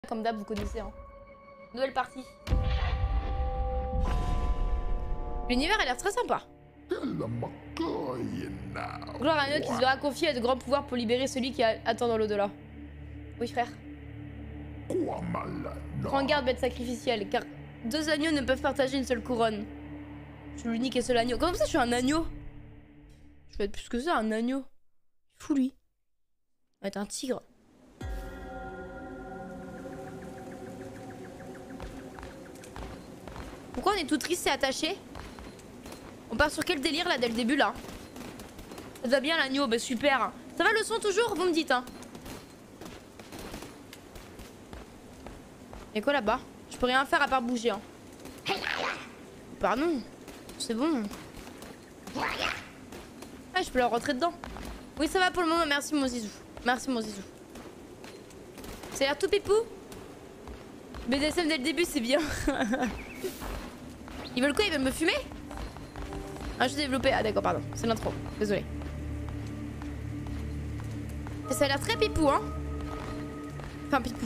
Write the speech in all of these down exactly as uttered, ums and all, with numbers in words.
Comme d'hab, vous connaissez. Hein. Nouvelle partie. L'univers a l'air très sympa. Gloire à un autre qui se verra confier à de grands pouvoirs pour libérer celui qui attend dans l'au-delà. Oui, frère. Prends garde, bête sacrificielle, car deux agneaux ne peuvent partager une seule couronne. Je suis l'unique et seul agneau. Comment ça, je suis un agneau? Je vais être plus que ça, un agneau. Fou, lui. Il va être un tigre. Pourquoi on est tout triste et attaché? On part sur quel délire là dès le début là? Ça va bien l'agneau, bah super. Ça va le son toujours? Vous me dites hein. Y'a quoi là-bas? Je peux rien faire à part bouger hein. Pardon. C'est bon. Ah je peux leur rentrer dedans. Oui ça va pour le moment, merci mon zizou. Merci mon zizou. Ça a l'air tout pipou. B D S M dès le début c'est bien. Ils veulent quoi? Ils veulent me fumer? Un jeu développé. Ah d'accord, pardon. C'est l'intro. Désolé. Et ça a l'air très pipou, hein? Enfin, pipou.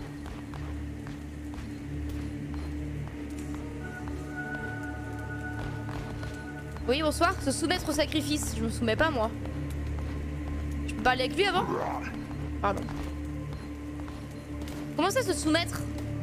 Oui, bonsoir. Se soumettre au sacrifice. Je me soumets pas, moi. Je peux parler avec lui avant? Pardon. Comment ça, se soumettre?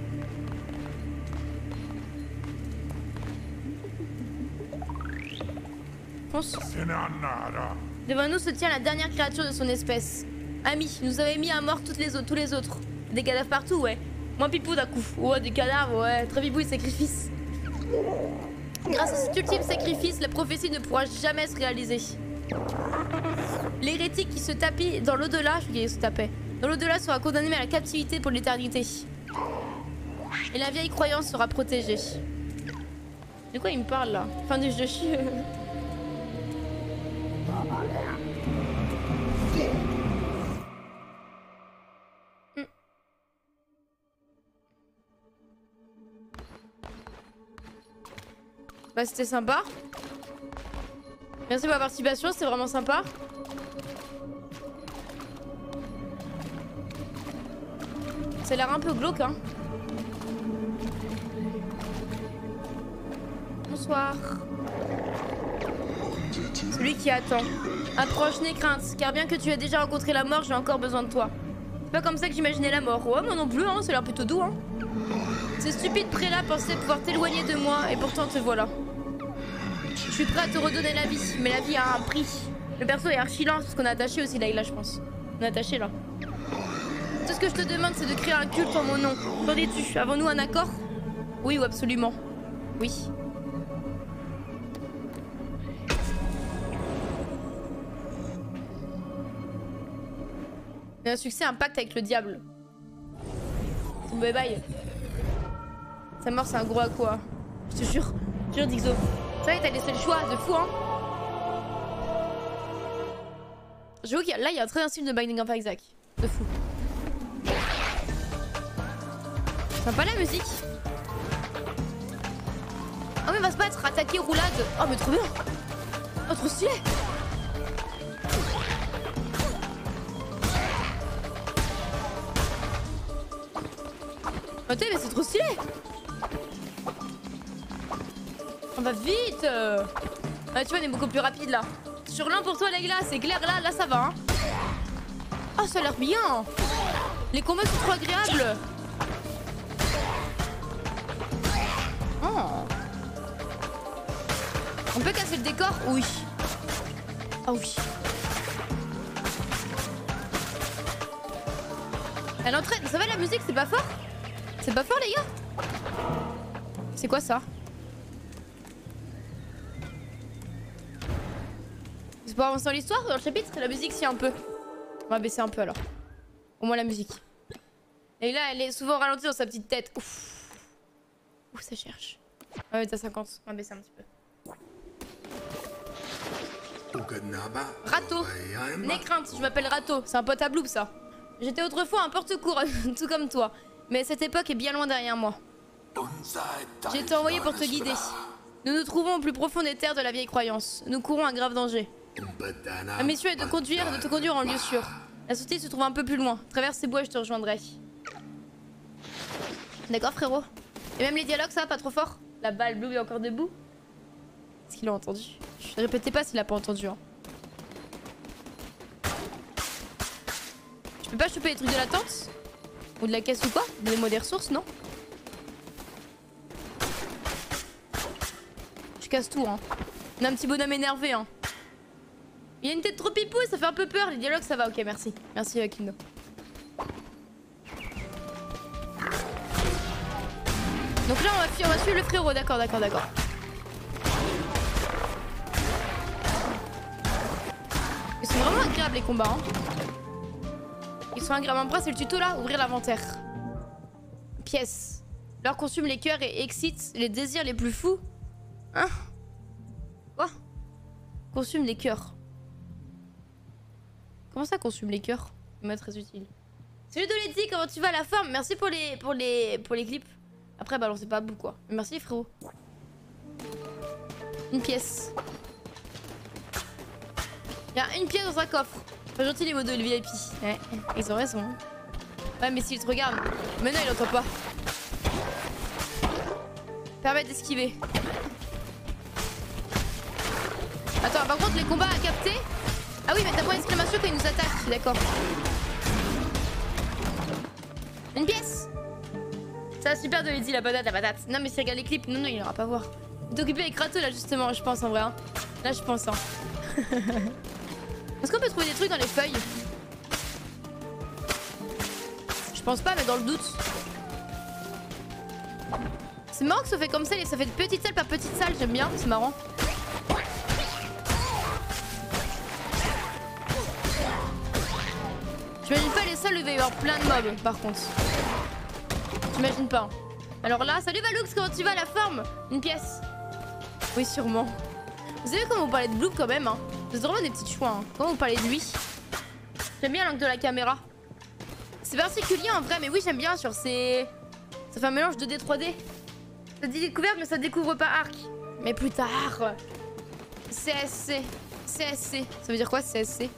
Fonce. Devant nous se tient la dernière créature de son espèce. Ami, nous avons mis à mort toutes les autres, tous les autres. Des cadavres partout, ouais. Moins pipou d'un coup. Ouais, des cadavres, ouais. Très pipou et sacrifice. Grâce à cet ultime sacrifice, la prophétie ne pourra jamais se réaliser. L'hérétique qui se tapit dans l'au-delà, je qui se tapait, dans l'au-delà sera condamné à la captivité pour l'éternité. Et la vieille croyance sera protégée. De quoi il me parle là? Fin du jeu. Mm. Bah c'était sympa. Merci pour la participation, c'est vraiment sympa. Ça a l'air un peu glauque hein. Bonsoir. Celui qui attend. Approche, n'aie crainte, car bien que tu aies déjà rencontré la mort, j'ai encore besoin de toi. C'est pas comme ça que j'imaginais la mort. Ouais, moi non plus, hein, ça a l'air plutôt doux, hein. Ces stupides prélats pensaient pouvoir t'éloigner de moi, et pourtant te voilà. Je suis prêt à te redonner la vie, mais la vie a un prix. Le perso est archi lent, parce qu'on a attaché aussi Layla, je pense. On est attaché là. Tout ce que je te demande, c'est de créer un culte en mon nom. Qu'en dis-tu? Avons-nous un accord? Oui ou absolument? Oui. Il y a un succès, un pacte avec le diable. Bye bye. Sa mort, c'est un gros à quoi? Je te jure. Je te jure, Dixo. Ça y est, t'as laissé le choix. De fou, hein. J'avoue qu'il y a... là, il y a un très un style de Binding of Isaac. De fou. Sympa la musique. Ah, mais il va se battre. Attaquer, roulade. Oh, mais trop bien. Oh, trop stylé. Attends, mais c'est trop stylé. On va vite. Ah, tu vois, on est beaucoup plus rapide là. Sur l'un pour toi, Layla, c'est clair là, là ça va. Hein. Oh, ça a l'air bien. Les combats sont trop agréables. Oh. On peut casser le décor? Oui. Ah oui. Elle entraîne. Ça va la musique, c'est pas fort? C'est pas fort les gars? C'est quoi ça? C'est pour avancer dans l'histoire dans le chapitre? La musique si un peu. On va baisser un peu alors. Au moins la musique. Et là elle est souvent ralentie dans sa petite tête. Ouf. Ouf ça cherche. On va mettre à cinquante. On va baisser un petit peu. Rato. N'aie crainte, je m'appelle Rato. C'est un pote à Bloop ça. J'étais autrefois un porte-cours, tout comme toi. Mais cette époque est bien loin derrière moi. J'ai été envoyé pour te guider. Nous nous trouvons au plus profond des terres de la vieille croyance. Nous courons un grave danger. Ma mission est de conduire, de te conduire en lieu sûr. La sortie se trouve un peu plus loin. Traverse ces bois et je te rejoindrai. D'accord frérot. Et même les dialogues ça va pas trop fort. La balle Blue est encore debout. Est-ce qu'il a entendu? Je répétais pas s'il a pas entendu hein. Je peux pas choper les trucs de la tente? Ou de la caisse ou quoi? Donnez-moi des ressources, non? Je casse tout hein. On a un petit bonhomme énervé hein. Il a une tête trop pipou, ça fait un peu peur. Les dialogues ça va, ok merci. Merci euh, Kino. Donc là on va, on va suivre le frérot, d'accord, d'accord, d'accord. Ils sont vraiment agréables les combats hein. Ils sont agréables. Après c'est le tuto là, ouvrir l'inventaire. Pièces. Leur consume les cœurs et excite les désirs les plus fous. Hein? Quoi? Consume les cœurs. Comment ça consume les cœurs? C'est très utile. Salut Doletti, comment tu vas à la forme? Merci pour les pour les pour les clips. Après bah alors c'est pas bout quoi. Merci frérot. Une pièce. Il y a une pièce dans un coffre. Pas gentil les modos, le V I P. Ouais, ils ont raison. Ouais mais s'ils te regardent. Mais non il entend pas. Permet d'esquiver. Attends par contre les combats à capter. Ah oui mais t'as point d'exclamation quand ils nous attaquent. D'accord. Une pièce. Ça super de Lady la patate, la patate. Non mais si regarde les clips, non non il n'ira pas voir. Il est occupé avec Kratos là justement, je pense en vrai. Hein. Là je pense. Hein. Est-ce qu'on peut trouver des trucs dans les feuilles? Je pense pas mais dans le doute. C'est marrant que ça fait comme ça, ça fait de petite salle par petite salle, j'aime bien, c'est marrant. J'imagine pas les salles où il va y avoir plein de mobs par contre. J'imagine pas. Alors là, salut Valux, comment tu vas, la forme? Une pièce. Oui, sûrement. Vous savez comment vous parlez de Blue quand même, hein? Vous êtes vraiment des petits choix, hein. Comment vous parlez de lui? J'aime bien l'angle de la caméra. C'est particulier en vrai, mais oui, j'aime bien sur ces... Ça fait un mélange deux D trois D. Ça dit découverte, mais ça découvre pas arc. Mais plus tard. C S C. C S C. Ça veut dire quoi, C S C?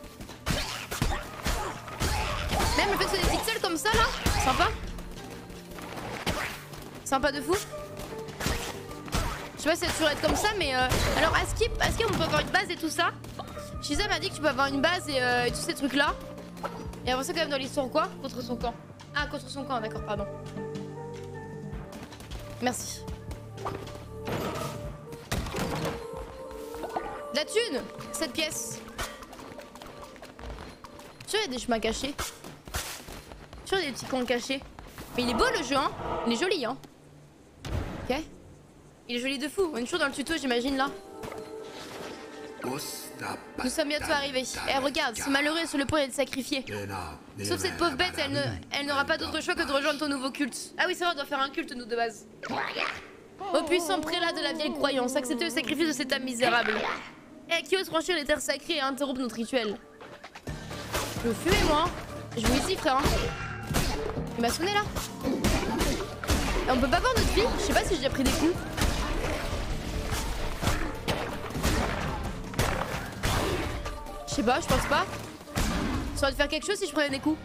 Même le fait que ce soit des pixels comme ça, là. Sympa. Sympa de fou. Je sais pas si ça va toujours être comme ça, mais... Euh... Alors, à Skip, à Skip, on peut avoir une base et tout ça. Shiza m'a dit que tu peux avoir une base et, euh, et tous ces trucs-là. Et avancer quand même dans l'histoire quoi? Contre son camp. Ah, contre son camp, d'accord, pardon. Merci. La thune! Cette pièce. Je suis sûr qu'il y a des chemins cachés. Je suis sûr qu'il y a des petits coins cachés. Mais il est beau le jeu, hein? Il est joli, hein? Ok. Il est joli de fou. On est toujours dans le tuto, j'imagine, là. Nous sommes bientôt arrivés. Eh, regarde, ce malheureux sur le point d'être sacrifié. Sauf cette pauvre bête, elle, ne, elle n'aura pas d'autre choix que de rejoindre ton nouveau culte. Ah oui, c'est vrai, on doit faire un culte, nous, de base. Ô puissant prélat de la vieille croyance, acceptez le sacrifice de cet âme misérable. Eh, qui ose franchir les terres sacrées et interrompre notre rituel? Je veux fumer, moi. Je vous ici, frère. Il m'a sonné, là. Et on peut pas voir notre vie? Je sais pas si j'ai déjà pris des coups. Je sais pas, je pense pas. Ça aurait de faire quelque chose si je prenais des coups.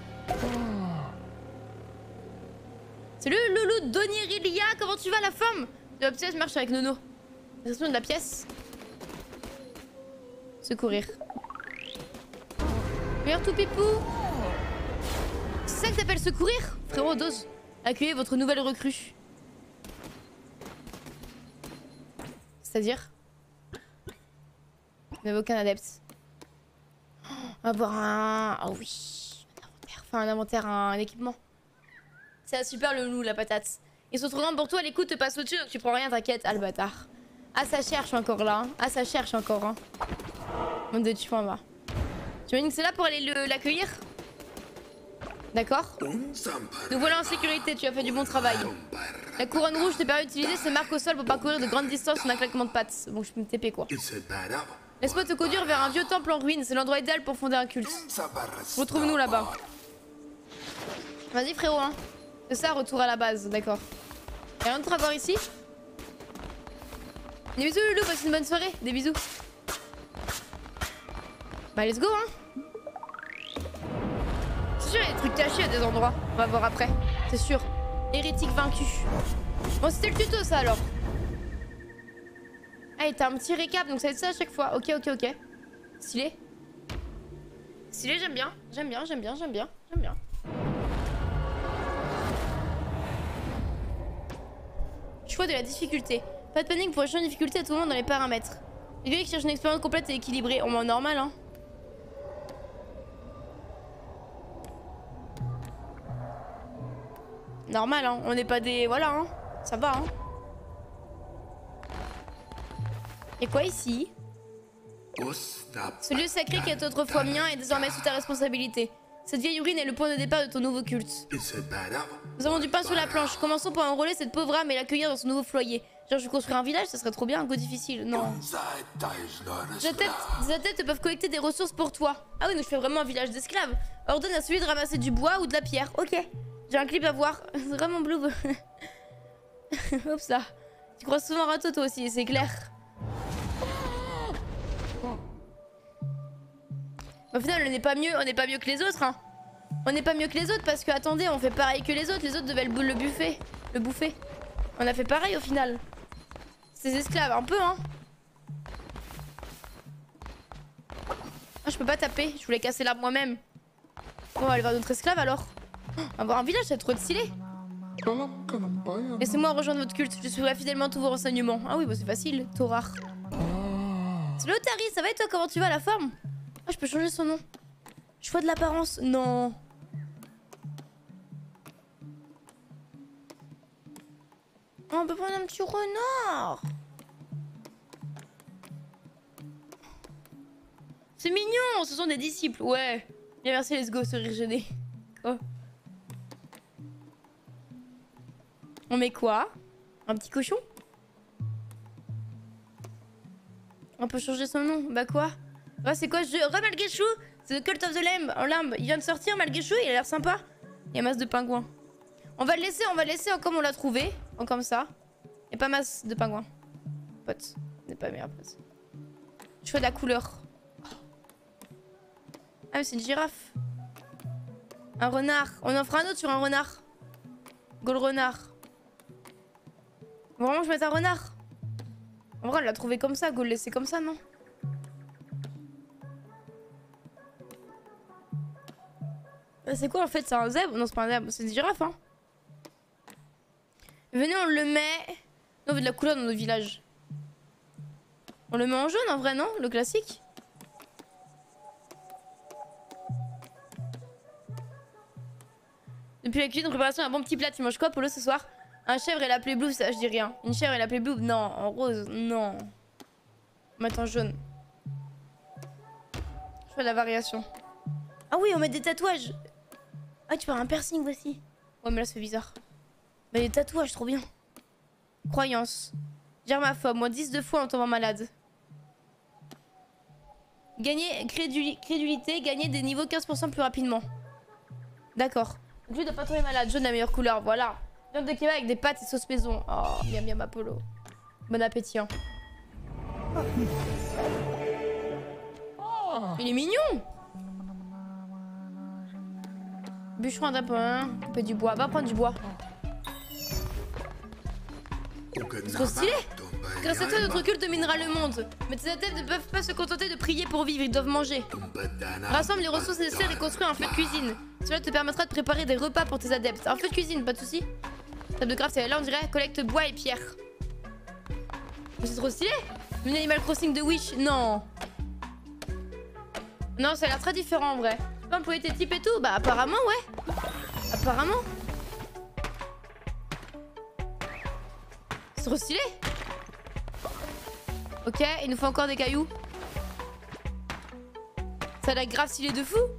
C'est le loulou Donirilia, comment tu vas la femme? De la pièce, je marche avec Nono. Restons de la pièce. Secourir. Meilleur tout pipou. C'est ça que t'appelles secourir? Frérot, dose. Accueillez votre nouvelle recrue. C'est-à-dire? Vous n'avez aucun adepte. On va avoir un... Oh oui. Un inventaire. Enfin, un inventaire, un, un équipement. C'est super le loup, la patate. Ils sont trop grands pour toi, les coups te passent au-dessus, donc tu prends rien, t'inquiète. Ah, le bâtard. Ah, ça cherche encore là. Hein. Ah, ça cherche encore. Hein. Mon dieu, tu prends va. J'imagine que c'est là pour aller l'accueillir. D'accord. Nous voilà en sécurité, tu as fait du bon travail. La couronne rouge te permet d'utiliser ses marques au sol pour parcourir de grandes distances en un claquement de pattes. Bon, je peux me T P quoi. Laisse-moi te conduire vers un vieux temple en ruine, c'est l'endroit idéal pour fonder un culte. Retrouve-nous là-bas. Vas-y frérot, hein. C'est ça, retour à la base, d'accord. Y'a rien d'autre à voir ici? Des bisous Loulou, passe une bonne soirée, des bisous. Bah let's go hein. C'est sûr, il y a des trucs cachés à des endroits. On va voir après, c'est sûr. Hérétique vaincu. Bon, c'était le tuto, ça, alors. Ah, et t'as un petit récap, donc ça va être ça à chaque fois. Ok, ok, ok. Stylé. Stylé, j'aime bien. J'aime bien, j'aime bien, j'aime bien, j'aime bien. Choix de la difficulté. Pas de panique pour changer de difficulté à tout le monde dans les paramètres. Les gars qui cherchent une expérience complète et équilibrée. On va normal, hein. Normal, hein. On n'est pas des... Voilà, hein. Ça va, hein. Et quoi ici? Ce lieu sacré qui est autrefois mien est désormais sous ta responsabilité. Cette vieille urine est le point de départ de ton nouveau culte. Nous avons du pain sur la planche. Commençons par enrôler cette pauvre âme et l'accueillir dans son nouveau foyer. Genre, je vais construire un village, ça serait trop bien, un go difficile. Non. Des adeptes, des adeptes peuvent collecter des ressources pour toi. Ah oui, donc je fais vraiment un village d'esclaves. Ordonne à celui de ramasser du bois ou de la pierre. Ok. J'ai un clip à voir. C'est vraiment bleu. Hop ça. Tu crois souvent à Rato toi aussi, c'est clair. Au final, on n'est pas mieux, on n'est pas mieux que les autres, hein. On n'est pas mieux que les autres parce que, attendez, on fait pareil que les autres. Les autres devaient le, le buffet, le bouffer. On a fait pareil au final. Ces esclaves, un peu, hein. Ah, je peux pas taper, je voulais casser l'arbre moi-même. Bon, on va aller voir d'autres esclaves alors. Oh, on va voir un village, c'est trop stylé. Laissez-moi rejoindre votre culte, je suivrai fidèlement tous vos renseignements. Ah oui, bah c'est facile, Torar. Salut Tari, ça va et toi, comment tu vas, la forme? Ah, je peux changer son nom. Choix de l'apparence, non. Oh, on peut prendre un petit renard. C'est mignon, ce sont des disciples, ouais. Bien merci, let's go, ce rire gêné. Oh. On met quoi? Un petit cochon? On peut changer son nom, bah quoi? Ah, c'est quoi ce jeu? Re Malguéchou, c'est The Cult of the Lamb. En lambe, il vient de sortir, Malguéchou, il a l'air sympa. Il y a masse de pingouins. On va le laisser, on va le laisser comme on l'a trouvé. En comme ça. Il n'y a pas masse de pingouins. Pote, n'est pas meilleur pote. Choix de la couleur. Ah mais c'est une girafe. Un renard. On en fera un autre sur un renard. Go le renard. Vraiment je mets un renard? En vrai on l'a trouvé comme ça, go le laisser comme ça, non? C'est quoi en fait? C'est un zèbre? Non c'est pas un zèbre, c'est une girafe, hein. Venez on le met... On veut de la couleur dans notre village. On le met en jaune en vrai, non? Le classique. Depuis la cuisine, préparation d'un bon petit plat. Tu manges quoi, Polo, ce soir? Un chèvre et l'appelé blue, ça je dis rien. Une chèvre et l'appelé blue, non. En rose, non. On met en jaune. Je fais la variation. Ah oui, on met des tatouages. Ah, tu peux avoir un piercing aussi. Ouais, mais là, c'est bizarre. Mais des tatouages, trop bien. Croyance. Germaphobe, moins dix de fois en tombant malade. Gagner créduli crédulité, gagner des niveaux quinze pour cent plus rapidement. D'accord. Donc lui doit pas tomber malade, jaune la meilleure couleur, voilà. Viande de kebab avec des pâtes et sauce maison. Oh, bien bien ma Polo. Bon appétit, hein. Oh. Il est mignon. Bûcheron d'un pain, couper du bois. Va prendre du bois. C'est trop stylé. Grâce à toi, notre culte dominera le monde. Mais tes adeptes ne peuvent pas se contenter de prier pour vivre, ils doivent manger. Rassemble les ressources nécessaires et construis un feu de cuisine. Cela te permettra de préparer des repas pour tes adeptes. Un feu de cuisine, pas de soucis. Table de craft, c'est là on dirait collecte bois et pierre. Mais c'est trop stylé. Une Animal Crossing de Wish, non. Non, ça a l'air très différent en vrai. Tu peux employer tes types et tout? Bah apparemment, ouais. Apparemment. C'est trop stylé. Ok, il nous faut encore des cailloux. Ça a l'air grave stylé de fou.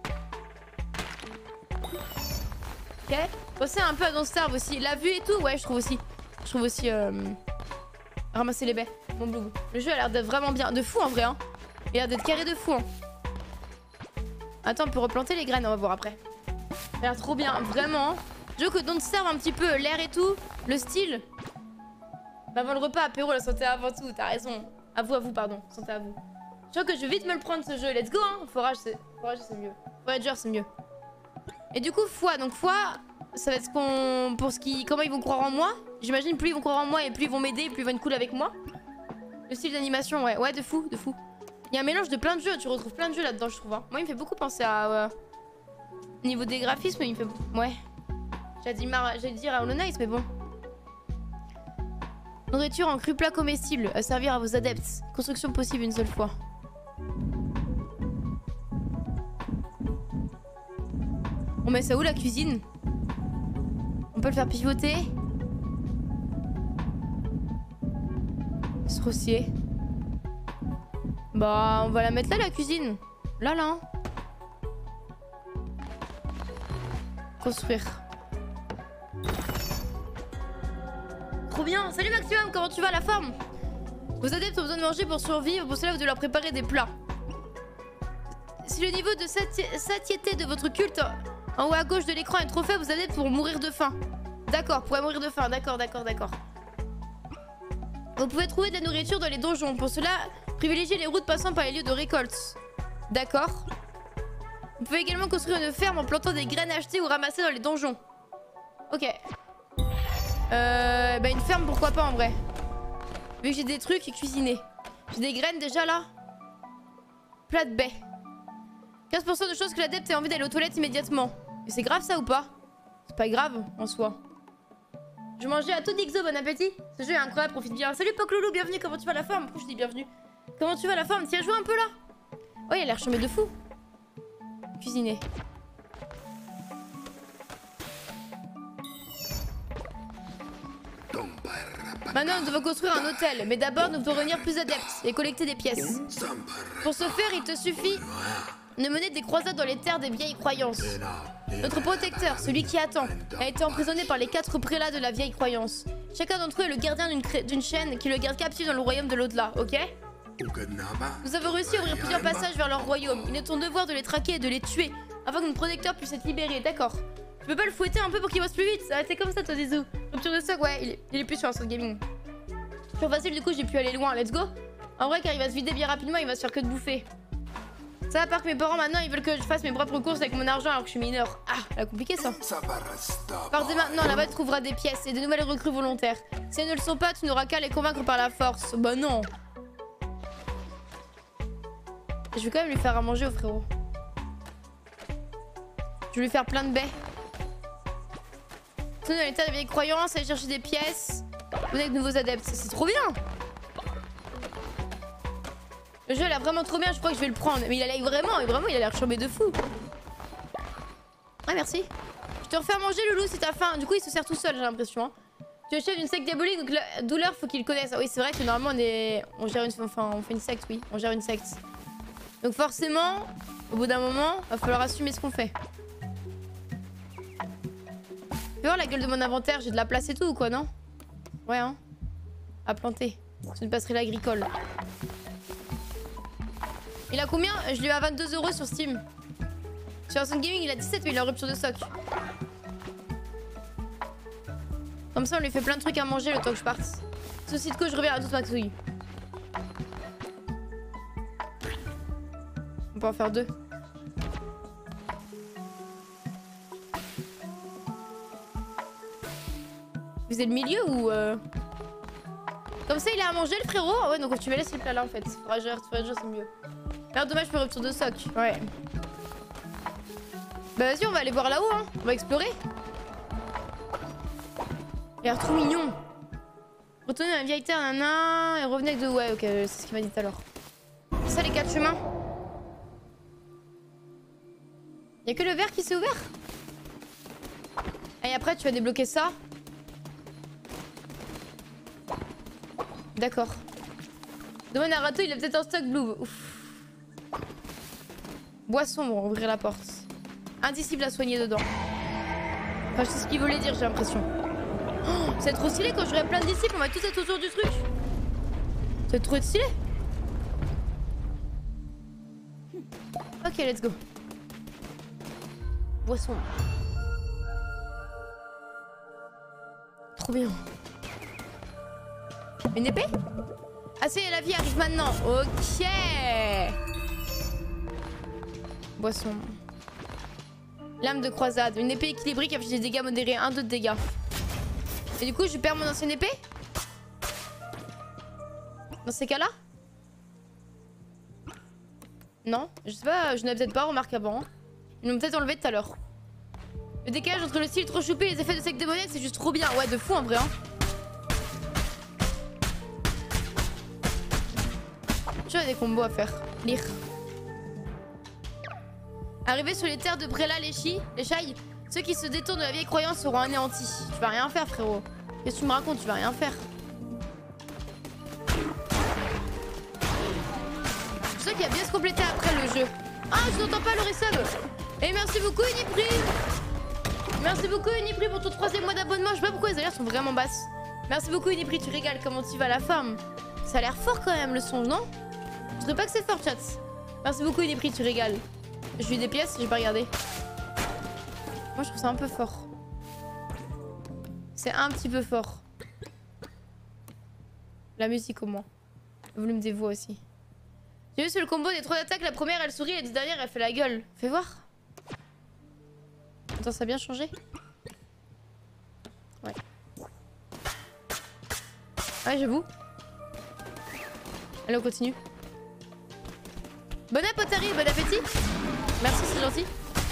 Ok. Pensez un peu à Don't Starve aussi. La vue et tout, ouais, je trouve aussi. Je trouve aussi euh... ramasser les baies. Mon blou. Le jeu a l'air d'être vraiment bien. De fou en vrai, hein. Il a l'air d'être carré de fou, hein. Attends, on peut replanter les graines, on va voir après. Ça a l'air trop bien, vraiment. Je veux que Don't Starve un petit peu l'air et tout. Le style. Bah avant le repas, apéro, la santé avant tout, t'as raison. À vous, à vous, pardon. Santé à vous. Je crois que je vais vite me le prendre ce jeu. Let's go, hein. Forage, c'est mieux. Voyager, c'est mieux. Et du coup, foi. Donc, foi. Ça va être ce qu'on... Pour ce qui... Comment ils vont croire en moi. J'imagine plus ils vont croire en moi et plus ils vont m'aider, plus ils vont être cool avec moi. Le style d'animation, ouais. Ouais, de fou, de fou. Il y a un mélange de plein de jeux. Tu retrouves plein de jeux là-dedans, je trouve. Hein. Moi, il me fait beaucoup penser à... Euh... Au niveau des graphismes, il me fait... Ouais. J'allais dire, mar... dire à Hollow Knight, mais bon. Nourriture en cru plat comestible. À servir à vos adeptes. Construction possible une seule fois. On met ça où la cuisine? On peut le faire pivoter. Se rossier. Bah, on va la mettre là, la cuisine. Là, là. Construire. Trop bien. Salut Maximum, comment tu vas, la forme? Vos adeptes ont besoin de manger pour survivre. Pour cela, vous devez leur préparer des plats. Si le niveau de sati satiété de votre culte en haut à gauche de l'écran est trop faible, vos adeptes pourront mourir de faim. D'accord, pourraient mourir de faim. D'accord, d'accord, d'accord. Vous pouvez trouver de la nourriture dans les donjons. Pour cela, privilégiez les routes passant par les lieux de récolte. D'accord. Vous pouvez également construire une ferme en plantant des graines achetées ou ramassées dans les donjons. Ok. Euh, bah une ferme, pourquoi pas en vrai. Vu que j'ai des trucs et cuisiner. J'ai des graines déjà là. Plat de baie. quinze pour cent de choses que l'adepte ait envie d'aller aux toilettes immédiatement. Et c'est grave ça ou pas? C'est pas grave en soi. Je mangeais à tout Dixo, bon appétit. Ce jeu est incroyable, profite bien. Salut Pokloulou, bienvenue, comment tu vas la forme? Pourquoi je dis bienvenue? Comment tu vas la forme? T'y as joué un peu là? Oh, il a l'air chambé de fou. Cuisiner. Maintenant, nous devons construire un hôtel. Mais d'abord, nous devons réunir plus d'adeptes et collecter des pièces. Pour ce faire, il te suffit de mener des croisades dans les terres des vieilles croyances. Notre protecteur, celui qui attend, a été emprisonné par les quatre prélats de la vieille croyance. Chacun d'entre eux est le gardien d'une chaîne qui le garde captif dans le royaume de l'au-delà, ok? Nous avons réussi à ouvrir plusieurs passages vers leur royaume. Il est ton devoir de les traquer et de les tuer afin que notre protecteur puisse être libéré, d'accord? Tu peux pas le fouetter un peu pour qu'il bosse plus vite? Ça a été comme ça, toi, Zizou. Rupture de stock, ouais, il est, il est plus sur un gaming. Sur facile, du coup, j'ai pu aller loin, let's go. En vrai, car il va se vider bien rapidement, il va se faire que de bouffer. Ça, à part que mes parents, maintenant, ils veulent que je fasse mes propres courses avec mon argent alors que je suis mineur. Ah, c'est compliqué ça. Partez maintenant, là-bas, tu trouveras des pièces et de nouvelles recrues volontaires. Si elles ne le sont pas, tu n'auras qu'à les convaincre par la force. Bah non. Je vais quand même lui faire à manger au frérot. Je vais lui faire plein de baies. Tenez dans l'état des vieilles croyances, aller chercher des pièces. Venez avec de nouveaux adeptes. C'est trop bien. Le jeu a l'air vraiment trop bien, je crois que je vais le prendre. Mais il a l'air vraiment, vraiment, il a l'air chambé de fou. Ah merci. Je te refais à manger Loulou si t'as faim. Du coup il se sert tout seul, j'ai l'impression. Hein. Tu es chef d'une secte diabolique, donc la douleur faut qu'il connaisse. Ah oui c'est vrai que normalement on est. On gère une. Enfin on fait une secte, oui. On gère une secte. Donc forcément, au bout d'un moment, va falloir assumer ce qu'on fait. Tu peux voir la gueule de mon inventaire, j'ai de la place et tout ou quoi, non? Ouais hein. À planter. C'est une passerelle agricole. Il a combien? Je lui ai à vingt-deux euros sur Steam. Sur Amazon Gaming, il a dix-sept, mais il est en rupture de stock. Comme ça, on lui fait plein de trucs à manger le temps que je parte. Ceci de quoi je reviens à toute ma couille. On peut en faire deux. Vous êtes le milieu ou... Euh... Comme ça, il a à manger le frérot? Ah ouais, donc tu vas laisser le plat là en fait. Rageur, rageur, c'est mieux. Alors dommage pour rupture de stock. Ouais. Bah vas-y, on va aller voir là-haut, hein. On va explorer. Il a l'air trop mignon. Retournez dans la vieille terre, nana, et revenez avec de... Ouais, ok, c'est ce qu'il m'a dit tout à l'heure. C'est ça les quatre chemins. Y'a que le vert qui s'est ouvert. Et après, tu vas débloquer ça. D'accord. Demande à Naruto, il a peut-être un stock blue. Ouf. Boisson, bon, ouvrir la porte. Indisciple à soigner dedans. Enfin, je sais ce qu'il voulait dire, j'ai l'impression. Oh, c'est trop stylé quand j'aurai plein de disciples, on va tous être autour du truc. C'est trop stylé. Ok, let's go. Boisson. Trop bien. Une épée? Ah, c'est la vie arrive maintenant. Ok. Boisson. Lame de croisade. Une épée équilibrée qui affiche des dégâts modérés. un, deux de dégâts. Et du coup, je perds mon ancienne épée? Dans ces cas-là? Non, je sais pas, je n'avais peut-être pas remarqué avant. Ils m'ont peut-être enlevé tout à l'heure. Le décalage entre le style trop choupi et les effets de sec démoniaque, c'est juste trop bien. Ouais, de fou en vrai. Hein. J'ai des combos à faire. Lire. Arrivé sur les terres de Brella, les Chi, les Chai, ceux qui se détournent de la vieille croyance seront anéantis. Tu vas rien faire, frérot. Qu'est-ce que tu me racontes? Tu vas rien faire. Je sais qu'il va bien se compléter après le jeu. Ah, je n'entends pas le resub. Et merci beaucoup, Unipri. Merci beaucoup, Unipri, pour ton troisième mois d'abonnement. Je sais pas pourquoi les alertes sont vraiment basses. Merci beaucoup, Unipri, tu régales. Comment tu vas, la forme? Ça a l'air fort quand même, le son, non? Je dirais pas que c'est fort, chat. Merci beaucoup, Unipri, tu régales. J'ai eu des pièces, j'ai pas regardé. Moi, je trouve ça un peu fort. C'est un petit peu fort. La musique, au moins. Le volume des voix aussi. J'ai vu sur le combo des trois attaques, la première elle sourit et la dernière elle fait la gueule. Fais voir. Attends, ça a bien changé? Ouais. Ouais, j'avoue. Allez, on continue. Bon appétit, bon appétit. Merci, c'est gentil.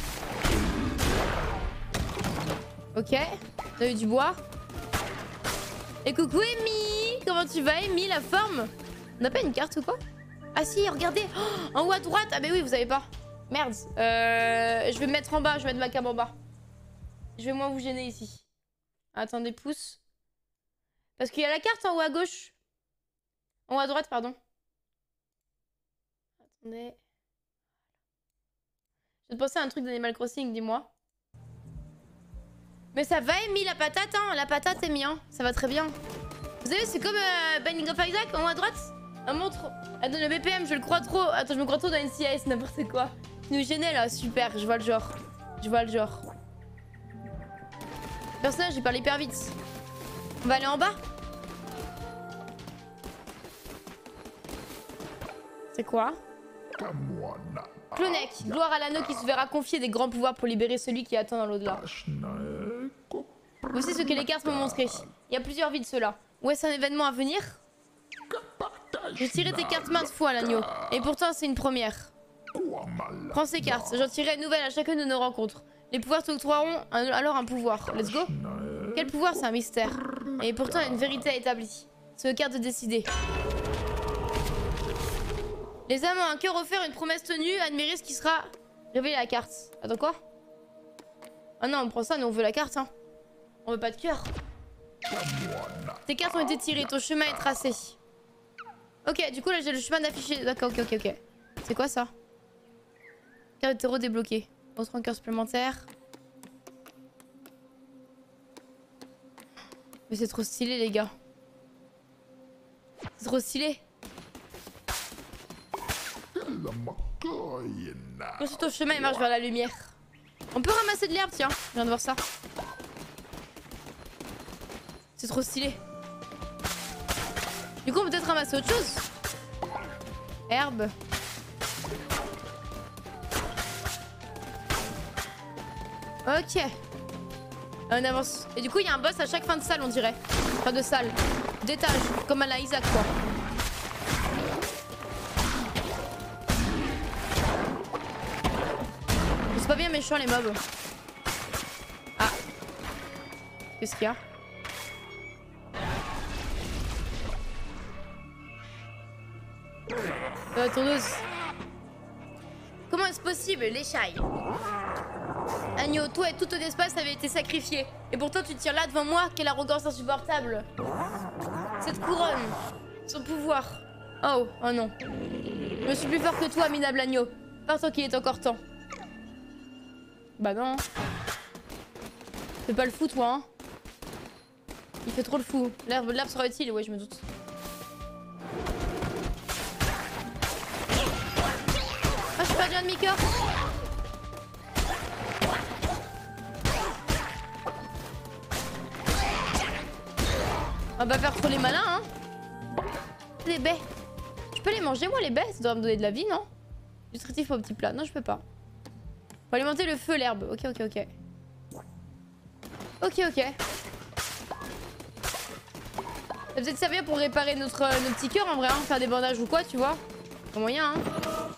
Ok, on a eu du bois. Et coucou Amy. Comment tu vas, Amy, la forme? On n'a pas une carte ou quoi? Ah si, regardez, oh, en haut à droite. Ah mais oui, vous avez pas. Merde. Euh, je vais me mettre en bas, je vais mettre ma cam en bas. Je vais moins vous gêner ici. Attendez, pouce. Parce qu'il y a la carte en haut à gauche. En haut à droite, pardon. Attendez. Je vais te penser à un truc d'Animal Crossing, dis-moi. Mais ça va, Amy, la patate, hein. La patate, Amy, hein. Ça va très bien. Vous savez, c'est comme euh, Binding of Isaac, en haut à droite. Un montre. Attends, le B P M, je le crois trop. Attends, je me crois trop dans N C I S, n'importe quoi. Tu nous gênais là, super, je vois le genre. Je vois le genre. Le personnage, il parle hyper vite. On va aller en bas. C'est quoi? Clonek, gloire à l'anneau qui se verra confier des grands pouvoirs pour libérer celui qui attend dans l'au-delà. Voici ce que les cartes m'ont montré. Il y a plusieurs vies de ceux-là. Ou est-ce un événement à venir? J'ai tiré tes cartes maintes fois, l'agneau. Et pourtant, c'est une première. Prends ces cartes. J'en tirerai une nouvelle à chacune de nos rencontres. Les pouvoirs t'octroieront alors un pouvoir. Let's go. Quel pouvoir? C'est un mystère. Et pourtant, une vérité établie. C'est aux cartes de décider. Les âmes ont un cœur offert, une promesse tenue. Admirez ce qui sera révélé à la carte. Attends, quoi? Ah non, on prend ça, nous on veut la carte, hein. On veut pas de cœur. Tes cartes ont été tirées, ton chemin est tracé. Ok, du coup là j'ai le chemin d'afficher. D'accord, ok, ok, ok. C'est quoi ça? Carte de terreau débloquée. Autre un cœur supplémentaire. Mais c'est trop stylé, les gars. C'est trop stylé. Ensuite ton chemin il marche vers la lumière. On peut ramasser de l'herbe, tiens. Je viens de voir ça. C'est trop stylé. Du coup on peut peut-être ramasser autre chose. Herbe. Ok. On avance. Et du coup il y a un boss à chaque fin de salle, on dirait. Enfin de salle. D'étage. Comme à la Isaac quoi. C'est pas bien méchant les mobs. Ah. Qu'est-ce qu'il y a? Euh, tourneuse. Comment est-ce possible, les chai? Agneau, toi et tout ton espace avait été sacrifié. Et pourtant tu te tiens là devant moi. Quelle arrogance insupportable. Cette couronne. Son pouvoir. Oh, oh non. Je suis plus fort que toi, minable agneau. Pars-toi qu'il est encore temps. Bah non. Fais pas le fou, toi, hein. Il fait trop le fou. L'herbe sera utile, ouais, je me doute. Ah, je suis perdu un demi-cœur. On va faire trop les malins, hein. Les baies. Je peux les manger, moi, les baies? Ça doit me donner de la vie, non? Nutritif au petit plat. Non, je peux pas. Pour alimenter le feu, l'herbe. Ok, ok, ok. Ok, ok. Ça peut peut-être servir pour réparer notre, euh, nos petits cœurs en vrai, hein, faire des bandages ou quoi, tu vois. Pas moyen, hein.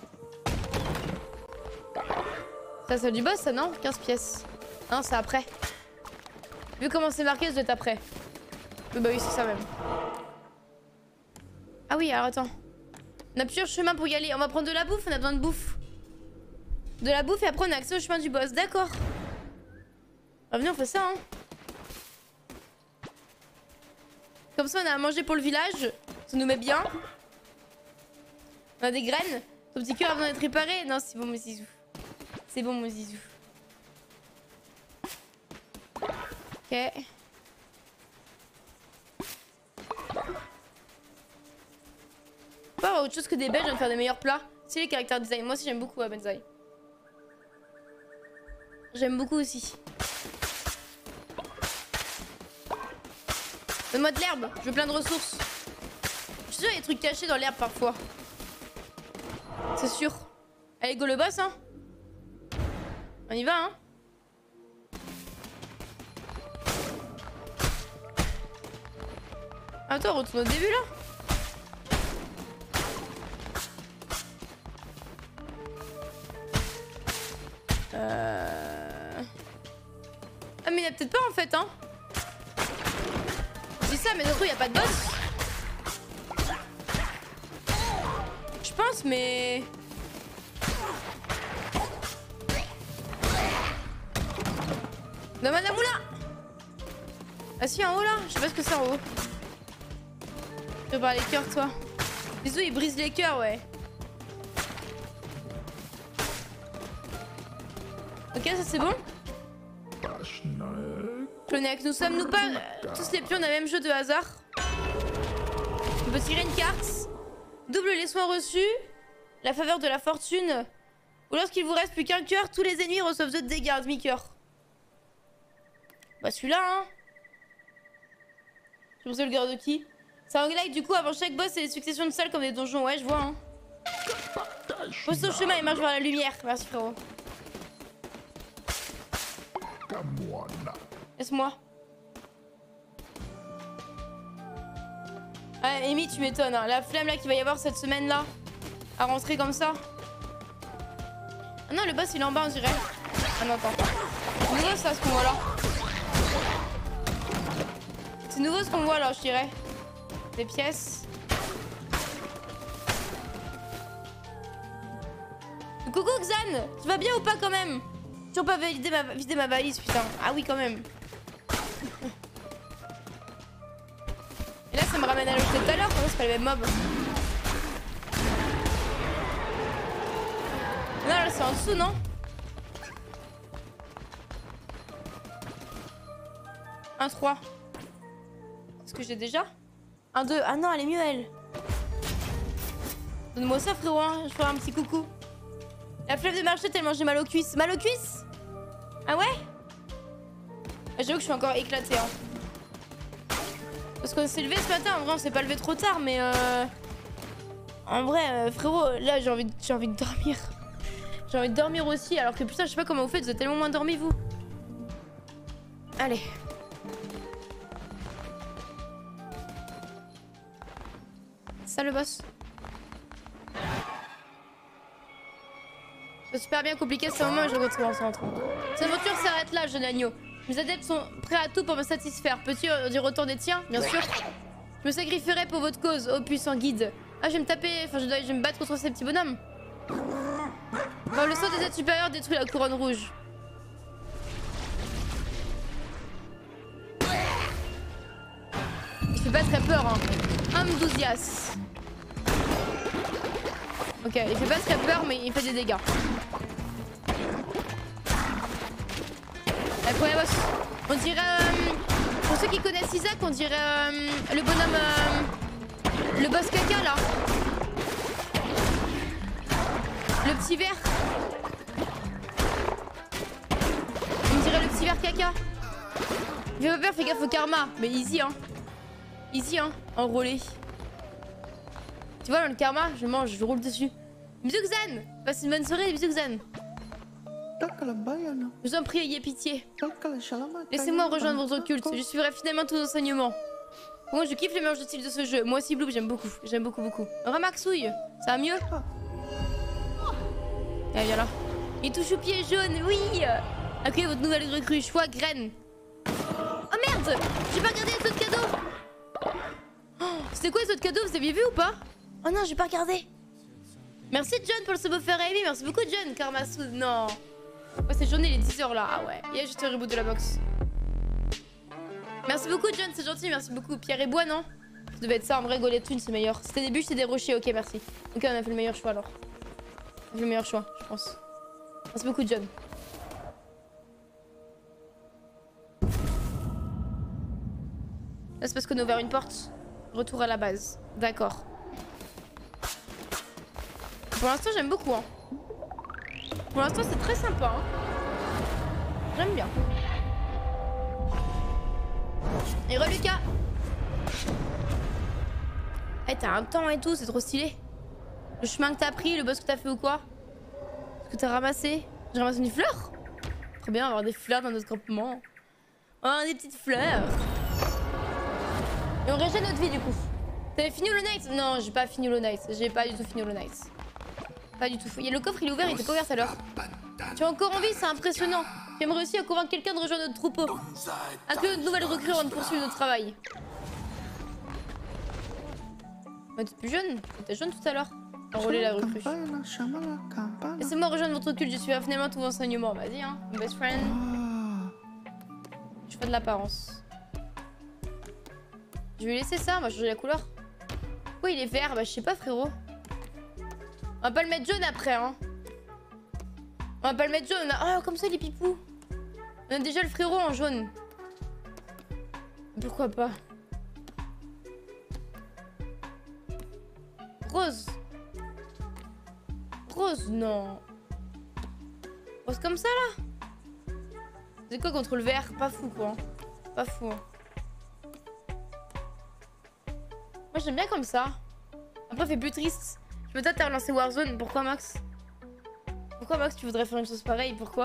Ça, c'est du boss, ça, non? quinze pièces. Non, c'est après. Vu comment c'est marqué, ça doit être après. Oui, bah oui, c'est ça même. Ah oui, alors attends. On a plusieurs chemins pour y aller. On va prendre de la bouffe, on a besoin de bouffe. De la bouffe et après on a accès au chemin du boss. D'accord. Ah, venez, on fait ça, hein. Comme ça, on a à manger pour le village. Ça nous met bien. On a des graines. Ton petit cœur a besoin d'être réparé. Non, c'est bon, mon zizou. C'est bon, mon zizou. Ok. Pas avoir autre chose que des belges, de faire des meilleurs plats. C'est les caractères design. Moi aussi, j'aime beaucoup à Benzaï. J'aime beaucoup aussi. Donne-moi de l'herbe, je veux plein de ressources. Je suis sûr qu'il y a des trucs cachés dans l'herbe parfois. C'est sûr. Allez, go le boss, hein. On y va, hein. Attends, on retourne au début, là. Euh... Ah, mais il y en a peut-être pas, en fait, hein. Je dis ça, mais surtout, il n'y a pas de boss. Je pense, mais... Non, madame, oula. Ah si, en haut, là. Je sais pas ce que c'est en haut. Je vais voir les cœurs, toi. Bisous, il brise les cœurs, ouais. Ok, ça c'est bon. Clonac, nous sommes nous pas tous les pions d'un même jeu de hasard. On peut tirer une carte. Double les soins reçus. La faveur de la fortune. Ou lorsqu'il vous reste plus qu'un cœur, tous les ennemis reçoivent deux dégâts, un demi-cœur. Bah celui-là, hein. Je pensais le cœur de qui? C'est un like du coup, avant chaque boss, c'est des successions de salles comme des donjons. Ouais, je vois, hein. Pose ton chemin et marche vers la lumière. Merci, frérot. Laisse-moi. Ouais, Amy, tu m'étonnes. Hein. La flemme là qu'il va y avoir cette semaine-là. À rentrer comme ça. Ah non, le boss il est en bas, on dirait. Ah non, attends. C'est nouveau ça, ce qu'on voit là. C'est nouveau ce qu'on voit là, je dirais. Des pièces. Coucou Xan, tu vas bien ou pas quand même? Toujours pas vider ma, vider ma valise, putain. Ah oui, quand même. Et là, ça me ramène à l'autre tout à l'heure, c'est pas le même mob. Non, là, c'est en dessous, non? un trois. Est-ce que j'ai déjà? un deux. Ah non, elle est mieux, elle. Donne-moi ça, frérot, hein. Je ferai un petit coucou. La flemme de marcher tellement j'ai mal aux cuisses. Mal aux cuisses? Ah ouais? J'avoue que je suis encore éclatée, hein. Parce qu'on s'est levé ce matin, en vrai on s'est pas levé trop tard, mais euh... En vrai, euh, frérot, là j'ai envie, de... j'ai envie de dormir. J'ai envie de dormir aussi, alors que putain, je sais pas comment vous faites, vous êtes tellement moins dormi, vous. Allez. Ça le boss. C'est super bien compliqué ce moment, je retrouve en centre. Cette aventure s'arrête là, jeune agneau. Mes adeptes sont prêts à tout pour me satisfaire. Peux-tu dire autant des tiens? Bien sûr. Je me sacrifierai pour votre cause, ô puissant guide. Ah, je vais me taper, enfin je dois je vais me battre contre ces petits bonhommes. Bon, le saut des aides supérieures détruit la couronne rouge. Il fait pas très peur, hein. Amdouzias. Ok, il fait pas très peur, mais il fait des dégâts. Le premier boss. On dirait... Euh, pour ceux qui connaissent Isaac, on dirait euh, le bonhomme... Euh, le boss caca, là. Le petit vert. On dirait le petit vert caca. Il fait pas peur, fais gaffe au karma. Mais easy, hein. Easy, hein. Enrôlé. Tu vois, dans le karma, je mange, je roule dessus. Bisous Xan. Passe une bonne soirée, bisous Xan. Je vous en prie, ayez pitié. Laissez-moi rejoindre votre culte. Je suivrai finalement tous vos enseignements. Bon, je kiffe les mélanges de style de ce jeu. Moi aussi, Bloop, j'aime beaucoup. J'aime beaucoup, beaucoup. Ramaxouille, ça va mieux? Allez, viens là. Il touche au pied jaune, oui. Accueillez votre nouvelle recrue, choix graine. Oh merde, j'ai pas regardé les autres cadeaux. Oh, c'était quoi les autres cadeaux? Vous aviez vu ou pas? Oh non, j'ai pas regardé. Merci John pour le sub offert à Amy. Merci beaucoup John. Karmasou, non. Oh, cette journée, il est dix heures là. Ah ouais. Il y a juste un reboot de la box. Merci beaucoup John, c'est gentil. Merci beaucoup. Pierre et Bois, non? Ça devait être ça en vrai. Golette Thune, c'est meilleur. C'était des bûches, c'était des rochers. Ok, merci. Ok, on a fait le meilleur choix alors. On a fait le meilleur choix, je pense. Merci beaucoup John. Là, c'est parce qu'on a ouvert une porte. Retour à la base. D'accord. Pour l'instant, j'aime beaucoup. Hein. Pour l'instant, c'est très sympa. Hein. J'aime bien. Et re Lucas. Eh, hey, t'as un temps et tout, c'est trop stylé. Le chemin que t'as pris, le boss que t'as fait ou quoi? Ce que t'as ramassé? J'ai ramassé une fleur? Trop bien avoir des fleurs dans notre campement. Oh, des petites fleurs. Et on régène notre vie du coup. T'avais fini Hollow Knight? Non, j'ai pas fini Hollow Knight. J'ai pas du tout fini Hollow Knight. Pas du tout. Il y a le coffre, il est ouvert, il était pas ouvert tout à l'heure. Tu es encore en vie, c'est impressionnant. Tu aimes réussir à convaincre quelqu'un de rejoindre notre troupeau. Accueille notre nouvelle recrue avant de poursuivre notre travail. Mais t'es plus jeune. T'étais jeune tout à l'heure. Enrôler la recrue. Laissez-moi rejoindre votre culte, je suis à finalement tout enseignement. Vas-y, hein, mon best friend. Je fais de l'apparence. Je vais laisser ça, on va changer la couleur. Pourquoi il est vert? Bah, je sais pas, frérot. On va pas le mettre jaune après, hein. On va pas le mettre jaune. Ah, oh, comme ça, les pipous. On a déjà le frérot en jaune. Pourquoi pas? Rose. Rose, non. Rose comme ça, là? C'est quoi contre le vert? Pas fou, quoi. Pas fou. Hein. Moi, j'aime bien comme ça. Après, fait plus triste. Je peux peut-être t'as relancé Warzone. Pourquoi, Max? Pourquoi, Max, tu voudrais faire une chose pareille? Pourquoi?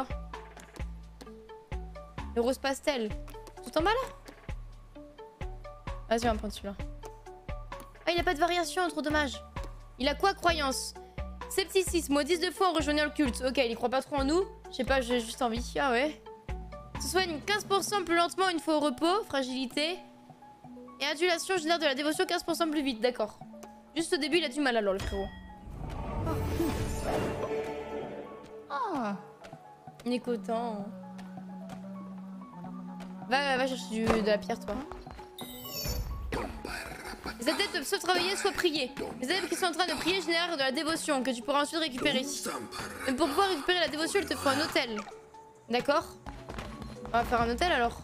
Le rose pastel. Tout en bas, là? Vas-y, on va prendre celui-là. Ah, il a pas de variation, trop dommage. Il a quoi, croyance? Scepticisme, moi dix de fois en rejoignant le culte. Ok, il y croit pas trop en nous. Je sais pas, j'ai juste envie. Ah ouais. Se soigne quinze pour cent plus lentement une fois au repos. Fragilité. Et adulation génère de la dévotion quinze pour cent plus vite. D'accord. Juste au début, il a du mal alors, le frérot. Ah. Nécotant. Va, va chercher du, de la pierre, toi. Les adeptes peuvent soit travailler, soit prier. Les adeptes qui sont en train de prier génèrent de la dévotion que tu pourras ensuite récupérer. Mais pour pouvoir récupérer la dévotion, il te faut un hôtel. D'accord? On va faire un hôtel alors.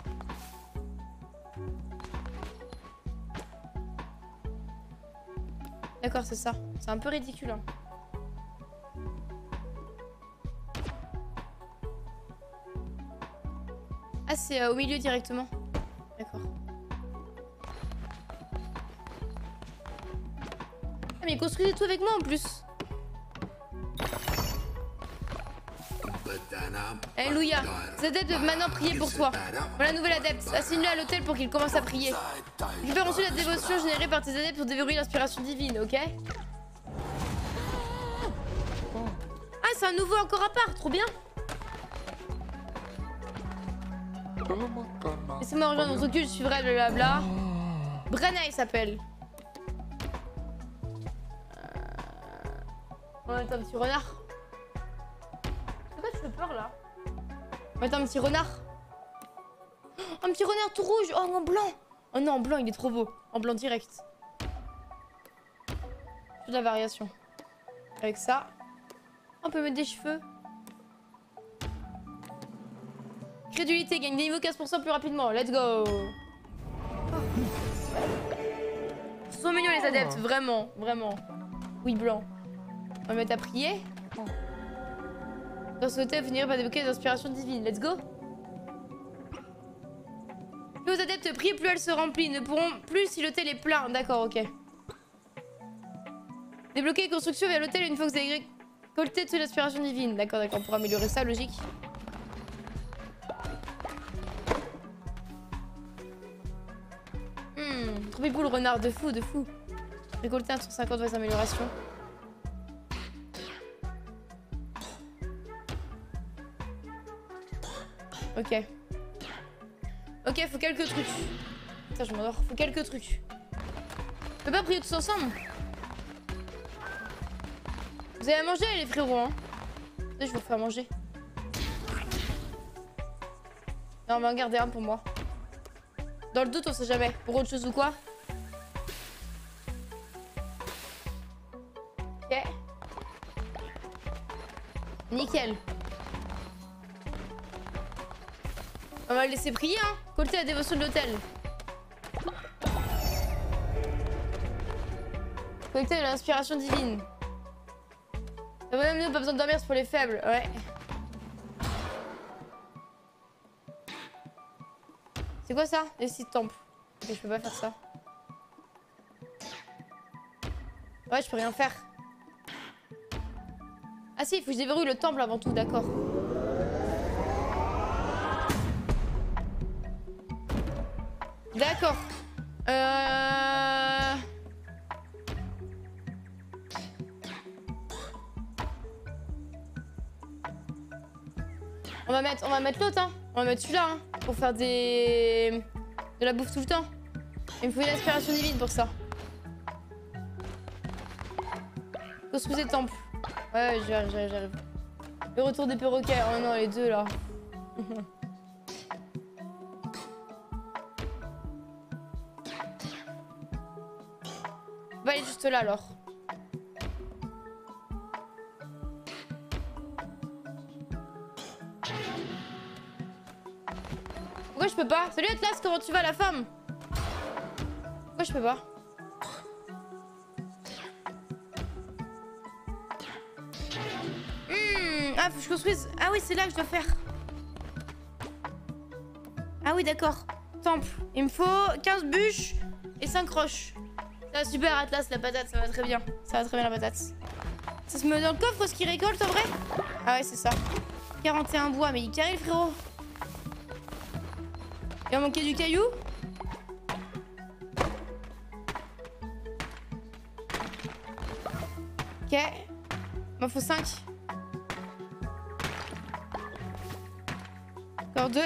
D'accord, c'est ça. C'est un peu ridicule. Hein. Ah, c'est euh, au milieu directement. D'accord. Ah, mais construisez tout avec moi en plus. Alléluia. Les adeptes doivent maintenant prier pour toi. Voilà, nouvel adepte. Assigne-le à l'hôtel pour qu'il commence à prier. Récupère ensuite la dévotion générée par tes adeptes pour déverrouiller l'inspiration divine, ok? Ah, c'est un nouveau encore à part, trop bien. Laissez-moi rejoindre votre culte, je suivrai blablabla. Brenna, il s'appelle. Euh... On va mettre un petit renard. Pourquoi tu fais peur là? On va mettre un petit renard. Oh, un petit renard tout rouge. Oh, en blanc. Oh non, en blanc, il est trop beau. En blanc direct. Toute la variation. Avec ça. On peut mettre des cheveux. Crédulité, gagne des niveaux quinze pour cent plus rapidement. Let's go. Ils sont mignons les adeptes, vraiment, vraiment. Oui, blanc. On va mettre à prier. Dans ce hôtel, finir par débloquer des inspirations divines. Let's go. Plus vos adeptes prient, plus elle se remplit. Ne pourront plus si l'hôtel est plein. D'accord, ok. Débloquer les constructions vers l'hôtel une fois que vous avez Colter toute l'inspiration divine. D'accord, d'accord, pour améliorer ça, logique. Hmm, trop le renard, de fou, de fou. Récolter un sur cinquante voies d'amélioration. Ok. Ok, faut quelques trucs. Putain, je m'endors. Faut quelques trucs. On peut pas prier tous ensemble? Vous avez à manger les frérots, hein? Je vais vous faire manger. Non, on va en garder un pour moi. Dans le doute, on sait jamais. Pour autre chose ou quoi? Ok. Nickel. On va le laisser prier, hein. Colter la dévotion de l'hôtel. Collecter de l'inspiration divine. Ça va même mieux, pas besoin de dormir, c'est pour les faibles. Ouais. C'est quoi ça? Les six temples. Ok, je peux pas faire ça. Ouais, je peux rien faire. Ah si, il faut que je déverrouille le temple avant tout, d'accord. D'accord. Euh... On va mettre, on va mettre l'autre, hein. On va mettre celui-là, hein, pour faire des... de la bouffe tout le temps. Il me faut une inspiration divine pour ça. Construisez temple. Ouais, j'arrive, j'arrive, j'arrive. Le retour des perroquets. Oh non, les deux, là. On va aller juste là, alors. Pourquoi je peux pas? Salut Atlas, comment tu vas la femme? Pourquoi je peux pas? Hmm, ah, faut que je construise. Ah oui, c'est là que je dois faire. Ah oui, d'accord. Temple. Il me faut quinze bûches et cinq roches. Ah, super Atlas, la patate, ça va très bien. Ça va très bien la patate. Ça se met dans le coffre ce qu'il récolte en vrai? Ah ouais, c'est ça. quarante et un bois, mais il carré le frérot. Il va manquer du caillou. Ok. Il m'en faut cinq. Encore deux.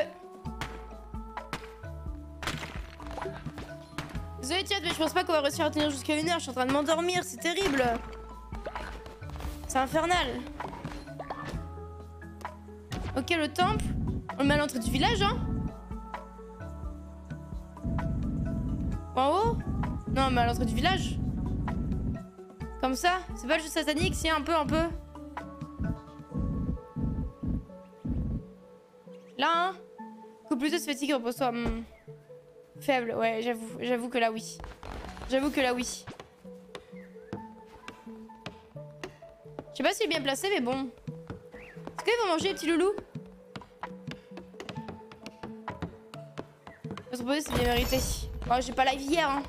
Désolé Tiat, mais je pense pas qu'on va réussir à tenir jusqu'à une heure. Je suis en train de m'endormir, c'est terrible. C'est infernal. Ok, le temple. On le met à l'entrée du village, hein. En haut? Non, mais à l'entrée du village. Comme ça. C'est pas le jeu satanique, si, un peu, un peu. Là, hein. Coupe plutôt se fatigue, repose-toi. Hmm. Faible, ouais, j'avoue. J'avoue que là, oui. J'avoue que là, oui. Je sais pas s'il est bien placé, mais bon. Est-ce qu'ils vont manger les petits loulous? Se reposer, c'est bien mérité. Oh, j'ai pas live hier, hein.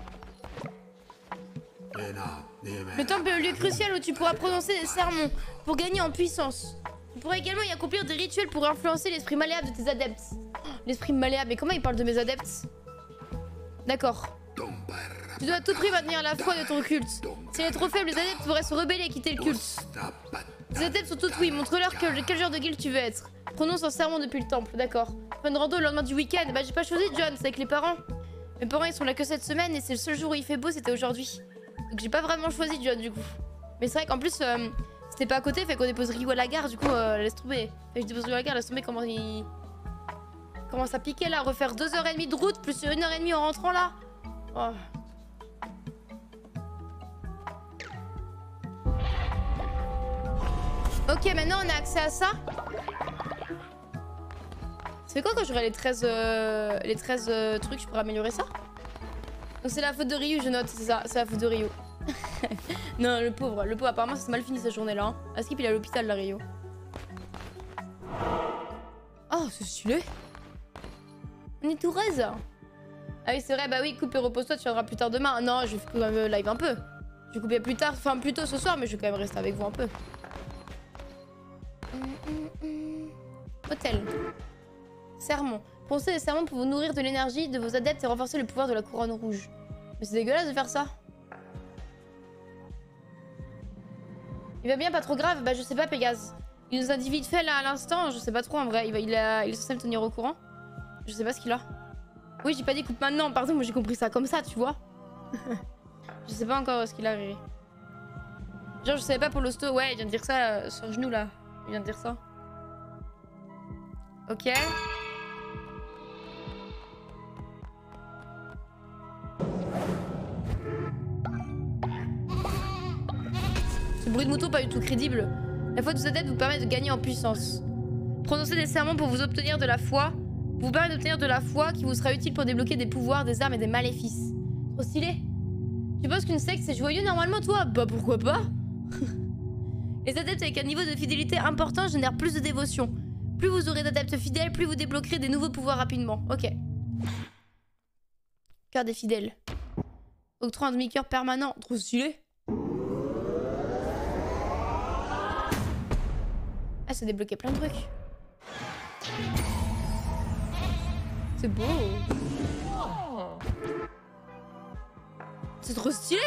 Le temple est le lieu crucial où tu pourras prononcer des sermons pour gagner en puissance. Tu pourras également y accomplir des rituels pour influencer l'esprit malléable de tes adeptes. L'esprit malléable, mais comment il parle de mes adeptes? D'accord. Tu dois à tout prix maintenir la foi de ton culte. Si elle est trop faible, les adeptes pourraient se rebeller et quitter le culte. Les adeptes sont toutes oui, montre-leur quel, quel genre de guilde tu veux être. Prononce un sermon depuis le temple, d'accord. Bonne rando le lendemain du week-end. Bah j'ai pas choisi John, c'est avec les parents. Mes parents ils sont là que cette semaine et c'est le seul jour où il fait beau, c'était aujourd'hui. Donc j'ai pas vraiment choisi John du coup. Mais c'est vrai qu'en plus euh, c'était pas à côté, fait qu'on dépose Rio à la gare, du coup euh, laisse tomber. Fait que je dépose Rio à la gare, laisse tomber comment il... Comment ça piquait là, refaire deux heures trente de route plus une heure trente en rentrant là. Oh. Ok, maintenant on a accès à ça. C'est quoi quand j'aurai les treize, euh, les treize euh, trucs, je pourrais améliorer ça? Donc c'est la faute de Ryu, je note, c'est ça, c'est la faute de Ryu. Non, le pauvre, le pauvre, apparemment c'est mal fini cette journée-là. Hein. Askip il est à l'hôpital là, Ryu. Oh, c'est stylé. On est tout rose. Ah oui, c'est vrai, bah oui, coupe et repose-toi, tu viendras plus tard demain. Non, je vais quand même live un peu. Je vais couper plus tard, enfin plus tôt ce soir, mais je vais quand même rester avec vous un peu. Hôtel. Sermon. Pensez des sermons pour vous nourrir de l'énergie de vos adeptes et renforcer le pouvoir de la couronne rouge. Mais c'est dégueulasse de faire ça. Il va bien, pas trop grave? Bah je sais pas, Pégase. Il nous a dit vite fait là à l'instant, je sais pas trop en vrai. Il, va, il, a, il est censé me tenir au courant. Je sais pas ce qu'il a. Oui, j'ai pas dit écoute maintenant, pardon, moi j'ai compris ça comme ça, tu vois. Je sais pas encore ce qu'il a arrivé. Genre je savais pas pour l'hosto, ouais, il vient de dire ça euh, sur le genou là. Il vient de dire ça. Ok. Ce bruit de mouton pas du tout crédible. La foi de vos adeptes vous permet de gagner en puissance. Prononcer des sermons pour vous obtenir de la foi vous permet d'obtenir de la foi qui vous sera utile pour débloquer des pouvoirs, des armes et des maléfices. Trop stylé. Tu penses qu'une secte c'est joyeux normalement toi? Bah pourquoi pas. Les adeptes avec un niveau de fidélité important génèrent plus de dévotion. Plus vous aurez d'adeptes fidèles, plus vous débloquerez des nouveaux pouvoirs rapidement. Ok. Cœur des fidèles. Octroi un demi-cœur permanent. Trop stylé. Ah, ça débloquait plein de trucs. C'est beau. C'est trop stylé.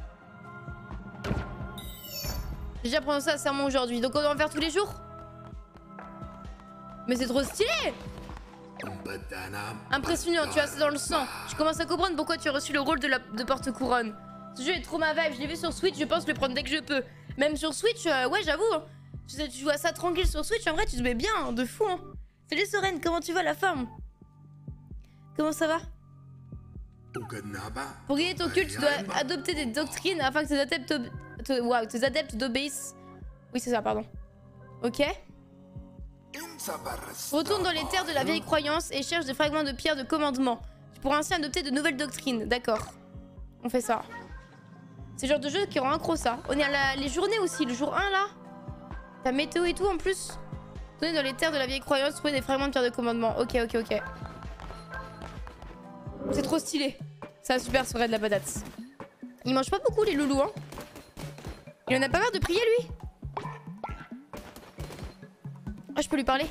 J'ai déjà prononcé un sermon aujourd'hui, donc on doit en faire tous les jours. Mais c'est trop stylé. Impressionnant, tu as ça dans le sang. Je commence à comprendre pourquoi tu as reçu le rôle de, la... de porte-couronne. Ce jeu est trop ma vibe, je l'ai vu sur Switch, je pense le prendre dès que je peux. Même sur Switch, euh, ouais j'avoue. Hein. Tu, sais, tu joues à ça tranquille sur Switch, en vrai tu te mets bien, hein, de fou. Hein. Salut Soren, comment tu vas la forme? Comment ça va? Pour gagner ton culte, tu dois adopter des doctrines afin que tes adeptes, te... wow, tes adeptes d'obéissent. Oui c'est ça, pardon. Ok. Retourne dans les terres de la vieille croyance et cherche des fragments de pierre de commandement. Tu pourras ainsi adopter de nouvelles doctrines. D'accord. On fait ça. C'est le genre de jeu qui rend accro ça. On est à la... les journées aussi, le jour un là. T'as météo et tout en plus. Retourner dans les terres de la vieille croyance, trouver des fragments de pierre de commandement. Ok, ok, ok. C'est trop stylé. Ça super serait de la patate. Il mange pas beaucoup les loulous hein. Il en a pas marre de prier lui. Ah, je peux lui parler.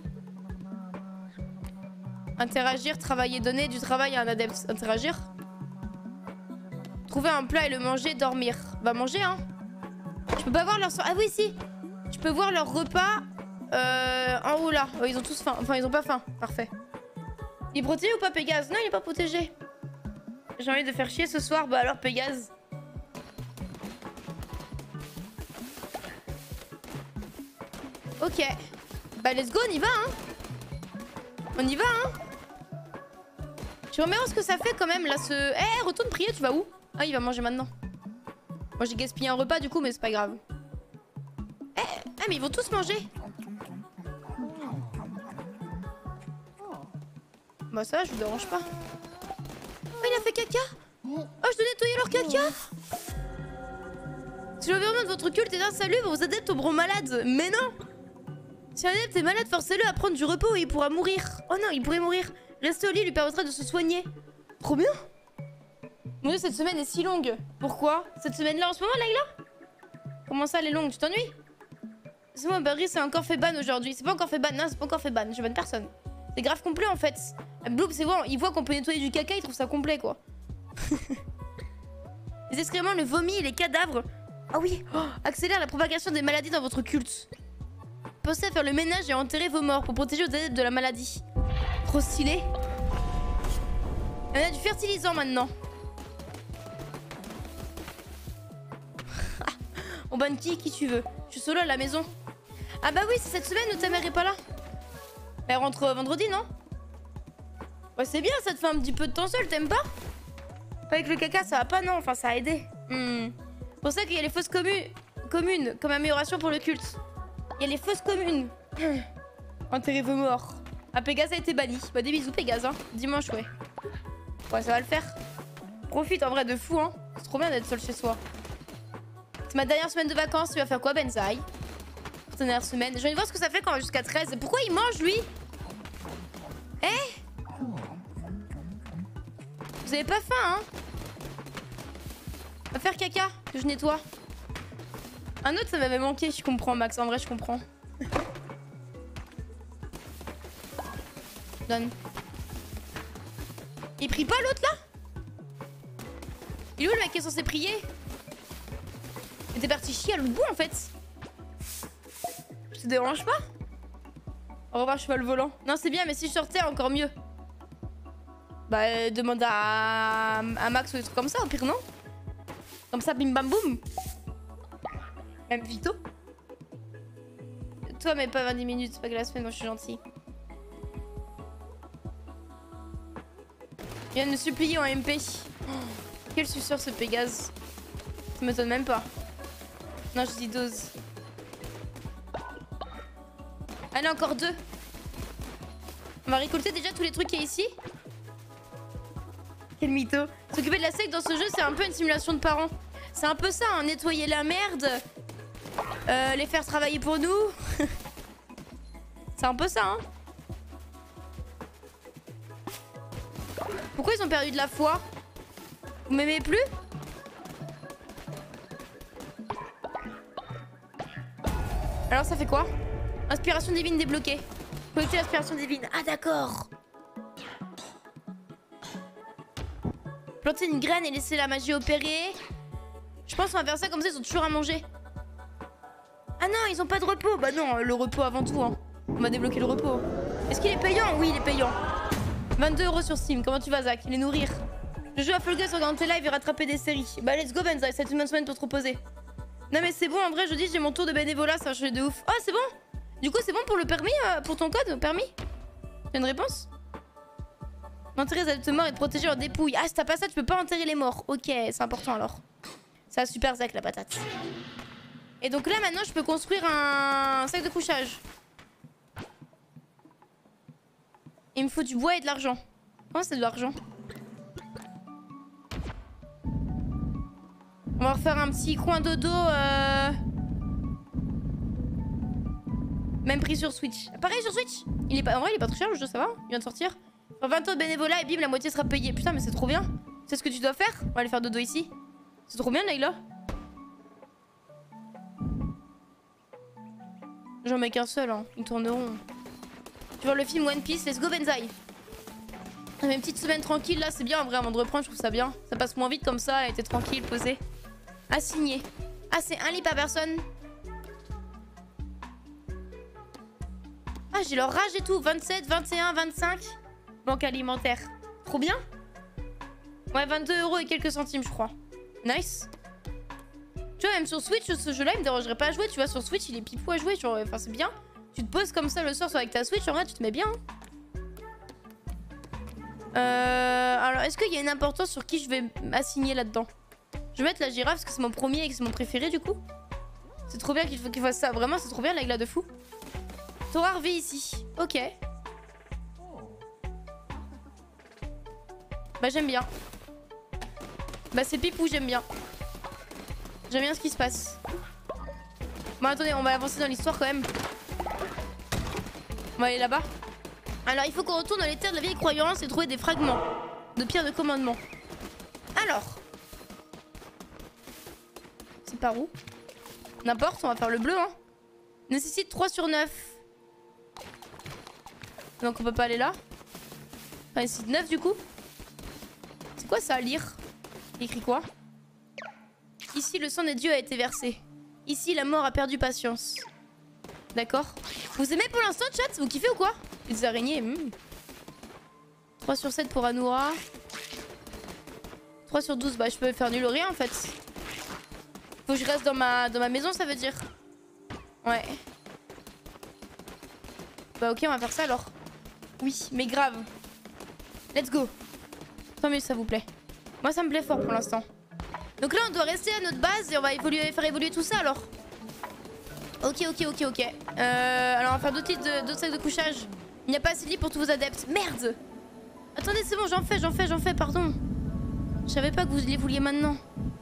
Interagir, travailler, donner du travail à un adepte. Interagir. Trouver un plat et le manger, dormir. Va manger, hein. Je peux pas voir leur... Ah oui, si. Je peux voir leur repas euh, en haut, là. Oh, ils ont tous faim. Enfin, ils ont pas faim. Parfait. Il est protégé ou pas, Pégase? Non, il est pas protégé. J'ai envie de faire chier ce soir. Bah alors, Pégase. Ok. Bah let's go, on y va hein. On y va hein. Je me demande ce que ça fait quand même là ce... Eh hey, retourne prier, tu vas où? Ah il va manger maintenant. Moi j'ai gaspillé un repas du coup mais c'est pas grave. Eh hey, hey, mais ils vont tous manger. Bah ça va, je vous dérange pas. Oh il a fait caca. Oh je dois nettoyer leur caca. Si l'environnement de votre culte est insalubre, vos adeptes tomberont malades. Mais non. Si un adepte est malade, forcez-le à prendre du repos et il pourra mourir. Oh non, il pourrait mourir. Rester au lit lui permettra de se soigner. Trop bien. Mon dieu, cette semaine est si longue. Pourquoi? Cette semaine-là en ce moment, Layla? Comment ça, elle est longue? Tu t'ennuies? C'est moi, Barry, c'est encore fait ban aujourd'hui. C'est pas encore fait ban, non, c'est pas encore fait ban. Je banne personne. C'est grave complet en fait. Bloop, c'est bon, il voit qu'on peut nettoyer du caca, il trouve ça complet quoi. Les excréments, le vomi et les cadavres. Ah oui, oh, accélère la propagation des maladies dans votre culte. Pensez à faire le ménage et à enterrer vos morts pour protéger vos adeptes de la maladie. Trop stylé. On a du fertilisant maintenant. On banne qui, qui tu veux. Je suis solo à la maison. Ah bah oui, c'est cette semaine où ta mère est pas là. Elle rentre vendredi, non? Ouais, c'est bien, ça te fait un petit peu de temps seul, t'aimes pas? Avec le caca, ça va pas, non? Enfin, ça a aidé. Hmm. C'est pour ça qu'il y a les fosses communes, communes comme amélioration pour le culte. Il y a les fosses communes. Enterrez vos morts. Ah, Pégase a été banni. Bah, des bisous, Pégase, hein. Dimanche, ouais. Ouais, ça va le faire. Profite en vrai de fou, hein. C'est trop bien d'être seul chez soi. C'est ma dernière semaine de vacances. Tu vas faire quoi, Benzaï? Ta dernière semaine. J'ai envie de voir ce que ça fait quand même jusqu'à treize. Pourquoi il mange, lui? Eh? Vous avez pas faim, hein? Va faire caca, que je nettoie. Un autre, ça m'avait manqué, je comprends, Max. En vrai, je comprends. donne. Il prie pas l'autre là? Il est où le mec qui est censé prier? Il était parti chier à l'autre bout en fait. Ça te dérange pas? Au revoir cheval volant. Non c'est bien mais si je sortais encore mieux. Bah euh, demande à... à Max ou des trucs comme ça au pire non? Comme ça bim bam boum. Même Vito. Toi mais pas vingt minutes, c'est pas que la semaine, moi je suis gentille. Il vient de me supplier en M P. Oh, quel suceur ce Pégase. Ça m'étonne même pas. Non je dis dose. Allez encore deux. On va récolter déjà tous les trucs qu'il y a ici. Quel mytho. S'occuper de la secte dans ce jeu c'est un peu une simulation de parents. C'est un peu ça, hein, nettoyer la merde. Euh, les faire travailler pour nous. C'est un peu ça, hein. Pourquoi ils ont perdu de la foi? Vous m'aimez plus? Alors ça fait quoi? Inspiration divine débloquée. Collecter l'inspiration divine. Ah d'accord. Planter une graine et laisser la magie opérer. Je pense qu'on va faire ça comme ça, ils ont toujours à manger. Ah non, ils ont pas de repos. Bah non, le repos avant tout. Hein. On va débloquer le repos. Est-ce qu'il est payant? Oui, il est payant. vingt-deux euros sur Steam. Comment tu vas, Zach? Les nourrir. Je joue à Fall Guys, regarde tes lives et rattraper des séries. Bah let's go, Benza. C'est une bonne semaine pour te reposer. Non mais c'est bon, en vrai, je dis, j'ai mon tour de bénévolat, ça va changer de ouf. Ah, c'est bon? Du coup, c'est bon pour le permis, euh, pour ton code, permis? T'as une réponse? Enterrer les adultes morts et de protéger leurs dépouilles. Ah, si t'as pas ça, tu peux pas enterrer les morts. Ok, c'est important alors. Ça, super, Zach, la patate. Et donc là, maintenant, je peux construire un sac de couchage. Il me faut du bois et de l'argent. Comment c'est de l'argent? On va refaire un petit coin dodo. Euh... Même prix sur Switch. Pareil sur Switch. Il est pas... En vrai, il est pas trop cher le jeu, ça va? Il vient de sortir. Enfin, vingt euros de bénévolat et bim, la moitié sera payée. Putain, mais c'est trop bien. C'est ce que tu dois faire? On va aller faire dodo ici. C'est trop bien, Layla. J'en mets qu'un seul, hein. Ils tourneront. Tu vois le film One Piece, let's go Benzaï. Mes petites semaines tranquilles là, c'est bien en vrai avant de reprendre, je trouve ça bien. Ça passe moins vite comme ça, et t'es tranquille, posé. À signer. Ah, c'est un lit par personne. Ah, j'ai leur rage et tout. vingt-sept, vingt et un, vingt-cinq. Banque alimentaire. Trop bien. Ouais, vingt-deux euros et quelques centimes, je crois. Nice. Tu vois, même sur Switch, ce jeu-là, il me dérangerait pas à jouer. Tu vois, sur Switch, il est pipou à jouer. Genre, enfin, c'est bien. Tu te poses comme ça le soir avec ta Switch, en vrai, tu te mets bien. Euh, alors, est-ce qu'il y a une importance sur qui je vais m'assigner là-dedans? Je vais mettre la girafe parce que c'est mon premier et que c'est mon préféré, du coup. C'est trop bien qu'il faut qu'il fasse ça. Vraiment, c'est trop bien, l'aigle de fou. Torard vit ici. Ok. Bah, j'aime bien. Bah, c'est pipou, j'aime bien. J'aime bien ce qui se passe. Bon, attendez, on va avancer dans l'histoire quand même. On va aller là-bas. Alors, il faut qu'on retourne dans les terres de la vieille croyance et trouver des fragments de pierres de commandement. Alors. C'est par où? N'importe, on va faire le bleu, hein. Nécessite trois sur neuf. Donc, on peut pas aller là. Enfin, nécessite neuf du coup. C'est quoi ça à lire? Il écrit quoi? Ici, le sang des dieux a été versé. Ici, la mort a perdu patience. D'accord. Vous aimez pour l'instant, chat? Vous kiffez ou quoi? Les araignées. Hmm. trois sur sept pour Anoura. trois sur douze. Bah, je peux faire nul ou rien en fait. Faut que je reste dans ma, dans ma maison, ça veut dire. Ouais. Bah, ok, on va faire ça alors. Oui, mais grave. Let's go. Tant mieux, ça vous plaît. Moi, ça me plaît fort pour l'instant. Donc là, on doit rester à notre base et on va évoluer, faire évoluer tout ça alors. Ok, ok, ok, ok. Euh, alors, on va faire d'autres de, d'autres sacs de couchage. Il n'y a pas assez de lit pour tous vos adeptes. Merde! Attendez, c'est bon, j'en fais, j'en fais, j'en fais, pardon. Je savais pas que vous les vouliez maintenant.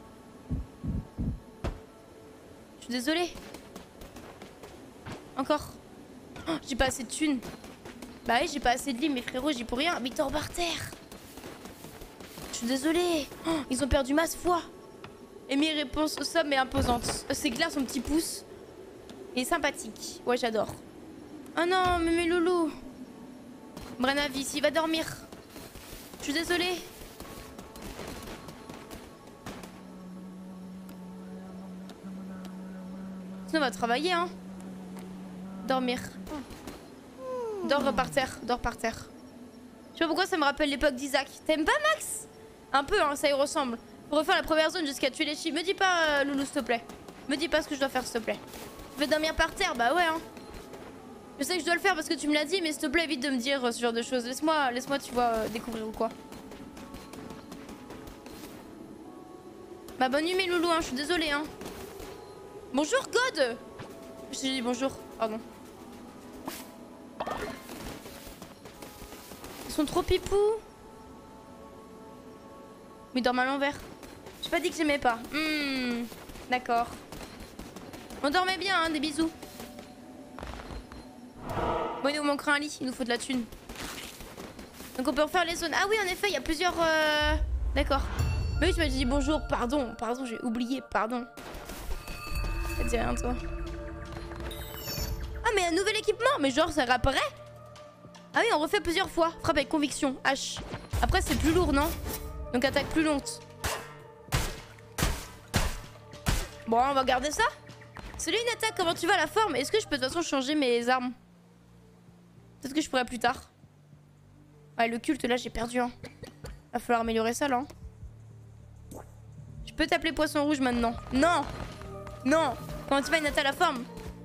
Je suis désolée. Encore. Oh, j'ai pas assez de thunes. Bah oui, j'ai pas assez de lit, mais frérot, j'y pour rien. Victor Barter. Je suis désolée. Oh, ils ont perdu masse foi. Et mes réponses somme et imposantes. C'est clair, son petit pouce. Il est sympathique. Ouais, j'adore. Oh non, mais mes loulous. Brenna, vice, il va dormir. Je suis désolée. Sinon, on va travailler, hein. Dormir. Dors par terre, dors par terre. Je sais pas pourquoi ça me rappelle l'époque d'Isaac. T'aimes pas, Max? Un peu, hein, ça y ressemble. Faut refaire la première zone jusqu'à tuer les chiens. Me dis pas, euh, Loulou, s'il te plaît. Me dis pas ce que je dois faire, s'il te plaît. Je vais dormir par terre, bah ouais, hein. Je sais que je dois le faire parce que tu me l'as dit, mais s'il te plaît, évite de me dire euh, ce genre de choses. Laisse-moi, laisse-moi, tu vois, euh, découvrir ou quoi. Bah bonne nuit, mes loulous, hein, je suis désolée, hein. Bonjour, God. Je t'ai dit bonjour, pardon. Ils sont trop pipous. Mais ils dorment à l'envers. J'ai pas dit que j'aimais pas. Hmm, d'accord. On dormait bien, hein, des bisous. Bon, il nous manquera un lit, il nous faut de la thune. Donc on peut refaire les zones. Ah oui, en effet, il y a plusieurs... Euh... D'accord. Mais oui, tu m'as dit bonjour, pardon, pardon, j'ai oublié, pardon. Ça te dit rien, toi? Ah, mais un nouvel équipement. Mais genre, ça réapparaît? Ah oui, on refait plusieurs fois. Frappe avec conviction, H. Après, c'est plus lourd, non? Donc attaque plus lente. Bon, on va garder ça. C'est lui une attaque, comment tu vas la forme? Est-ce que je peux de toute façon changer mes armes? Peut-être que je pourrais plus tard. Ouais, le culte, là, j'ai perdu, hein. Va falloir améliorer ça, là. Hein. Je peux t'appeler poisson rouge maintenant. Non. Non. Comment tu vas, Inata, la forme?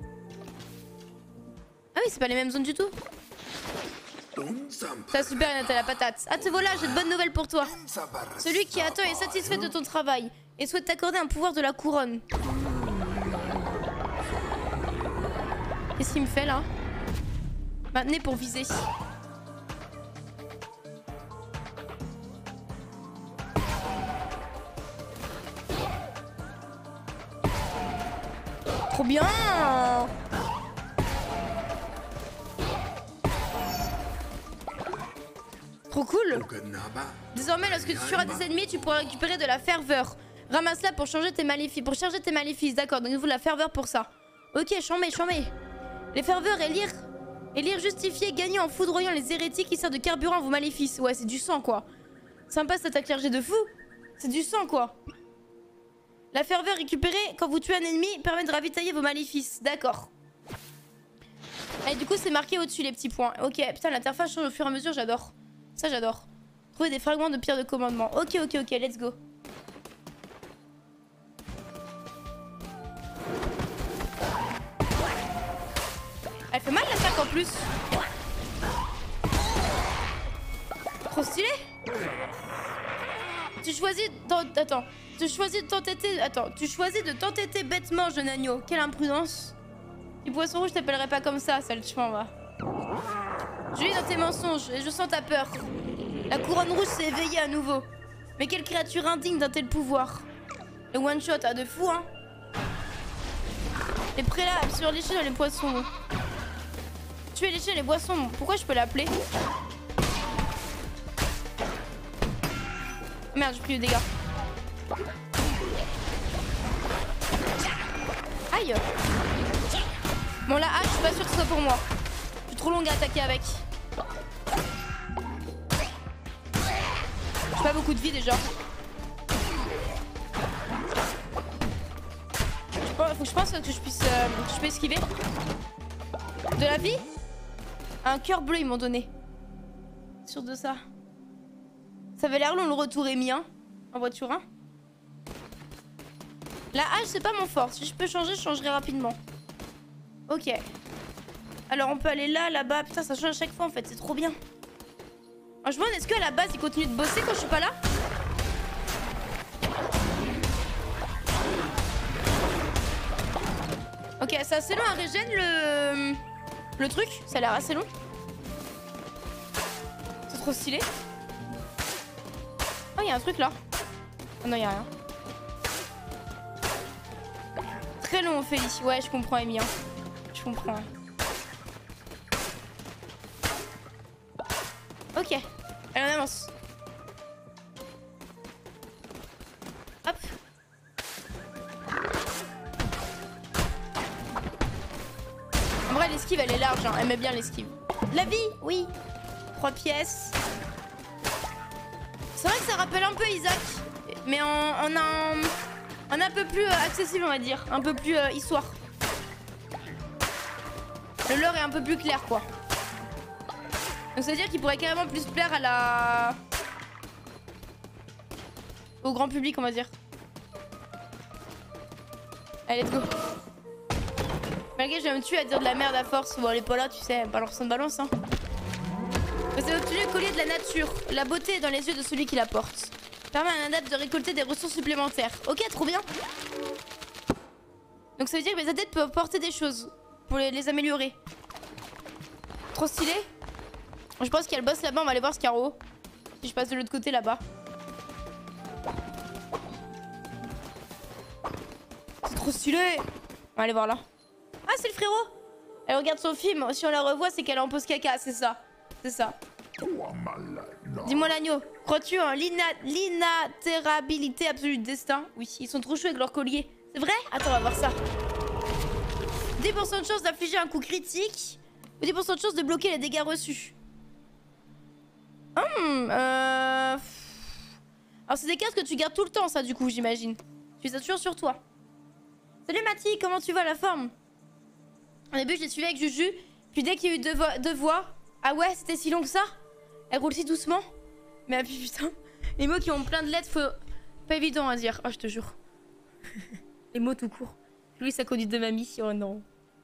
Ah oui, c'est pas les mêmes zones du tout. Ça super, Inata, la patate. Ah, te voilà, j'ai de bonnes nouvelles pour toi. Celui qui attend est satisfait de ton travail et souhaite t'accorder un pouvoir de la couronne. Qu'est-ce qu'il me fait, là? Maintenez pour viser. Trop bien! Trop cool! Désormais, lorsque tu tueras des ennemis, tu pourras récupérer de la ferveur. Ramasse-la pour changer tes maléfices. Pour charger tes maléfices, d'accord. Donc il faut de la ferveur pour ça. Ok, chambé, chambé. Les ferveurs, élire. Élire justifié, gagner en foudroyant les hérétiques qui servent de carburant à vos maléfices. Ouais, c'est du sang, quoi. Sympa cette clergé de fou. C'est du sang, quoi. La ferveur récupérée quand vous tuez un ennemi permet de ravitailler vos maléfices. D'accord. Et du coup, c'est marqué au-dessus les petits points. Ok, putain, l'interface change au fur et à mesure, j'adore. Ça, j'adore. Trouver des fragments de pierre de commandement. Ok, ok, ok, let's go. Elle fait mal l'attaque en plus. Trop stylé. Tu choisis... Attends. Tu choisis de t'entêter... Attends. Tu choisis de t'entêter bêtement, jeune agneau. Quelle imprudence. Du poisson rouge, je t'appellerai pas comme ça, sale chouin, va. Je lis dans tes mensonges et je sens ta peur. La couronne rouge s'est éveillée à nouveau. Mais quelle créature indigne d'un tel pouvoir. Le one-shot, ah, de fou, hein. Les prélats sur les chiens et les poissons. Tuer les chiens et les boissons. Pourquoi je peux l'appeler? Merde, j'ai pris le dégât. Aïe. Bon, la hache, je suis pas sûre que ce soit pour moi. Je suis trop longue à attaquer avec. J'ai pas beaucoup de vie déjà. Faut que je pense que je puisse, euh, que je peux esquiver. De la vie? Un cœur bleu, ils m'ont donné. Sûr de ça. Ça avait l'air long le retour, Amy, hein. En voiture, hein. La hache, c'est pas mon fort. Si je peux changer, je changerai rapidement. Ok. Alors, on peut aller là, là-bas. Putain, ça change à chaque fois, en fait. C'est trop bien. Alors, je me demande, est-ce qu'à la base, il continue de bosser quand je suis pas là? Ok, c'est assez long à régène, le... Le truc. Ça a l'air assez long. C'est trop stylé. Oh, il y a un truc là. Oh non, il y a rien. Très long, Ophélie. Ouais, je comprends, Amy. Hein. Je comprends. Ok. Allez, on avance. Hop. En vrai, l'esquive, elle est large. Hein. Elle met bien l'esquive. La vie, oui. trois pièces. C'est vrai que ça rappelle un peu Isaac, mais en, en un, en un peu plus euh, accessible, on va dire. Un peu plus euh, histoire. Le lore est un peu plus clair, quoi. Donc ça veut dire qu'il pourrait carrément plus plaire à la... au grand public, on va dire. Allez, let's go. Malgré je vais me tuer à dire de la merde à force. Bon, elle est pas là, tu sais, balance de balance, hein. Vous avez obtenu le collier de la nature. La beauté est dans les yeux de celui qui la porte. Permet à un adepte de récolter des ressources supplémentaires. Ok, trop bien. Donc ça veut dire que les adeptes peuvent porter des choses pour les, les améliorer. Trop stylé. Je pense qu'il y a le boss là-bas, on va aller voir ce qu'il y a en haut. Si je passe de l'autre côté là-bas. C'est trop stylé. On va aller voir là. Ah, c'est le frérot. Elle regarde son film. Si on la revoit, c'est qu'elle est en pause caca, c'est ça. C'est ça. Dis-moi l'agneau, crois-tu en l'inaltérabilité absolue du destin? Oui, ils sont trop chauds avec leur collier. C'est vrai? Attends, on va voir ça. dix pour cent de chance d'infliger un coup critique ou dix pour cent de chance de bloquer les dégâts reçus. Hum, euh... Alors c'est des cartes que tu gardes tout le temps, ça, du coup, j'imagine. Tu les as toujours sur toi. Salut Mathie, comment tu vas, la forme? Au début, je l'ai suivi avec Juju, puis dès qu'il y a eu deux, vo deux voix... Ah ouais, c'était si long que ça? Elle roule si doucement? Mais ah putain, les mots qui ont plein de lettres, faut... pas évident à dire. Oh, je te jure. Les mots tout court. Louis, sa conduite de mamie. Oh non.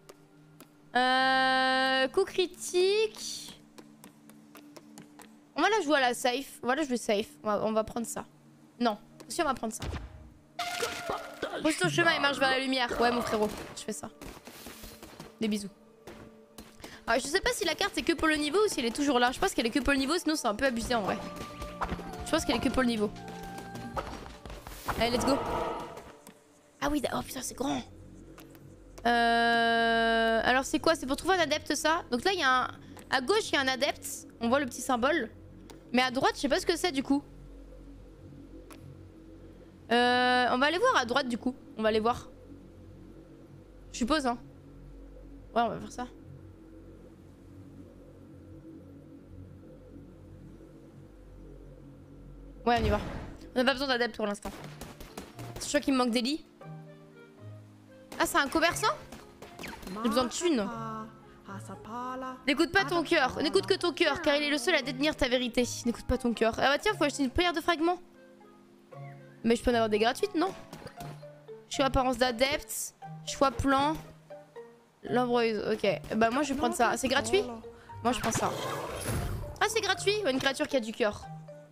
Euh... Coup critique. On va la jouer à la safe. On va la jouer safe. On va, on va prendre ça. Non. Si, on va prendre ça. Pose ton chemin et marche vers la lumière. Ouais, mon frérot. Je fais ça. Des bisous. Alors, je sais pas si la carte c'est que pour le niveau ou si elle est toujours là. Je pense qu'elle est que pour le niveau, sinon c'est un peu abusé en vrai. Je pense qu'elle est que pour le niveau. Allez, let's go. Ah oui, oh putain, c'est grand. Euh... Alors c'est quoi? C'est pour trouver un adepte, ça? Donc là, il y a un... À gauche, il y a un adepte. On voit le petit symbole. Mais à droite, je sais pas ce que c'est du coup. Euh... On va aller voir à droite du coup. On va aller voir. Je suppose, hein. Ouais, on va faire ça. Ouais, on y va. On n'a pas besoin d'adeptes pour l'instant. Je crois qu'il me manque des lits. Ah, c'est un commerçant? J'ai besoin de thunes. N'écoute pas ton cœur. N'écoute que ton cœur, car il est le seul à détenir ta vérité. N'écoute pas ton cœur. Ah bah tiens, faut acheter une prière de fragments. Mais je peux en avoir des gratuites, non? Choix apparence d'adepte. Choix plan. L'embreuse, ok. Bah moi je vais prendre ça. C'est gratuit? Moi je prends ça. Ah, c'est gratuit? Une créature qui a du cœur.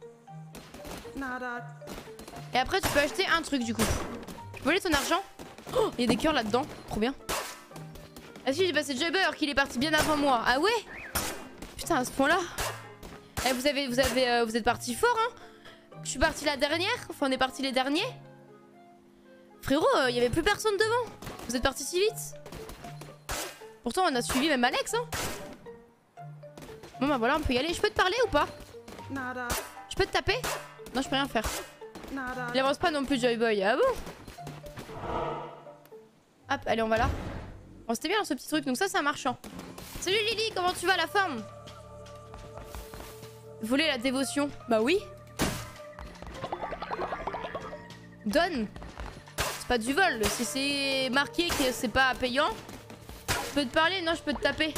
Et après tu peux acheter un truc du coup. Tu peux voler ton argent? Oh, il y a des cœurs là-dedans. Trop bien. Ah si, j'ai passé Jubber qu'il est parti bien avant moi. Ah ouais? Putain, à ce point là. Eh, vous avez, vous avez, euh, vous êtes parti fort, hein? Je suis partie la dernière. Enfin, on est parti les derniers. Frérot, il euh, y avait plus personne devant. Vous êtes parti si vite. Pourtant on a suivi même Alex, hein. Bon bah voilà, on peut y aller. Je peux te parler ou pas? Je peux te taper? Non, je peux rien faire. Il avance pas non plus, Joy Boy. Ah bon? Hop, allez, on va là. Bon, c'était bien ce petit truc, donc ça c'est un marchand. Salut Lily, comment tu vas, la forme? Voler la dévotion? Bah oui. Donne. C'est pas du vol. Si c'est marqué que c'est pas payant, je peux te parler? Non, je peux te taper.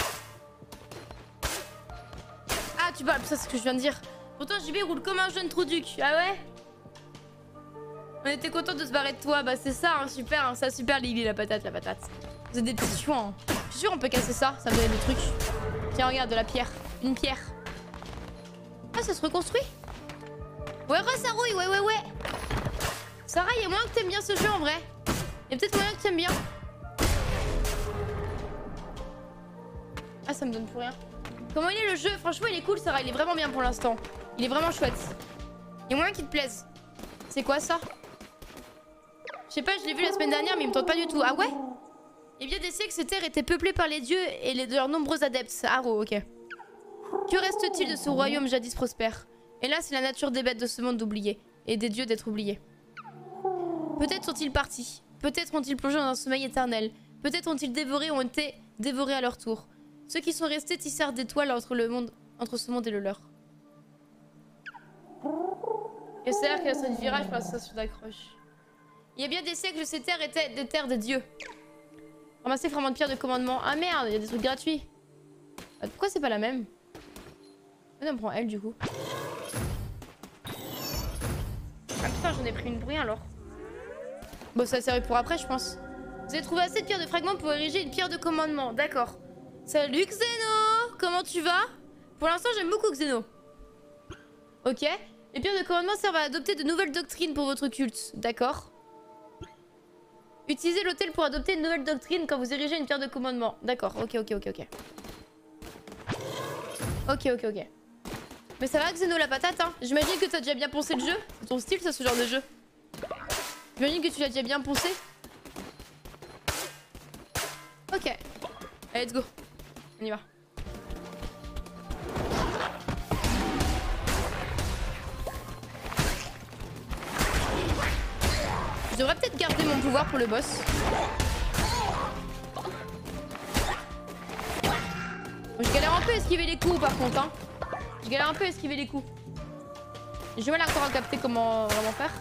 Ah, tu parles, ça c'est ce que je viens de dire. Pourtant J B roule comme un jeune trouduc. Ah ouais? On était content de se barrer de toi. Bah c'est ça, hein, super, hein, ça super Lily, la patate, la patate. Vous êtes des petits chouans, hein. Je suis sûr on peut casser ça, ça me donne des trucs. Tiens, regarde, de la pierre. Une pierre. Ah, ça se reconstruit? Ouais, re, ça rouille, ouais, ouais, ouais. Sarah, il y a moyen que t'aimes bien ce jeu en vrai. Il y a peut-être moyen que t'aimes bien. Ah, ça me donne pour rien. Comment il est le jeu? Franchement, il est cool, Sarah. Il est vraiment bien pour l'instant. Il est vraiment chouette. Il y a moyen qu'il te plaise. C'est quoi ça? Je sais pas, je l'ai vu la semaine dernière, mais il me tente pas du tout. Ah ouais? Il y a bien des siècles que ces terres étaient peuplées par les dieux et les, de leurs nombreux adeptes. Arrow, ok. Que reste-t-il de ce royaume jadis prospère? Et là, c'est la nature des bêtes de ce monde d'oublier. Et des dieux d'être oubliés. Peut-être sont-ils partis. Peut-être ont-ils plongé dans un sommeil éternel. Peut-être ont-ils dévoré ou ont été dévorés à leur tour. Ceux qui sont restés tissèrent des toiles entre le monde, entre ce monde et le leur. Et c'est-à-dire qu'il y a un virage par la station d'accroche. Il y a bien des siècles, ces terres étaient des terres de Dieu. Ramasser fragments de pierre de commandement. Ah merde, il y a des trucs gratuits. Ah, pourquoi c'est pas la même? On prend elle du coup. Ah putain, j'en ai pris une pour rien alors. Bon, ça servi pour après, je pense. Vous avez trouvé assez de pierres de fragments pour ériger une pierre de commandement. D'accord. Salut Xeno! Comment tu vas? Pour l'instant, j'aime beaucoup Xeno. Ok. Les pierres de commandement servent à adopter de nouvelles doctrines pour votre culte. D'accord. Utilisez l'autel pour adopter une nouvelle doctrine quand vous érigez une pierre de commandement. D'accord. Ok, ok, ok, ok. Ok, ok, ok. Mais ça va Xeno la patate, hein? J'imagine que t'as déjà bien poncé le jeu. C'est ton style, ça, ce genre de jeu. J'imagine que tu l'as déjà bien poncé. Ok. Allez, let's go. On y va. Je devrais peut-être garder mon pouvoir pour le boss. Je galère un peu à esquiver les coups par contre, hein. Je galère un peu à esquiver les coups. J'ai du mal encore à capter comment vraiment faire.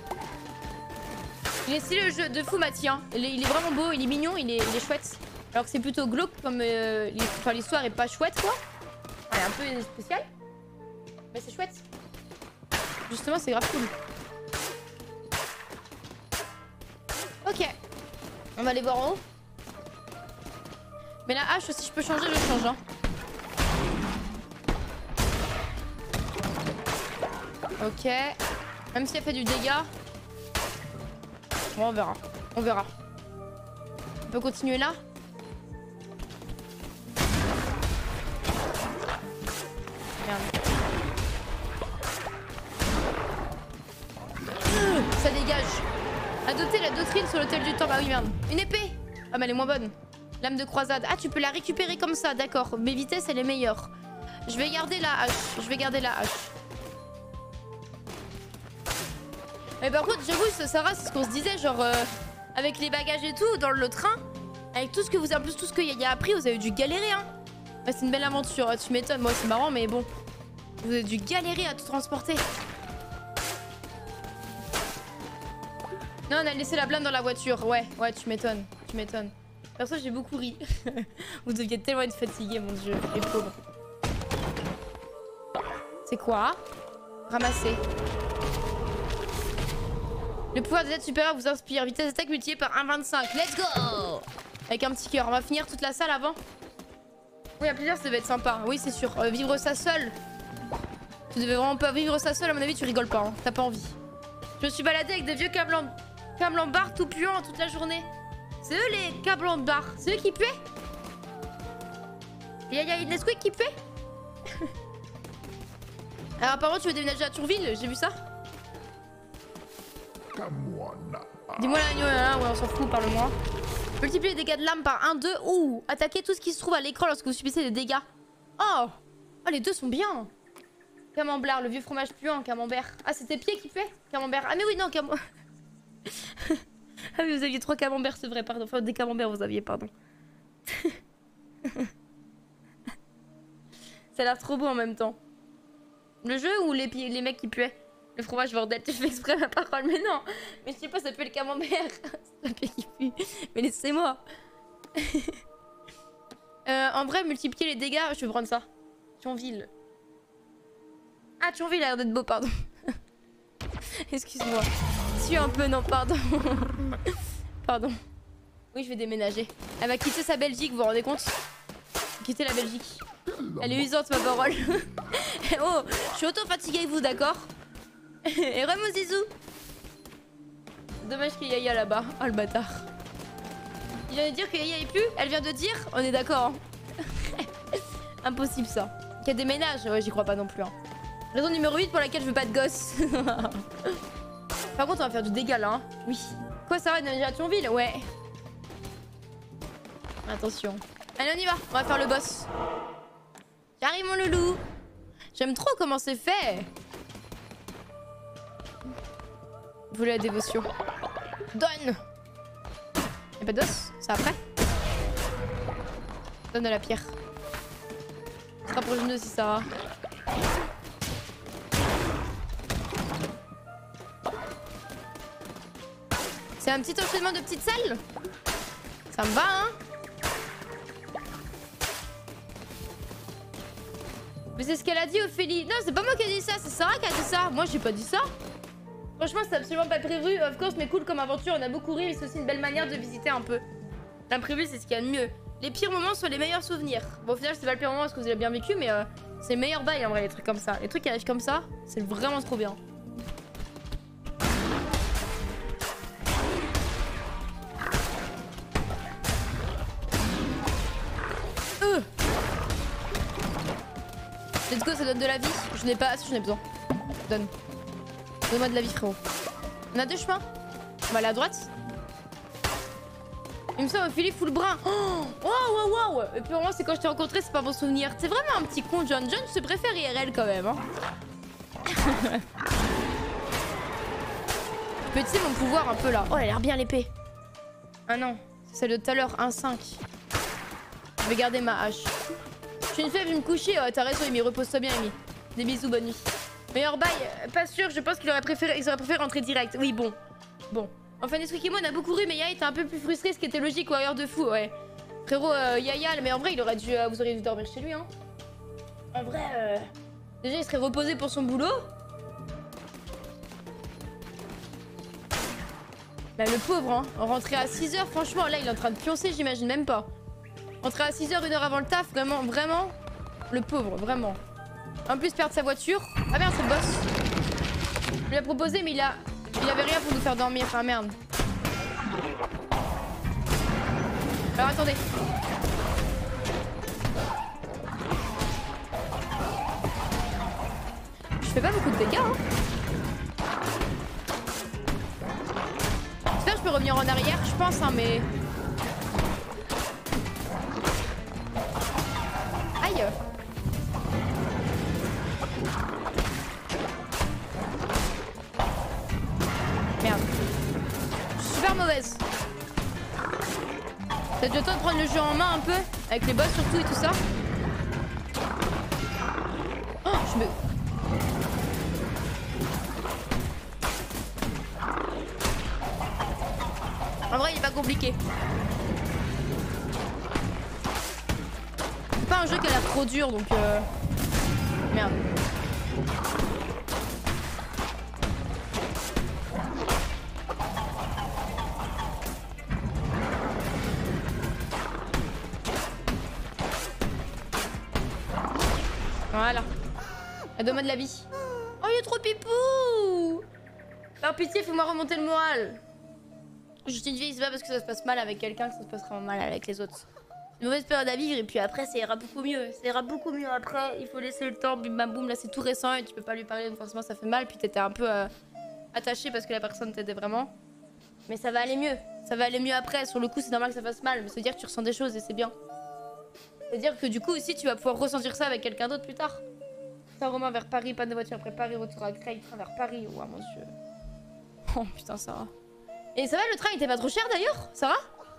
Il est stylé le jeu de fou Mathieu, hein. il, est, il est vraiment beau, il est mignon, il est, il est chouette. Alors que c'est plutôt glauque comme euh, l'histoire est pas chouette quoi. Elle est un peu spéciale. Mais c'est chouette. Justement c'est grave cool. Ok. On va aller voir en haut. Mais la hache si je peux changer je change hein. Ok. Même si elle fait du dégât. Bon, on verra. On verra. On peut continuer là. Merde. Ça dégage. Adopter la doctrine sur l'autel du temps. Bah oui, merde. Une épée. Ah, mais elle est moins bonne. Lame de croisade. Ah, tu peux la récupérer comme ça. D'accord. Mes vitesses, elle est meilleure. Je vais garder la hache. Je vais garder la hache. Mais par contre, j'avoue, Sarah, c'est ce qu'on se disait, genre, euh, avec les bagages et tout, dans le train, avec tout ce que vous avez, plus tout ce qu'il y a appris, vous avez dû galérer, hein. Bah, c'est une belle aventure, tu m'étonnes, moi c'est marrant, mais bon. Vous avez dû galérer à tout transporter. Non, on a laissé la blinde dans la voiture, ouais, ouais, tu m'étonnes, tu m'étonnes. Perso, j'ai beaucoup ri. Vous deviez tellement être fatigués, mon dieu, les pauvres. C'est quoi? Ramasser. Le pouvoir des aides supérieures vous inspire. Vitesse d'attaque multipliée par un virgule vingt-cinq. Let's go! Avec un petit cœur. On va finir toute la salle avant. Oui, à plusieurs, ça devait être sympa. Oui, c'est sûr. Euh, vivre ça seul. Tu devais vraiment pas vivre ça seul. À mon avis, tu rigoles pas. Hein. T'as pas envie. Je me suis baladée avec des vieux câbles en, câbles en barre tout puants toute la journée. C'est eux les câbles en barre. C'est eux qui puaient? Il y a, y a une Nesquik qui puait? Alors, apparemment, tu veux déménager à Tourville. J'ai vu ça. Dis-moi l'agneau, là, ouais, on s'en fout, parle-moi. Multiplier les dégâts de lame par un, deux. Ouh, attaquer tout ce qui se trouve à l'écran lorsque vous subissez des dégâts. Oh, oh, les deux sont bien. Camembert, le vieux fromage puant, camembert. Ah, c'était pied qui puait? Camembert. Ah, mais oui, non, camembert. Ah, oui, vous aviez trois camemberts, c'est vrai, pardon. Enfin, des camemberts, vous aviez, pardon. Ça a l'air trop beau en même temps. Le jeu ou les, les mecs qui puaient? Le fromage bordel, tu fais exprès ma parole, mais non. Mais je sais pas, ça pue le camembert. Ça pue qui pue. Mais laissez-moi. euh, en vrai, multiplier les dégâts, je vais prendre ça. Thionville. Ah, Thionville a l'air d'être beau, pardon. Excuse-moi. Suis un peu, non, pardon. Pardon. Oui, je vais déménager. Elle va quitter sa Belgique, vous vous rendez compte? Quitter la Belgique. Elle est usante, ma parole. Oh, je suis auto-fatiguée avec vous, d'accord? Et Remo Zizou. Dommage qu'il y a Yaya là-bas. Oh le bâtard. Il vient de dire que Yaya est plus. Elle vient de dire. On est d'accord. Hein. Impossible ça. Qu'il y a des ménages. Ouais, j'y crois pas non plus. Hein. Raison numéro huit pour laquelle je veux pas de gosse. Par contre, on va faire du dégât là. Hein. Oui. Quoi, ça va déménager à Thionville? Ouais. Attention. Allez, on y va. On va faire le boss. J'arrive, mon loulou. J'aime trop comment c'est fait. Voulez la dévotion. Donne. Y'a pas d'os? C'est après? Donne de la pierre. Se rapproche de nous aussi, Sarah. C'est un petit enchaînement de petites salles. Ça me va, hein. Mais c'est ce qu'elle a dit, Ophélie. Non, c'est pas moi qui ai dit ça, c'est Sarah qui a dit ça. Moi, j'ai pas dit ça. Franchement, c'est absolument pas prévu. Of course, mais cool comme aventure. On a beaucoup ri, mais c'est aussi une belle manière de visiter un peu. L'imprévu, c'est ce qu'il y a de mieux. Les pires moments sont les meilleurs souvenirs. Bon, au final, c'est pas le pire moment parce que vous avez bien vécu, mais euh, c'est le meilleur bail en vrai, les trucs comme ça. Les trucs qui arrivent comme ça, c'est vraiment trop bien. Euh. Let's go, ça donne de la vie. Je n'ai pas assez, j'en ai besoin. Donne. Donne-moi de la vie, frérot. On a deux chemins. On va aller à droite. Il me semble Ophélie fout le brin. Oh, waouh, waouh, waouh. Et puis pour moi, c'est quand je t'ai rencontré, c'est pas bon souvenir. C'est vraiment un petit con, John. John se préfère I R L quand même. Hein. Je peux utiliser mon pouvoir un peu là. Oh, elle a l'air bien l'épée. Ah non, c'est celle de tout à l'heure, un cinq. Je vais garder ma hache. Je suis une fève, je vais me coucher. Oh, t'as raison, Amy. Repose-toi bien, Amy. Des bisous, bonne nuit. Meilleur bail, pas sûr. Je pense qu'il aurait préféré, ils auraient préféré rentrer direct. Oui, bon. Bon. Enfin, Nesquik et moi, on a beaucoup ru, mais Yaya était un peu plus frustré, ce qui était logique, warrior de fou, ouais. Frérot, euh, Yaya, mais en vrai, il aurait dû, euh, vous auriez dû dormir chez lui, hein. En vrai, euh... déjà, il serait reposé pour son boulot. Bah, le pauvre, hein. Rentrer à six heures, franchement, là, il est en train de pioncer, j'imagine même pas. Rentrer à six heures, une heure avant le taf, vraiment, vraiment. Le pauvre, vraiment. En plus, perdre sa voiture. Ah merde, c'est le boss. Je lui ai proposé, mais il a... Il avait rien pour nous faire dormir. Ah merde. Alors attendez. Je fais pas beaucoup de dégâts, hein. J'espère que je peux revenir en arrière, je pense, hein, mais... Aïe. Merde. Je suis super mauvaise. T'as déjà le temps de prendre le jeu en main un peu? Avec les boss surtout et tout ça? Oh, je me... En vrai, il est pas compliqué. C'est pas un jeu qui a l'air trop dur, donc... Euh... Merde. Voilà. Donne-moi de la vie. Oh, il est trop pipou. Par pitié, fais-moi remonter le moral. Je suis une vieille, c'est pas parce que ça se passe mal avec quelqu'un que ça se passera mal avec les autres. Une mauvaise période à vivre et puis après, ça ira beaucoup mieux. Ça ira beaucoup mieux après. Il faut laisser le temps. Bim bam boum, là c'est tout récent et tu peux pas lui parler donc forcément ça fait mal. Puis t'étais un peu euh, attaché parce que la personne t'aidait vraiment. Mais ça va aller mieux. Ça va aller mieux après. Sur le coup, c'est normal que ça fasse mal. Mais ça veut dire que tu ressens des choses et c'est bien. C'est-à-dire que du coup aussi tu vas pouvoir ressentir ça avec quelqu'un d'autre plus tard. Saint-Romain vers Paris, panne de voiture après Paris, retour à Creil, train vers Paris. Oh mon dieu. Oh putain, Sarah. Et ça va, le train il était pas trop cher d'ailleurs, Sarah?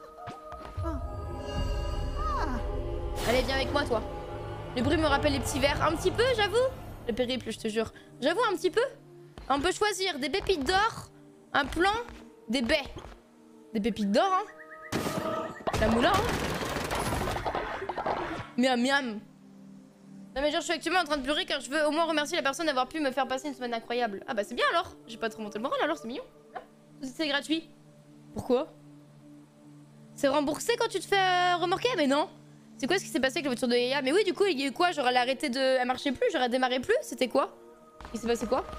Allez, viens avec moi toi. Le bruit me rappelle les petits vers. Un petit peu, j'avoue. Le périple, je te jure. J'avoue un petit peu. On peut choisir des pépites d'or, un plan, des baies. Des pépites d'or, hein. La moulin, hein. Miam miam. Non mais genre je suis actuellement en train de pleurer car je veux au moins remercier la personne d'avoir pu me faire passer une semaine incroyable. Ah bah c'est bien alors. J'ai pas trop monté le moral alors, c'est mignon. C'est gratuit. Pourquoi? C'est remboursé quand tu te fais euh, remorquer? Mais non. C'est quoi ce qui s'est passé avec la voiture de Yaya? Mais oui du coup il y a eu quoi? Genre elle a arrêté de... Elle marchait plus? Genre elle démarrait plus? C'était quoi? Il s'est passé quoi?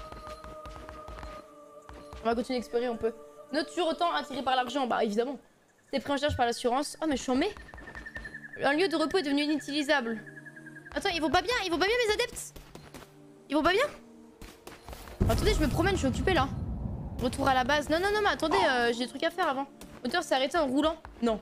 On va continuer d'explorer, on peut. Note toujours autant attiré par l'argent. Bah évidemment. C'était pris en charge par l'assurance. Oh mais je suis en mai. Un lieu de repos est devenu inutilisable. Attends, ils vont pas bien, ils vont pas bien mes adeptes. Ils vont pas bien. Attendez, je me promène, je suis occupée là. Retour à la base. Non, non, non, mais attendez, euh, j'ai des trucs à faire avant. L'auteur s'est arrêté en roulant. Non.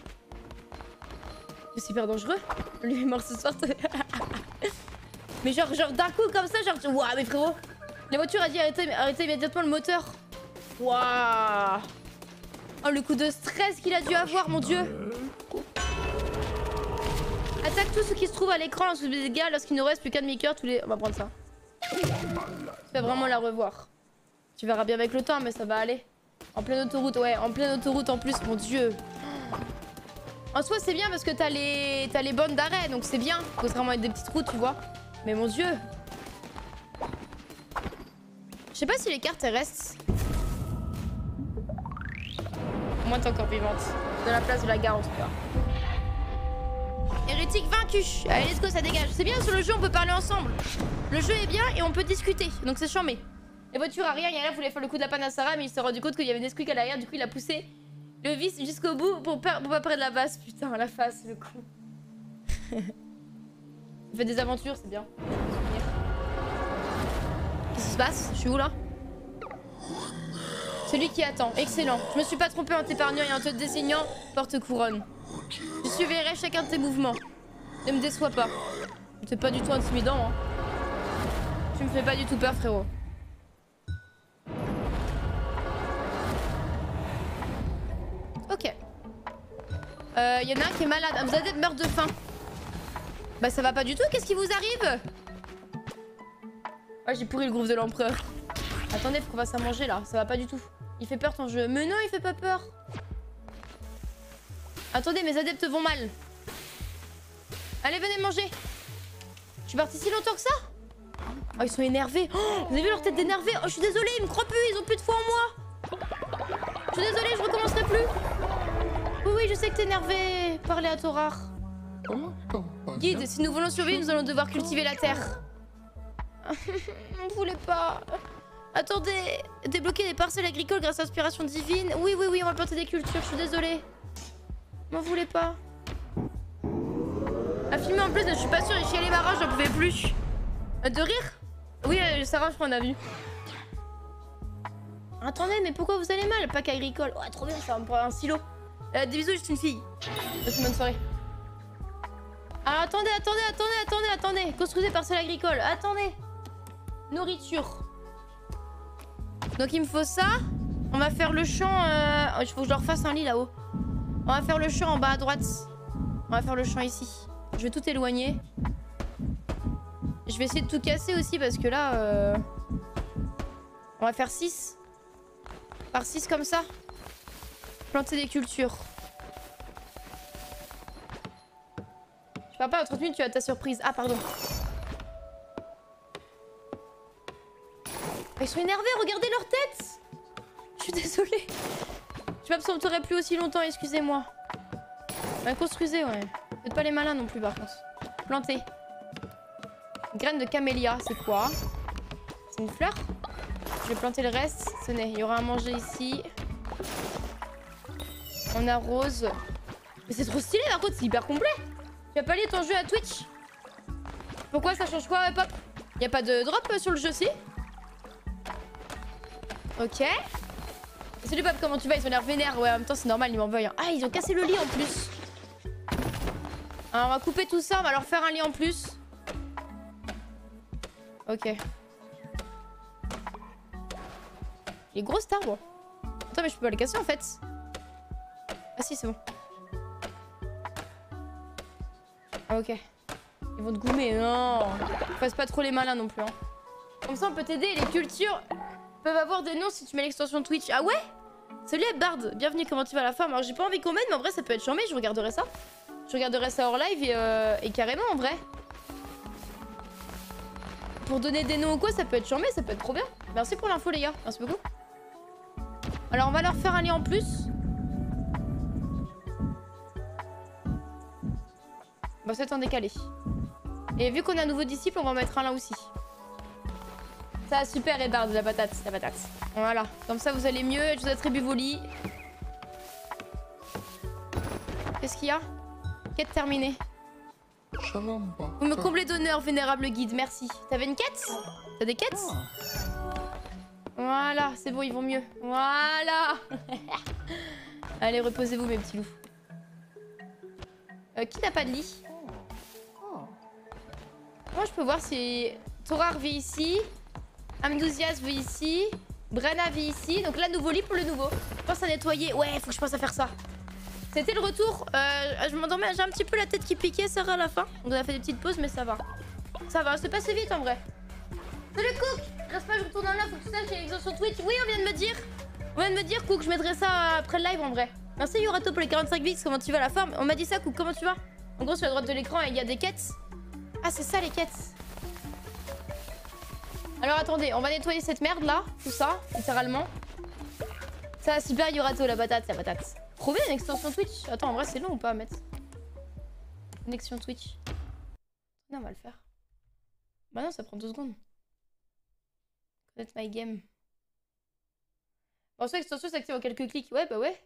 C'est hyper dangereux. Lui est mort ce soir. Mais genre, genre d'un coup comme ça, genre... Waouh, mais frérot. La voiture a dit arrêter, arrêter immédiatement le moteur. Waouh. Oh, le coup de stress qu'il a dû avoir, mon dieu. Attaque tout ce qui se trouve à l'écran en sous des dégâts lorsqu'il ne reste plus qu'un demi-cœur tous les... On va prendre ça. Tu vas vraiment la revoir. Tu verras bien avec le temps, mais ça va aller. En pleine autoroute, ouais, en pleine autoroute en plus, mon dieu. En soi, c'est bien parce que t'as les... t'as les bornes d'arrêt, donc c'est bien. Contrairement à des petites routes, tu vois. Mais mon dieu. Je sais pas si les cartes elles restent. Au moins t'es encore vivante. Dans la place de la gare en tout cas. Hérétique vaincu. Allez, let's go, ça dégage. C'est bien, sur le jeu on peut parler ensemble. Le jeu est bien et on peut discuter, donc c'est charmé. Les voitures arrière, Yana voulait faire le coup de la panne à Sarah, mais il s'est rendu compte qu'il y avait une esquive à l'arrière, du coup il a poussé le vis jusqu'au bout pour, pour pas perdre la base. Putain, la face, le coup. Ça fait des aventures, c'est bien. Qu'est-ce qui se passe? Je suis où là? Celui qui attend, excellent. Je me suis pas trompé en t'épargnant et en te désignant porte-couronne. Je surveillerai chacun de tes mouvements. Ne me déçois pas. C'est pas du tout intimidant, hein. Tu me fais pas du tout peur, frérot. Ok. Euh, y en a un qui est malade. Ah, vous avez meurt de faim. Bah ça va pas du tout, qu'est-ce qui vous arrive? Ah, j'ai pourri le groove de l'empereur. Attendez, faut qu'on fasse à manger là, ça va pas du tout. Il fait peur ton jeu. Mais non, il fait pas peur. Attendez, mes adeptes vont mal. Allez, venez manger. Je suis partie si longtemps que ça? Oh, ils sont énervés. Oh, vous avez vu leur tête d'énervé? Oh, je suis désolée, ils me croient plus, ils ont plus de foi en moi. Je suis désolée, je recommencerai plus. Oui, oui, je sais que t'es énervé. Parlez à Torar. Guide, si nous voulons survivre, nous allons devoir cultiver la terre. On voulait pas. Attendez, débloquer des parcelles agricoles grâce à l'inspiration divine. Oui, oui, oui, on va planter des cultures, je suis désolée. M'en voulez pas. À filmer en plus, je suis pas sûre, et chialer ma rage, j'en pouvais plus. De rire? Oui, euh, Sarah, je crois, on a vu. Attendez, mais pourquoi vous allez mal? Pack agricole. Oh, trop bien, ça va me prendre un silo. Euh, des bisous, juste une fille. Passe une bonne soirée. Ah, attendez, attendez, attendez, attendez, attendez. Construisez parcelle agricole. Attendez. Nourriture. Donc il me faut ça. On va faire le champ. Euh... Il faut que je leur fasse un lit là-haut. On va faire le champ en bas à droite. On va faire le champ ici. Je vais tout éloigner. Je vais essayer de tout casser aussi parce que là... Euh... On va faire six. Par six comme ça. Planter des cultures. Je parle pas, dans trente minutes tu as ta surprise. Ah pardon. Ils sont énervés, regardez leur tête. Je suis désolée. Je m'absenterai plus aussi longtemps, excusez-moi. Ouais, construisez, ouais. Faites pas les malins non plus par contre. Plantez. Graine de camélia, c'est quoi? C'est une fleur? Je vais planter le reste. Tenez, il y aura à manger ici. On arrose. Mais c'est trop stylé par contre, c'est hyper complet. Tu as pas lié ton jeu à Twitch? Pourquoi ça change quoi, Pop? Y a pas de drop sur le jeu, si? Ok. Salut Pop, comment tu vas? Ils ont l'air vénères. Ouais, en même temps, c'est normal, ils m'en veulent. Ah, ils ont cassé le lit en plus. Alors, on va couper tout ça, on va leur faire un lit en plus. Ok. Il est gros cet arbre. Attends, mais je peux pas le casser en fait. Ah si, c'est bon. Ah ok. Ils vont te goumer, non. Fasse pas trop les malins non plus. Hein. Comme ça, on peut t'aider. Les cultures peuvent avoir des noms si tu mets l'extension Twitch. Ah ouais? Salut Bard, bienvenue, comment tu vas à la forme? Alors j'ai pas envie qu'on m'aide, mais en vrai ça peut être charmé, je regarderai ça. Je regarderai ça hors live et, euh, et carrément en vrai. Pour donner des noms ou quoi, ça peut être charmé, ça peut être trop bien. Merci pour l'info les gars, merci beaucoup. Alors on va leur faire un lien en plus. Bon, c'est en décalé. Et vu qu'on a un nouveau disciple, on va en mettre un là aussi. Ça, super, Edard, de la patate, la patate. Voilà, comme ça vous allez mieux, je vous attribue vos lits. Qu'est-ce qu'il y a? Quête terminée. Vous me comblez d'honneur, vénérable guide, merci. T'avais une quête? T'as des quêtes? Voilà, c'est bon, ils vont mieux. Voilà. Allez, reposez-vous, mes petits loups. Euh, qui n'a pas de lit? Moi, je peux voir si Torar vit ici. Amdouzias vit ici. Brenna vit ici. Donc là, nouveau lit pour le nouveau. Je pense à nettoyer. Ouais, faut que je pense à faire ça. C'était le retour. Euh, je m'endormais, j'ai un petit peu la tête qui piquait, ça à la fin. On a fait des petites pauses, mais ça va. Ça va, c'est passé vite en vrai. Salut Cook! Reste pas, je retourne en live, faut que tu saches qu'il y a l'extension Twitch. Oui, on vient de me dire. On vient de me dire, Cook, je mettrai ça après le live en vrai. Merci Yorato pour les quarante-cinq bits, comment tu vas la forme? On m'a dit ça, Cook, comment tu vas? En gros, sur la droite de l'écran, il y a des quêtes. Ah, c'est ça les quêtes. Alors attendez, on va nettoyer cette merde là, tout ça, littéralement. Ça va super Yorato, la patate, la patate. Trouver une extension Twitch. Attends, en vrai, c'est long ou pas à mettre? Connexion Twitch. Non, on va le faire. Bah non, ça prend deux secondes. Connect my game. Bon, soit l'extension s'active en quelques clics. Ouais, bah ouais.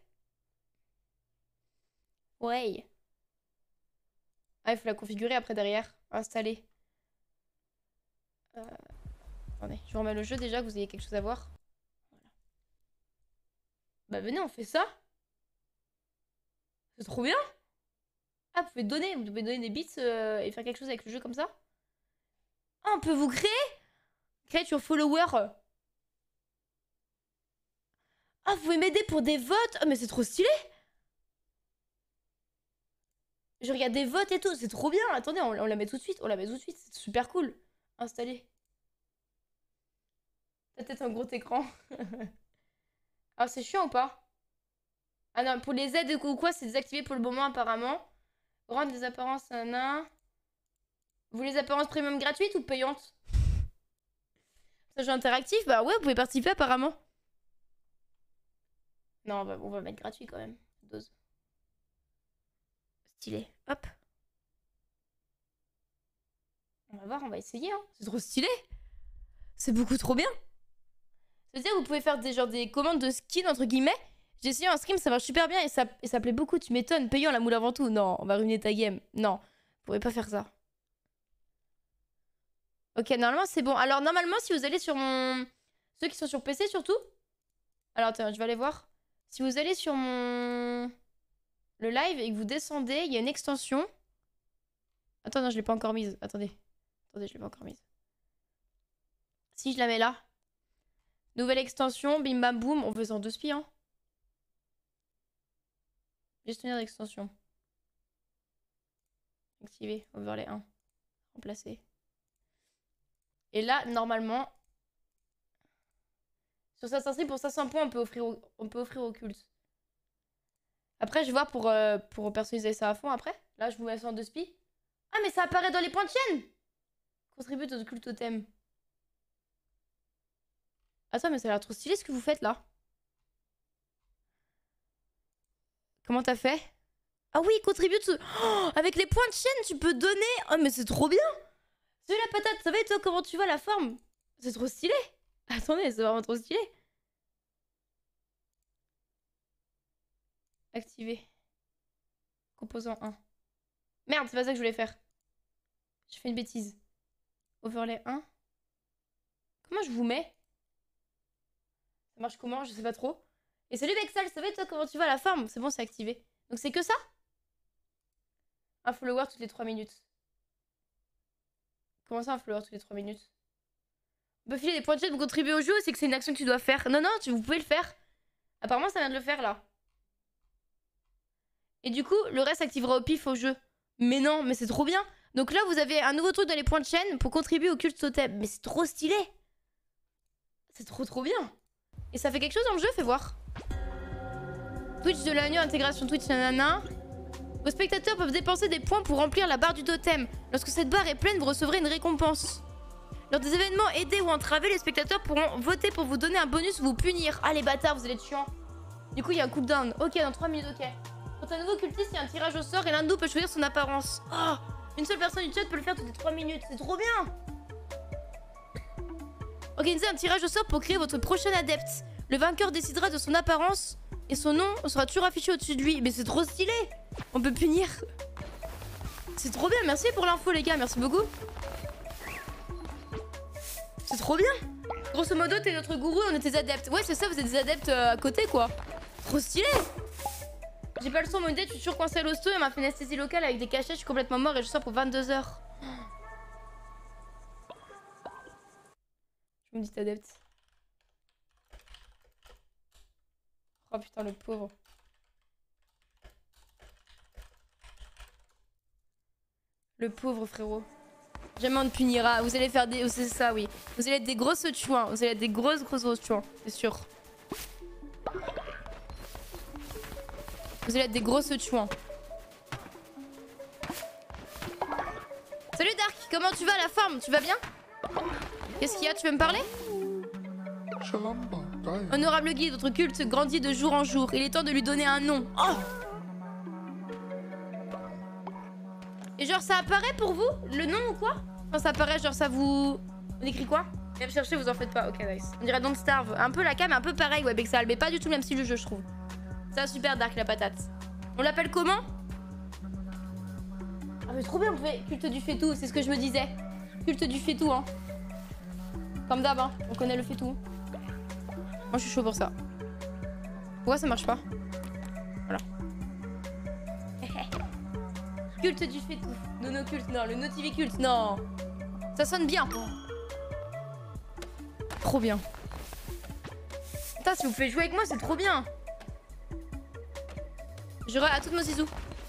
Ouais. Ah, il faut la configurer après derrière. Installer. Euh... Attendez, je vous remets le jeu déjà, que vous ayez quelque chose à voir. Voilà. Bah venez, on fait ça. C'est trop bien. Ah, vous pouvez donner, vous pouvez donner des bits euh, et faire quelque chose avec le jeu comme ça. Ah, on peut vous créer? Create your follower. Ah, vous pouvez m'aider pour des votes. Ah, mais c'est trop stylé. Je regarde des votes et tout, c'est trop bien. Attendez, on, on la met tout de suite, on la met tout de suite. C'est super cool. Installer. T'as peut-être un gros écran. Ah, c'est chiant ou pas? Ah non, pour les aides ou quoi, c'est désactivé pour le moment apparemment. Rendre des apparences, nanana. Vous voulez les apparences premium gratuites ou payantes? Ça jeu interactif? Bah ouais, vous pouvez participer apparemment. Non, on va, on va mettre gratuit quand même. Dose. Stylé. Hop. On va voir, on va essayer. Hein. C'est trop stylé. C'est beaucoup trop bien. C'est-à-dire que vous pouvez faire des, genre, des commandes de skins, entre guillemets. J'ai essayé en stream, ça marche super bien et ça, et ça plaît beaucoup. Tu m'étonnes. Payant la moule avant tout. Non, on va ruiner ta game. Non, vous pourrez pas faire ça. Ok, normalement c'est bon. Alors normalement si vous allez sur mon... Ceux qui sont sur P C surtout. Alors attends, je vais aller voir. Si vous allez sur mon... Le live et que vous descendez, il y a une extension. Attends, non, je l'ai pas encore mise. Attendez. Attendez, je l'ai pas encore mise. Si je la mets là. Nouvelle extension, bim bam boum. On fait en deux spies, hein. Gestionnaire d'extension. Activer, overlay un. Remplacer. Et là, normalement... Sur Assassin's Creed, pour cinq cents points, on peut offrir au, on peut offrir au culte. Après, je vais voir pour, euh, pour personnaliser ça à fond après. Là, je vous mets ça en deux spies. Ah, mais ça apparaît dans les points de chaîne. Contribue au culte totem. Attends, mais ça a l'air trop stylé ce que vous faites là. Comment t'as fait? Ah oui, contribue... Oh, avec les points de chaîne, tu peux donner... Oh, mais c'est trop bien. Salut la patate, ça va et toi, comment tu vois la forme? C'est trop stylé. Attendez, c'est vraiment trop stylé. Activer. Composant un. Merde, c'est pas ça que je voulais faire. Je fais une bêtise. Overlay un. Comment je vous mets? Ça marche comment? Je sais pas trop. Et salut Vexal, ça va et toi, comment tu vas la forme? C'est bon, c'est activé. Donc c'est que ça? Un follower toutes les trois minutes. Comment ça un follower toutes les trois minutes? On peut filer des points de chat pour contribuer au jeu, c'est que c'est une action que tu dois faire. Non, non, tu, vous pouvez le faire. Apparemment, ça vient de le faire, là. Et du coup, le reste activera au pif au jeu. Mais non, mais c'est trop bien. Donc là, vous avez un nouveau truc dans les points de chaîne pour contribuer au culte totem. Mais c'est trop stylé. C'est trop trop bien. Et ça fait quelque chose dans le jeu, fais voir. Twitch de l'agneau, intégration Twitch, nanana. Vos spectateurs peuvent dépenser des points pour remplir la barre du totem. Lorsque cette barre est pleine, vous recevrez une récompense. Lors des événements aidés ou entravés, les spectateurs pourront voter pour vous donner un bonus ou vous punir. Ah les bâtards, vous allez être chiants. Du coup, il y a un cooldown. Ok, dans trois minutes, ok. Quand un nouveau cultiste, il y a un tirage au sort et l'un de nous peut choisir son apparence. Oh, une seule personne du chat peut le faire toutes les trois minutes. C'est trop bien. Organisez un tirage au sort pour créer votre prochain adepte. Le vainqueur décidera de son apparence et son nom sera toujours affiché au-dessus de lui. Mais c'est trop stylé. On peut punir. C'est trop bien. Merci pour l'info, les gars. Merci beaucoup. C'est trop bien. Grosso modo, t'es notre gourou, on est tes adeptes. Ouais, c'est ça, vous êtes des adeptes euh, à côté, quoi. Trop stylé. J'ai pas le son, mon idée, je suis toujours coincée à l'hosto et on m'a fait une anesthésie locale avec des cachets, je suis complètement mort et je sors pour vingt-deux heures. Je me dis adepte. Oh putain, le pauvre. Le pauvre frérot. Jamais on ne punira. Vous allez faire des... C'est ça, oui. Vous allez être des grosses chouins. Vous allez être des grosses, grosses, grosses chouins. C'est sûr. Vous allez être des grosses chouins. Salut Dark, comment tu vas à la farm? Tu vas bien? Qu'est-ce qu'il y a? Tu veux me parler? Honorable guide, votre culte grandit de jour en jour. Il est temps de lui donner un nom. Oh! Et genre ça apparaît pour vous? Le nom ou quoi? Enfin ça apparaît genre ça vous... On écrit quoi? Viens me chercher, vous en faites pas. Ok nice. On dirait Don't Starve. Un peu la cam, un peu pareil ouais Bexal. Mais pas du tout le même style de jeu je trouve. Ça super Dark la patate. On l'appelle comment? Ah mais trop bien on fait culte du faitout. C'est ce que je me disais. Culte du faitout hein. Comme d'hab hein. On connaît le faitout. Moi je suis chaud pour ça. Pourquoi ça marche pas? Voilà. Culte du faitout. Nonoculte, non. Le notiviculte, non. Ça sonne bien. Trop bien. Putain, si vous pouvez jouer avec moi, c'est trop bien. Je re... à toutes nos zizous.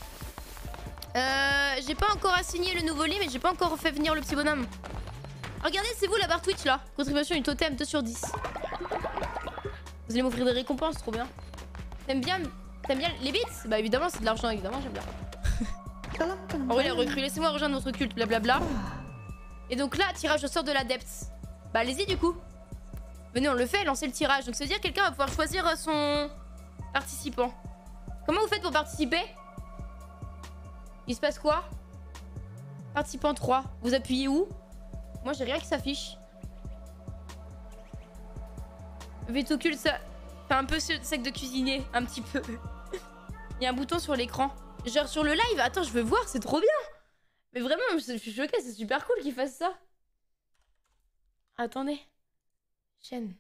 Euh, j'ai pas encore assigné le nouveau lit, mais j'ai pas encore fait venir le petit bonhomme. Regardez, c'est vous la barre Twitch là. Contribution du totem, deux sur dix. Vous allez m'offrir des récompenses, trop bien. T'aimes bien, t'aimes bien les bits? Bah évidemment, c'est de l'argent, évidemment, j'aime bien. Aurélie a recru, laissez-moi rejoindre notre culte, blablabla. Et donc là, tirage au sort de l'adepte. Bah allez-y du coup. Venez, on le fait, lancez le tirage. Donc ça veut dire que quelqu'un va pouvoir choisir son participant. Comment vous faites pour participer? Il se passe quoi? Participant trois. Vous appuyez où? Moi j'ai rien qui s'affiche. Veto culte, ça fait un peu sec de cuisiner, un petit peu. Il y a un bouton sur l'écran. Genre sur le live, attends, je veux voir, c'est trop bien. Mais vraiment, je suis choquée, c'est super cool qu'ils fassent ça. Attendez. Chaîne.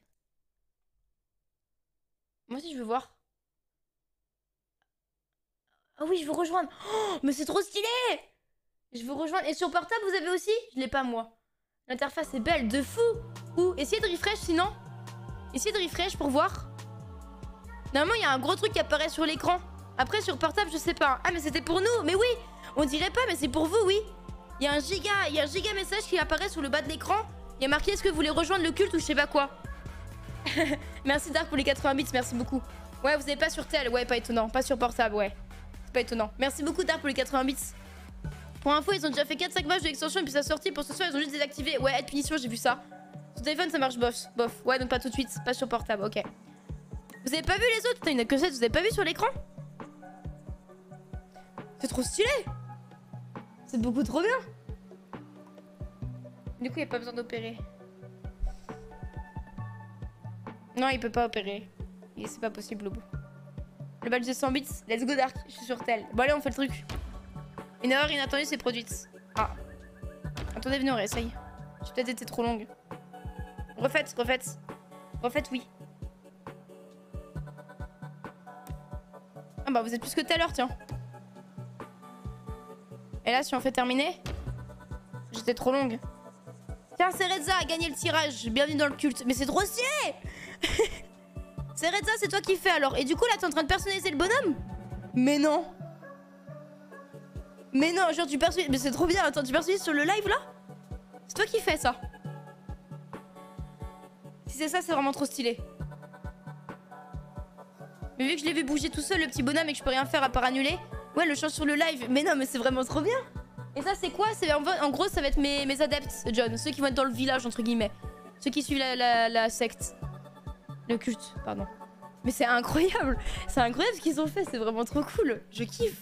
Moi aussi, je veux voir. Ah oui, je veux rejoindre. Oh, mais c'est trop stylé. Je veux rejoindre. Et sur portable, vous avez aussi? Je l'ai pas, moi. L'interface est belle, de fou. Ou essayez de refresh, sinon. Essayez de refresh pour voir. Normalement, il y a un gros truc qui apparaît sur l'écran. Après, sur portable, je sais pas. Ah, mais c'était pour nous. Mais oui, on dirait pas, mais c'est pour vous, oui. Il y a un giga, il y a un giga message qui apparaît sur le bas de l'écran. Il y a marqué, est-ce que vous voulez rejoindre le culte ou je sais pas quoi. Merci Dark pour les quatre-vingts bits, merci beaucoup. Ouais, vous avez pas sur tel, ouais, pas étonnant. Pas sur portable, ouais. C'est pas étonnant. Merci beaucoup Dark pour les quatre-vingts bits. Pour info, ils ont déjà fait quatre cinq matchs de l'extension depuis sa sortie. Pour ce soir, ils ont juste désactivé. Ouais, aide punition, j'ai vu ça. Sur téléphone, ça marche bof. Bof. Ouais, donc pas tout de suite. Pas sur portable, ok. Vous avez pas vu les autres? Putain, il n'y en a que sept, vous avez pas vu sur l'écran? C'est trop stylé. C'est beaucoup trop bien. Du coup, il n'y a pas besoin d'opérer. Non, il peut pas opérer. C'est pas possible au bout. Le badge de cent bits. Let's go Dark. Je suis sur tel. Bon allez, on fait le truc. Une erreur inattendue s'est produite. Ah. Attendez, venez, on réessaye. J'ai peut-être été trop longue. Refaites, refaites. Refaites, oui. Ah bah vous êtes plus que tout à l'heure, tiens. Et là, si on fait terminer... J'étais trop longue. Tiens, Cereza a gagné le tirage. Bienvenue dans le culte. Mais c'est trop stylé. Cereza, c'est toi qui fais alors. Et du coup, là, t'es en train de personnaliser le bonhomme? Mais non. Mais non, genre tu personnalises... Mais c'est trop bien. Attends, tu personnalises sur le live, là? C'est toi qui fais ça. Si c'est ça, c'est vraiment trop stylé. Mais vu que je l'ai vu bouger tout seul, le petit bonhomme, et que je peux rien faire à part annuler... Ouais, le change sur le live. Mais non, mais c'est vraiment trop bien. Et ça, c'est quoi? C'est en, en gros, ça va être mes, mes adeptes, John. Ceux qui vont être dans le village, entre guillemets. Ceux qui suivent la, la, la secte. Le culte, pardon. Mais c'est incroyable. C'est incroyable ce qu'ils ont fait. C'est vraiment trop cool. Je kiffe.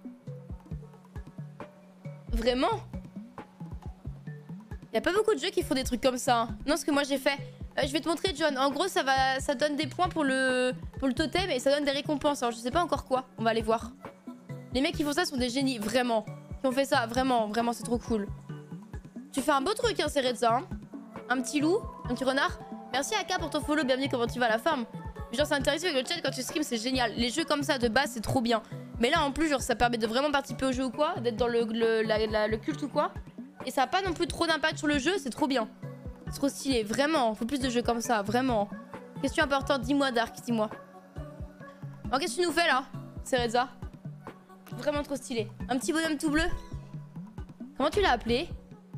Vraiment. Il y a pas beaucoup de jeux qui font des trucs comme ça. Hein. Non, ce que moi j'ai fait. Euh, je vais te montrer, John. En gros, ça va, ça donne des points pour le, pour le totem et ça donne des récompenses. Alors, je sais pas encore quoi. On va aller voir. Les mecs qui font ça sont des génies, vraiment. Qui ont fait ça, vraiment, vraiment, c'est trop cool. Tu fais un beau truc, hein, Cereza. Hein. Un petit loup, un petit renard. Merci Aka pour ton follow, bienvenue, comment tu vas à la farm. Genre, c'est intéressant avec le chat quand tu stream, c'est génial. Les jeux comme ça de base, c'est trop bien. Mais là, en plus, genre, ça permet de vraiment participer au jeu ou quoi, d'être dans le, le, la, la, le culte ou quoi. Et ça a pas non plus trop d'impact sur le jeu, c'est trop bien. C'est trop stylé, vraiment. Faut plus de jeux comme ça, vraiment. Question importante, dis-moi, Dark, dis-moi. Alors, qu'est-ce que tu nous fais là, Cereza? Vraiment trop stylé. Un petit bonhomme tout bleu. Comment tu l'as appelé?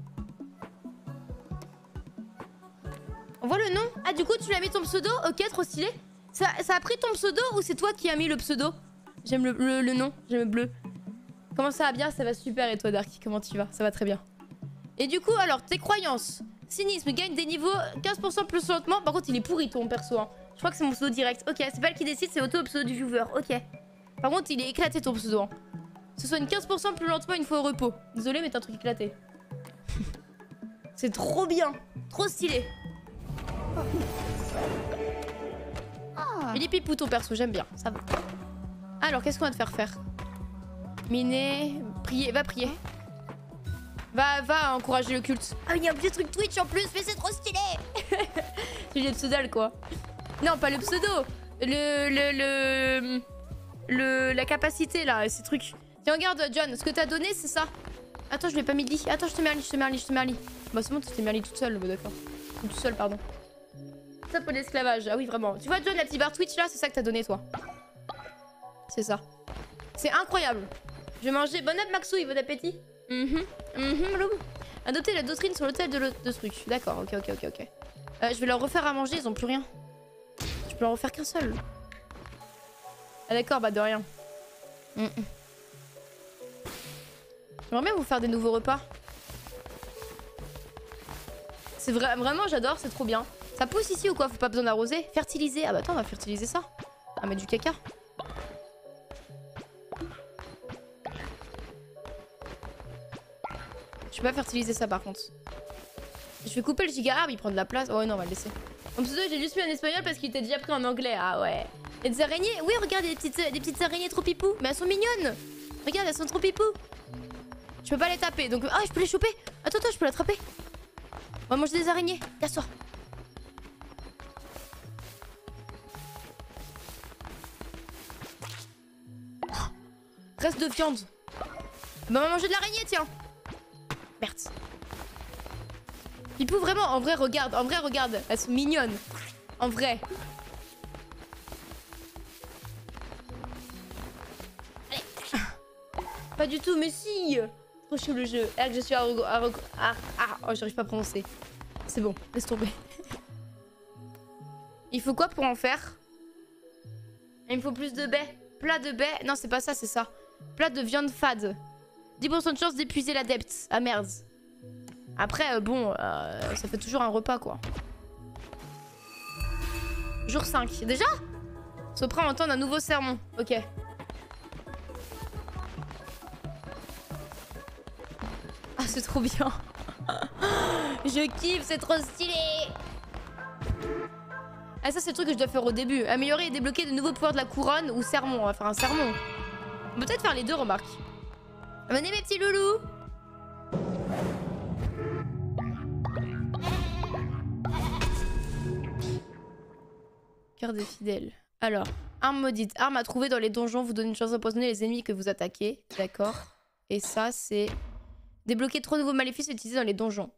On voit le nom? Ah, du coup, tu lui as mis ton pseudo? Ok, trop stylé. Ça, ça a pris ton pseudo ou c'est toi qui as mis le pseudo? J'aime le, le, le nom, j'aime le bleu. Comment ça va bien? Ça va super. Et toi, Darky, comment tu vas? Ça va très bien. Et du coup, alors, tes croyances. Cynisme, gagne des niveaux quinze pour cent plus lentement. Par contre, il est pourri ton perso. Hein. Je crois que c'est mon pseudo direct. Ok, c'est pas elle qui décide, c'est auto pseudo du viewer. Ok. Par contre, il est éclaté ton pseudo. Hein. Ce soit une quinze pour cent plus lentement une fois au repos. Désolé, mais t'as un truc éclaté. C'est trop bien. Trop stylé. Oh. Il est pipou ton perso, j'aime bien. Ça va. Alors, qu'est-ce qu'on va te faire faire? Miner, prier, va prier. Va, va encourager le culte. Ah, il y a un petit truc Twitch en plus, mais c'est trop stylé. J'ai le pseudo quoi. Non, pas le pseudo. Le, le, le, le, la capacité là, ces trucs. Tiens, regarde, John, ce que t'as donné, c'est ça. Attends, je l'ai pas mis de lit. Attends, je te mets un lit, je te mets un lit, je te mets un lit. Bah, c'est bon, tu t'es mis un lit toute seule, bah, d'accord. Tout seul, pardon. Ça pour l'esclavage. Ah oui, vraiment. Tu vois, John, la petite barre Twitch là, c'est ça que t'as donné, toi. C'est ça. C'est incroyable. Je vais manger. Bon app, Maxouille, bon appétit. Mhm. Mhm, adopter la doctrine sur l'hôtel de, de ce truc. D'accord, ok, ok, ok, ok. Euh, je vais leur refaire à manger, ils ont plus rien. Je peux leur refaire qu'un seul. Ah d'accord, bah de rien. Mm -mm. J'aimerais bien vous faire des nouveaux repas. C'est vrai, vraiment, j'adore, c'est trop bien. Ça pousse ici ou quoi? Faut pas besoin d'arroser? Fertiliser. Ah bah attends, on va fertiliser ça. On va mettre du caca. Je peux pas fertiliser ça par contre. Je vais couper le giga arbre, il prend de la place. Oh non, on va le laisser. Mon pseudo, j'ai juste mis en espagnol parce qu'il était déjà pris en anglais. Ah ouais. Et des araignées. Oui, regarde, des petites, des petites araignées trop pipou. Mais elles sont mignonnes. Regarde, elles sont trop pipou. Je peux pas les taper. Donc, ah, je peux les choper. Attends, attends, je peux l'attraper. On va manger des araignées. Casse-toi. Oh, reste de viande. Bah, on va manger de l'araignée, tiens. Merde. Pipou, vraiment, en vrai, regarde. En vrai, regarde. Elles sont mignonnes. En vrai. Allez. Pas du tout, mais si. Trop chaud le jeu. Alors que je suis à... à... à... à... Oh, j'arrive pas à prononcer. C'est bon, laisse tomber. Il faut quoi pour en faire? Il me faut plus de baies. Plat de baies. Non, c'est pas ça, c'est ça. Plat de viande fade. dix pour cent de chance d'épuiser l'adepte. Ah merde. Après, euh, bon, euh, ça fait toujours un repas, quoi. Jour cinq. Déjà? Sopra entend un nouveau sermon. Ok. Ah, c'est trop bien. Je kiffe, c'est trop stylé. Ah, ça, c'est le truc que je dois faire au début. Améliorer et débloquer de nouveaux pouvoirs de la couronne ou sermon. On va faire un sermon. On peut peut-être faire les deux, remarque. Venez, mes petits loulous. Cœur des fidèles. Alors, arme maudite. Arme à trouver dans les donjons. Vous donne une chance d'empoisonner les ennemis que vous attaquez. D'accord. Et ça, c'est... Débloquer trois nouveaux maléfices utilisés dans les donjons.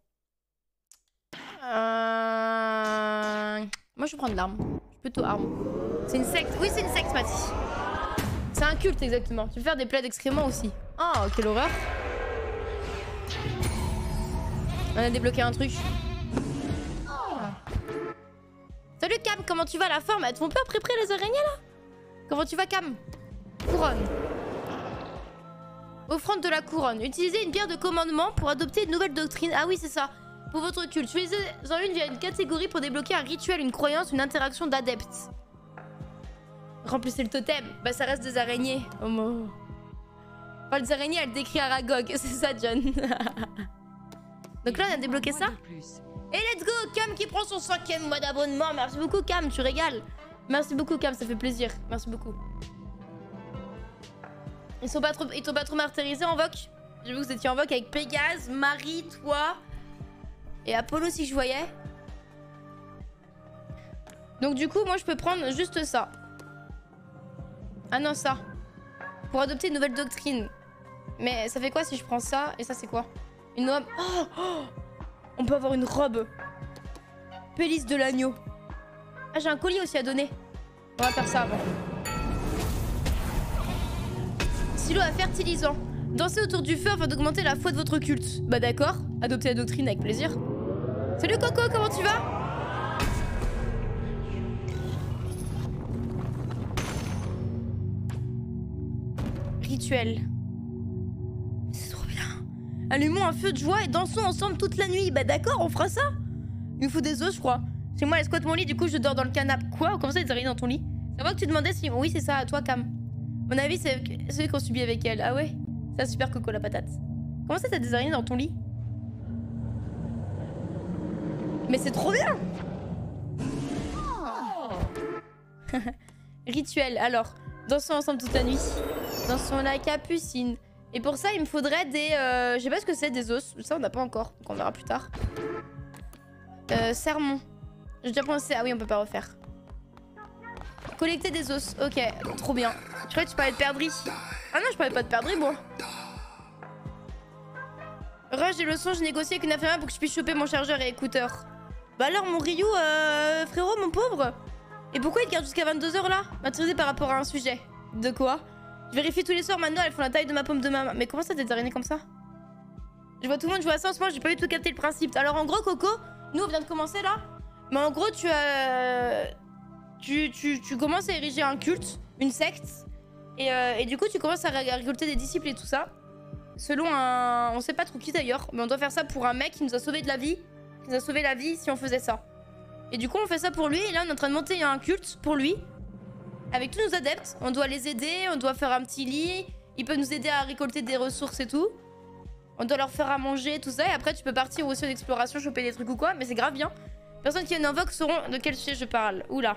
Euh... Moi, je vais prendre l'arme. Je suis plutôt arme. C'est une secte. Oui, c'est une secte, Mathis. C'est un culte, exactement. Tu peux faire des plaies d'excréments aussi. Oh, quelle horreur. On a débloqué un truc. Salut Cam, comment tu vas? La forme, elles te font peur près près les araignées là? Comment tu vas Cam? Couronne. Offrande de la couronne. Utilisez une pierre de commandement pour adopter une nouvelle doctrine. Ah oui, c'est ça. Pour votre culte. Choisissez-en une via une catégorie pour débloquer un rituel, une croyance, une interaction d'adeptes. Remplissez le totem. Bah ça reste des araignées. Oh mon... Enfin, les araignées, elles décrivent Aragog. C'est ça, John. Donc là, on a débloqué ça. Et let's go, Cam qui prend son cinquième mois d'abonnement. Merci beaucoup, Cam, tu régales. Merci beaucoup, Cam, ça fait plaisir. Merci beaucoup. Ils sont pas trop, ils t'ont pas trop martyrisé en voc? J'ai vu que vous étiez en voc avec Pégase, Marie, toi et Apollo si je voyais. Donc du coup, moi je peux prendre juste ça. Ah non, ça. Pour adopter une nouvelle doctrine. Mais ça fait quoi si je prends ça? Et ça c'est quoi? Une robe. Oh, oh, on peut avoir une robe. Pélice de l'agneau. Ah, j'ai un collier aussi à donner. On va faire ça avant. Silo à fertilisant. Dansez autour du feu afin d'augmenter la foi de votre culte. Bah d'accord, adoptez la doctrine avec plaisir. Salut Coco, comment tu vas? Rituel. C'est trop bien. Allumons un feu de joie et dansons ensemble toute la nuit. Bah d'accord, on fera ça. Il me faut des os, je crois. Chez moi, elle squatte mon lit, du coup je dors dans le canapé. Quoi? Comment ça, des araignées dans ton lit? Ça va que tu demandais si... Oui, c'est ça, à toi, Cam. Mon avis, c'est celui qu'on subit avec elle. Ah ouais? C'est super Coco, la patate. Comment ça, t'as des araignées dans ton lit? Mais c'est trop bien. Rituel, alors. Dansons ensemble toute la nuit. Dansons la capucine. Et pour ça, il me faudrait des... Euh, je sais pas ce que c'est, des os. Ça, on n'a pas encore. Donc on verra plus tard. Euh, sermon. J'ai déjà pensé... Ah oui, on peut pas refaire. Collecter des os. Ok, trop bien. Je croyais que tu parlais de perdrix. Ah non, je parlais pas de perdrix, moi. Rush, j'ai le son, j'ai négocié avec une infirmière pour que je puisse choper mon chargeur et écouteur. Bah alors, mon Ryu, euh, frérot, mon pauvre. Et pourquoi il te garde jusqu'à vingt-deux heures là? M'intéresser par rapport à un sujet. De quoi? Je vérifie tous les soirs maintenant, elles font la taille de ma paume de ma main. Mais comment ça, t'es des araignées comme ça? Je vois tout le monde jouer à ça en ce moment, j'ai pas eu tout capté le principe. Alors en gros, Coco, nous on vient de commencer là. Mais en gros, tu as... Tu, tu, tu commences à ériger un culte, une secte. Et, euh, et du coup, tu commences à récolter des disciples et tout ça. Selon un... On sait pas trop qui d'ailleurs, mais on doit faire ça pour un mec qui nous a sauvé de la vie. Qui nous a sauvé la vie si on faisait ça. Et du coup, on fait ça pour lui. Et là, on est en train de monter un culte pour lui. Avec tous nos adeptes. On doit les aider, on doit faire un petit lit. Ils peuvent nous aider à récolter des ressources et tout. On doit leur faire à manger, tout ça. Et après, tu peux partir aussi en exploration, choper des trucs ou quoi. Mais c'est grave bien. Personnes qui en invoquent sauront de quel sujet je parle. Oula.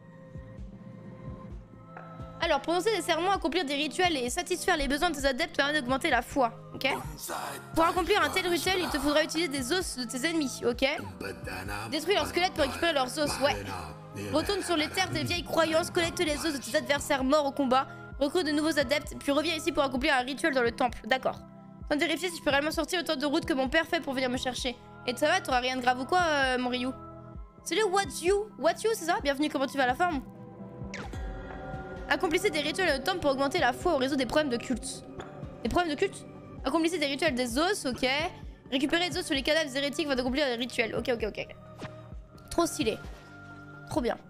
Alors, prononcer des sermons, accomplir des rituels et satisfaire les besoins de tes adeptes permet d'augmenter la foi, ok? Pour accomplir un tel rituel, il te faudra utiliser des os de tes ennemis, ok? Détruis leurs squelettes pour récupérer leurs os, ouais. Retourne sur les terres des vieilles croyances, collecte les os de tes adversaires morts au combat, recrute de nouveaux adeptes, puis reviens ici pour accomplir un rituel dans le temple, d'accord. Sans vérifier si je peux réellement sortir le temps de route que mon père fait pour venir me chercher. Et ça va, t'auras rien de grave ou quoi, euh, mon Ryu? Salut, what's you? What you, c'est ça? Bienvenue, comment tu vas, la forme? Accomplissez des rituels dans le temple pour augmenter la foi au réseau des problèmes de culte. Des problèmes de culte? Accomplissez des rituels des os, ok. Récupérez des os sur les cadavres hérétiques va accomplir des rituels. Ok, ok, ok. Trop stylé. Trop bien.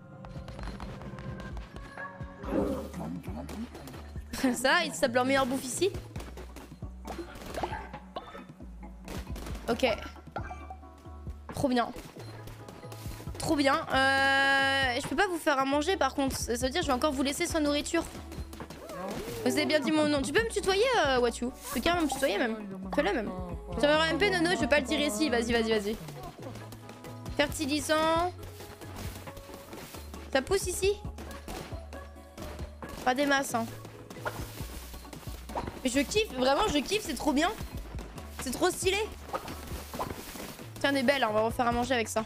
Ça, il tape leur meilleure bouffe ici. Ok. Trop bien. Trop bien. Euh, je peux pas vous faire à manger par contre. Ça veut dire que je vais encore vous laisser sans nourriture. Vous avez bien dit mon nom. Tu peux me tutoyer, euh, Watu? Tu peux carrément me tutoyer même. Fais-le même. Ça va avoir un peu nono, je vais pas le dire ici. Vas-y, vas-y, vas-y. Fertilisant. Ça pousse ici? Pas des masses, hein. Mais je kiffe, vraiment, je kiffe, c'est trop bien. C'est trop stylé. Tiens, des belles, hein, on va refaire à manger avec ça.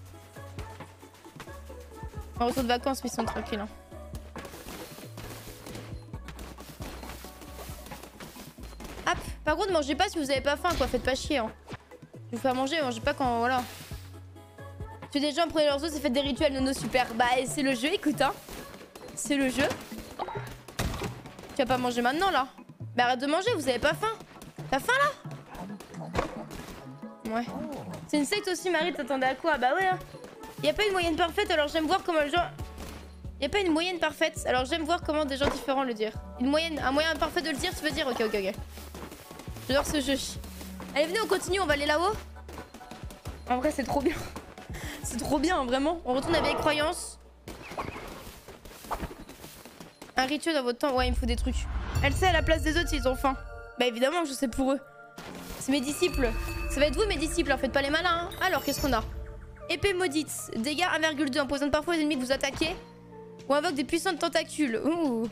En retour de vacances, mais ils sont tranquilles. Hein. Hop. Par contre, mangez pas si vous avez pas faim, quoi. Faites pas chier. Hein. Je vous fais à manger, mangez pas quand. Voilà. Tu des gens, prenez leurs os et faites des rituels, nono, super. Bah, c'est le jeu, écoute, hein. C'est le jeu. Tu vas pas manger maintenant, là? Bah, arrête de manger, vous avez pas faim. T'as faim, là? Ouais. C'est une secte aussi, Marie, t'attendais à quoi? Bah, ouais, hein. Y a pas une moyenne parfaite, alors j'aime voir comment les gens... Y a pas une moyenne parfaite, alors j'aime voir comment des gens différents le dire. Une moyenne, un moyen parfait de le dire, tu veux dire? Ok, ok, ok. J'adore ce jeu. Allez, venez, on continue, on va aller là-haut. En vrai, c'est trop bien. C'est trop bien, vraiment. On retourne à la vieille croyance. Un rituel dans votre temps. Ouais, il me faut des trucs. Elle sait à la place des autres s'ils ont faim. Bah évidemment que je sais pour eux. C'est mes disciples. Ça va être vous, mes disciples, en faites pas les malins. Hein. Alors, qu'est-ce qu'on a? Épée maudite, dégâts un virgule deux, empoisonne parfois les ennemis que vous attaquez. Ou invoque des puissantes tentacules. Ouh.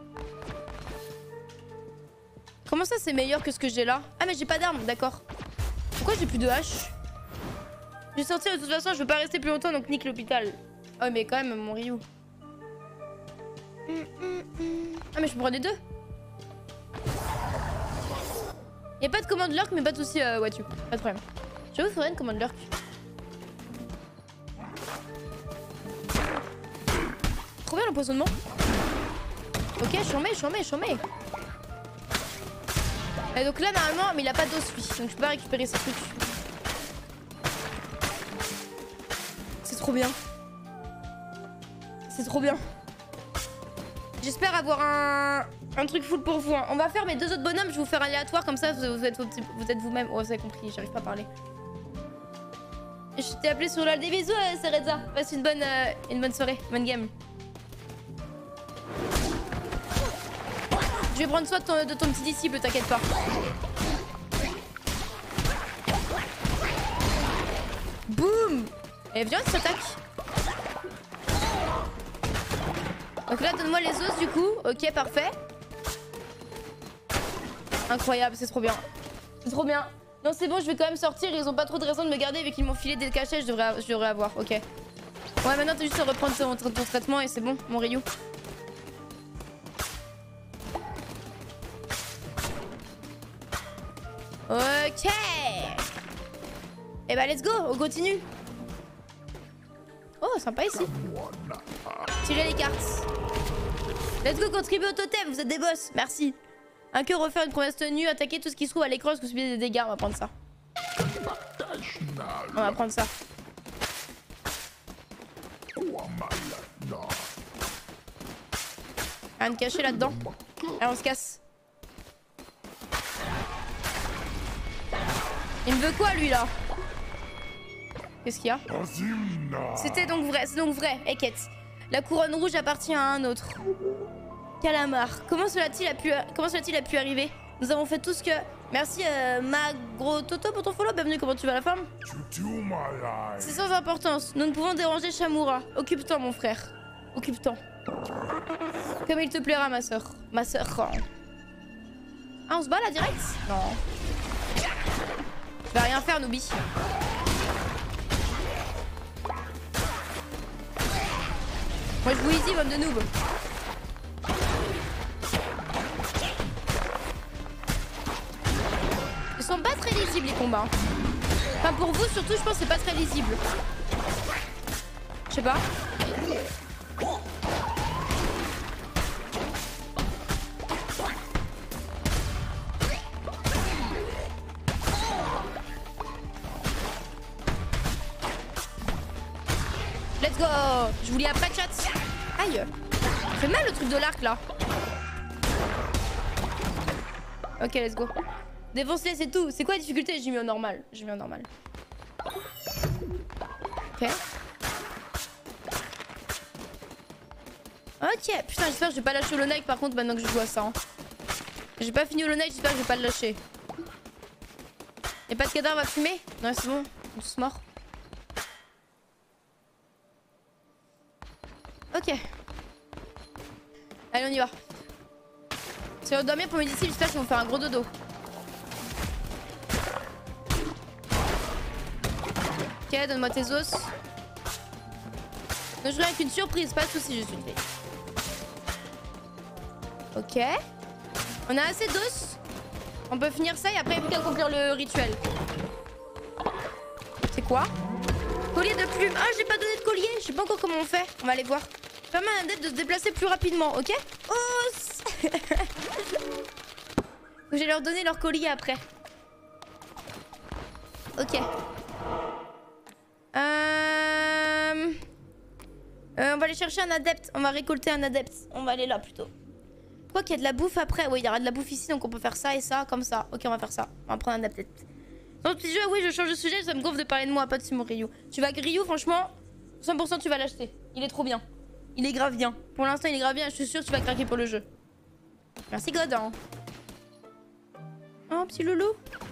Comment ça c'est meilleur que ce que j'ai là? Ah mais j'ai pas d'armes, d'accord. Pourquoi j'ai plus de hache? Je vais sortir de toute façon, je veux pas rester plus longtemps donc nique l'hôpital. Oh mais quand même mon Ryu. Ah mais je peux prendre les deux. Y'a pas de commande lurk mais pas de soucis euh, Watu, pas de problème. J'avoue faudrait une commande lurk. Trop bien l'empoisonnement. Ok, je suis en mets, je suis en mets, je suis en mets. Et donc là, normalement, mais il a pas d'os lui. Donc je peux pas récupérer ce truc. C'est trop bien. C'est trop bien. J'espère avoir un... un truc full pour vous. Hein. On va faire mes deux autres bonhommes. Je vais vous faire aléatoire. Comme ça, vous, vous êtes, vous êtes vous-même. Oh, vous avez compris. J'arrive pas à parler. Je t'ai appelé sur l'A L. Des bisous, euh, Sereza. Passe une bonne, euh, une bonne soirée. Bonne game. Je vais prendre soin de ton, de ton petit disciple, t'inquiète pas. Boum. Et viens, il s'attaque. Donc là, donne-moi les os du coup. Ok, parfait. Incroyable, c'est trop bien. C'est trop bien. Non, c'est bon, je vais quand même sortir. Ils ont pas trop de raison de me garder vu qu'ils m'ont filé des cachets. Je devrais, je devrais avoir. Ok. Ouais, maintenant, t'as juste à reprendre ton, ton, ton traitement et c'est bon, mon Ryu. Ok. Et bah, let's go. On continue. Oh, sympa ici. Tirez les cartes. Let's go, contribuer au totem. Vous êtes des boss. Merci. Un cœur, refaire une promesse tenue, attaquer tout ce qui se trouve à l'écran, parce que subir des dégâts. On va prendre ça. On va prendre ça. Rien de caché là-dedans. Allez, on se casse. Il me veut quoi, lui, là? Qu'est-ce qu'il y a? C'était donc vrai, c'est donc vrai, Eket. La couronne rouge appartient à un autre. Calamar. Comment cela a-t-il pu, comment cela a-t-il pu arriver? Nous avons fait tout ce que... Merci, euh, Magro Toto, pour ton follow. Bienvenue, comment tu vas, la femme? C'est sans importance. Nous ne pouvons déranger Shamura. Occupe-toi, mon frère. Occupe-toi. Comme il te plaira, ma soeur. Ma soeur. Ah, on se bat, là, direct? Non. Je vais rien faire, Noobi. Moi, je vous easy, homme de noob. Ils sont pas très lisibles, les combats. Enfin, pour vous, surtout, je pense que c'est pas très lisible. Je sais pas. Let's go. Je vous lis après, chat. Aïe. Ça fait mal le truc de l'arc, là. Ok, let's go. Défonce-les, c'est tout. C'est quoi la difficulté? J'ai mis en normal. J'ai mis en normal. Ok. Ok. Putain, j'espère que je vais pas lâcher Hollow Knight par contre maintenant que je joue à ça. Hein. J'ai pas fini Hollow Knight, j'espère que je vais pas le lâcher. Y'a pas de cadavre à fumer? Non, c'est bon. On est tous morts. Ok. Allez, on y va. Si on va dormir pour mes disciples, j'espère qu'ils vont faire un gros dodo. Ok, donne-moi tes os. Donc, je reviens avec une surprise, pas de soucis, je suis une fille. Ok. On a assez d'os. On peut finir ça et après il n'y a plus qu'à accomplir le rituel. C'est quoi? Collier de plumes. Ah, j'ai pas donné de collier. Je sais pas encore comment on fait. On va aller voir. Permet à Undead de se déplacer plus rapidement, ok? Oh. Je vais leur donner leur collier après. Ok. Euh... Euh, on va aller chercher un adepte. On va récolter un adepte. On va aller là plutôt. Quoi qu'il y a de la bouffe après? Oui, il y aura de la bouffe ici, donc on peut faire ça et ça, comme ça. Ok, on va faire ça. On va prendre un adepte. Dans le petit jeu, oui, je change de sujet. Ça me gonfle de parler de moi, pas de Simon Ryu. Tu vas Ryu, franchement, cent pour cent tu vas l'acheter. Il est trop bien. Il est grave bien. Pour l'instant, il est grave bien. Je suis sûre que tu vas craquer pour le jeu. Merci, God. Hein. Oh, petit loulou.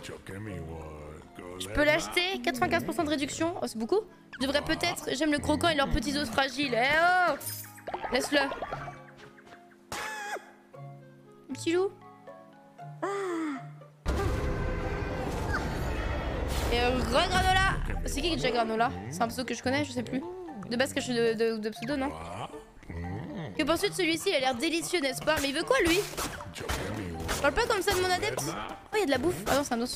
Je peux l'acheter. quatre-vingt-quinze pour cent de réduction. Oh, c'est beaucoup. Je devrais peut-être. J'aime le croquant et leurs petits os fragiles. Eh oh! Laisse-le. Petit loup. Et euh, Granola. C'est qui déjà Granola? C'est un pseudo que je connais, je sais plus. De base, que je suis de, de, de pseudo, non? Que penses-tu de celui-ci? Il a l'air délicieux, n'est-ce pas? Mais il veut quoi, lui? Je parle pas comme ça de mon adepte. Oh, il y a de la bouffe. Ah non, c'est un os.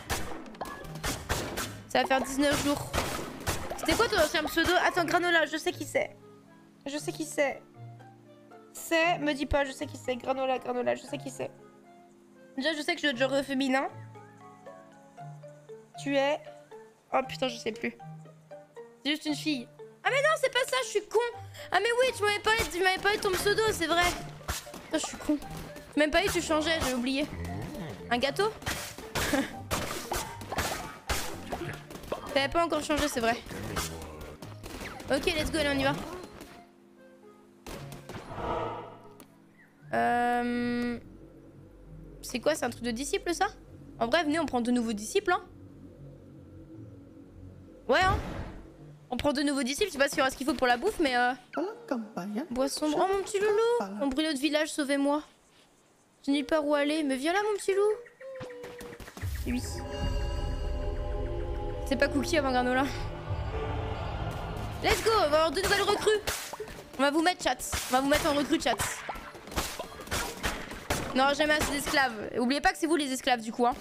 Ça va faire dix-neuf jours. C'était quoi ton ancien pseudo? Attends, Granola, je sais qui c'est. Je sais qui c'est. C'est, me dis pas, je sais qui c'est. Granola, Granola, je sais qui c'est. Déjà, je sais que je dois être genre féminin. Tu es... Oh putain, je sais plus. C'est juste une fille. Ah mais non, c'est pas ça, je suis con. Ah mais oui, tu m'avais parlé, tu m'avais parlé de ton pseudo, c'est vrai. Putain, je suis con. Tu m'as même pas dit que tu changeais, j'avais oublié. Un gâteau? T'avais pas encore changé, c'est vrai. Ok, let's go, allez, on y va. Euh... C'est quoi, c'est un truc de disciple, ça? En vrai, venez, on prend de nouveaux disciples, hein. Ouais, hein. On prend de nouveaux disciples, je sais pas s'il y aura ce qu'il faut pour la bouffe, mais euh... Boisson... Oh, mon petit loulou. On brûle notre village, sauvez-moi. Je n'ai pas où aller, mais viens là, mon petit loup. Oui. C'est pas Cookie avant Granola. Let's go, on va avoir deux nouvelles recrues. On va vous mettre chat. On va vous mettre en recrue chat. Non, jamais assez d'esclaves. Oubliez pas que c'est vous les esclaves du coup, hein.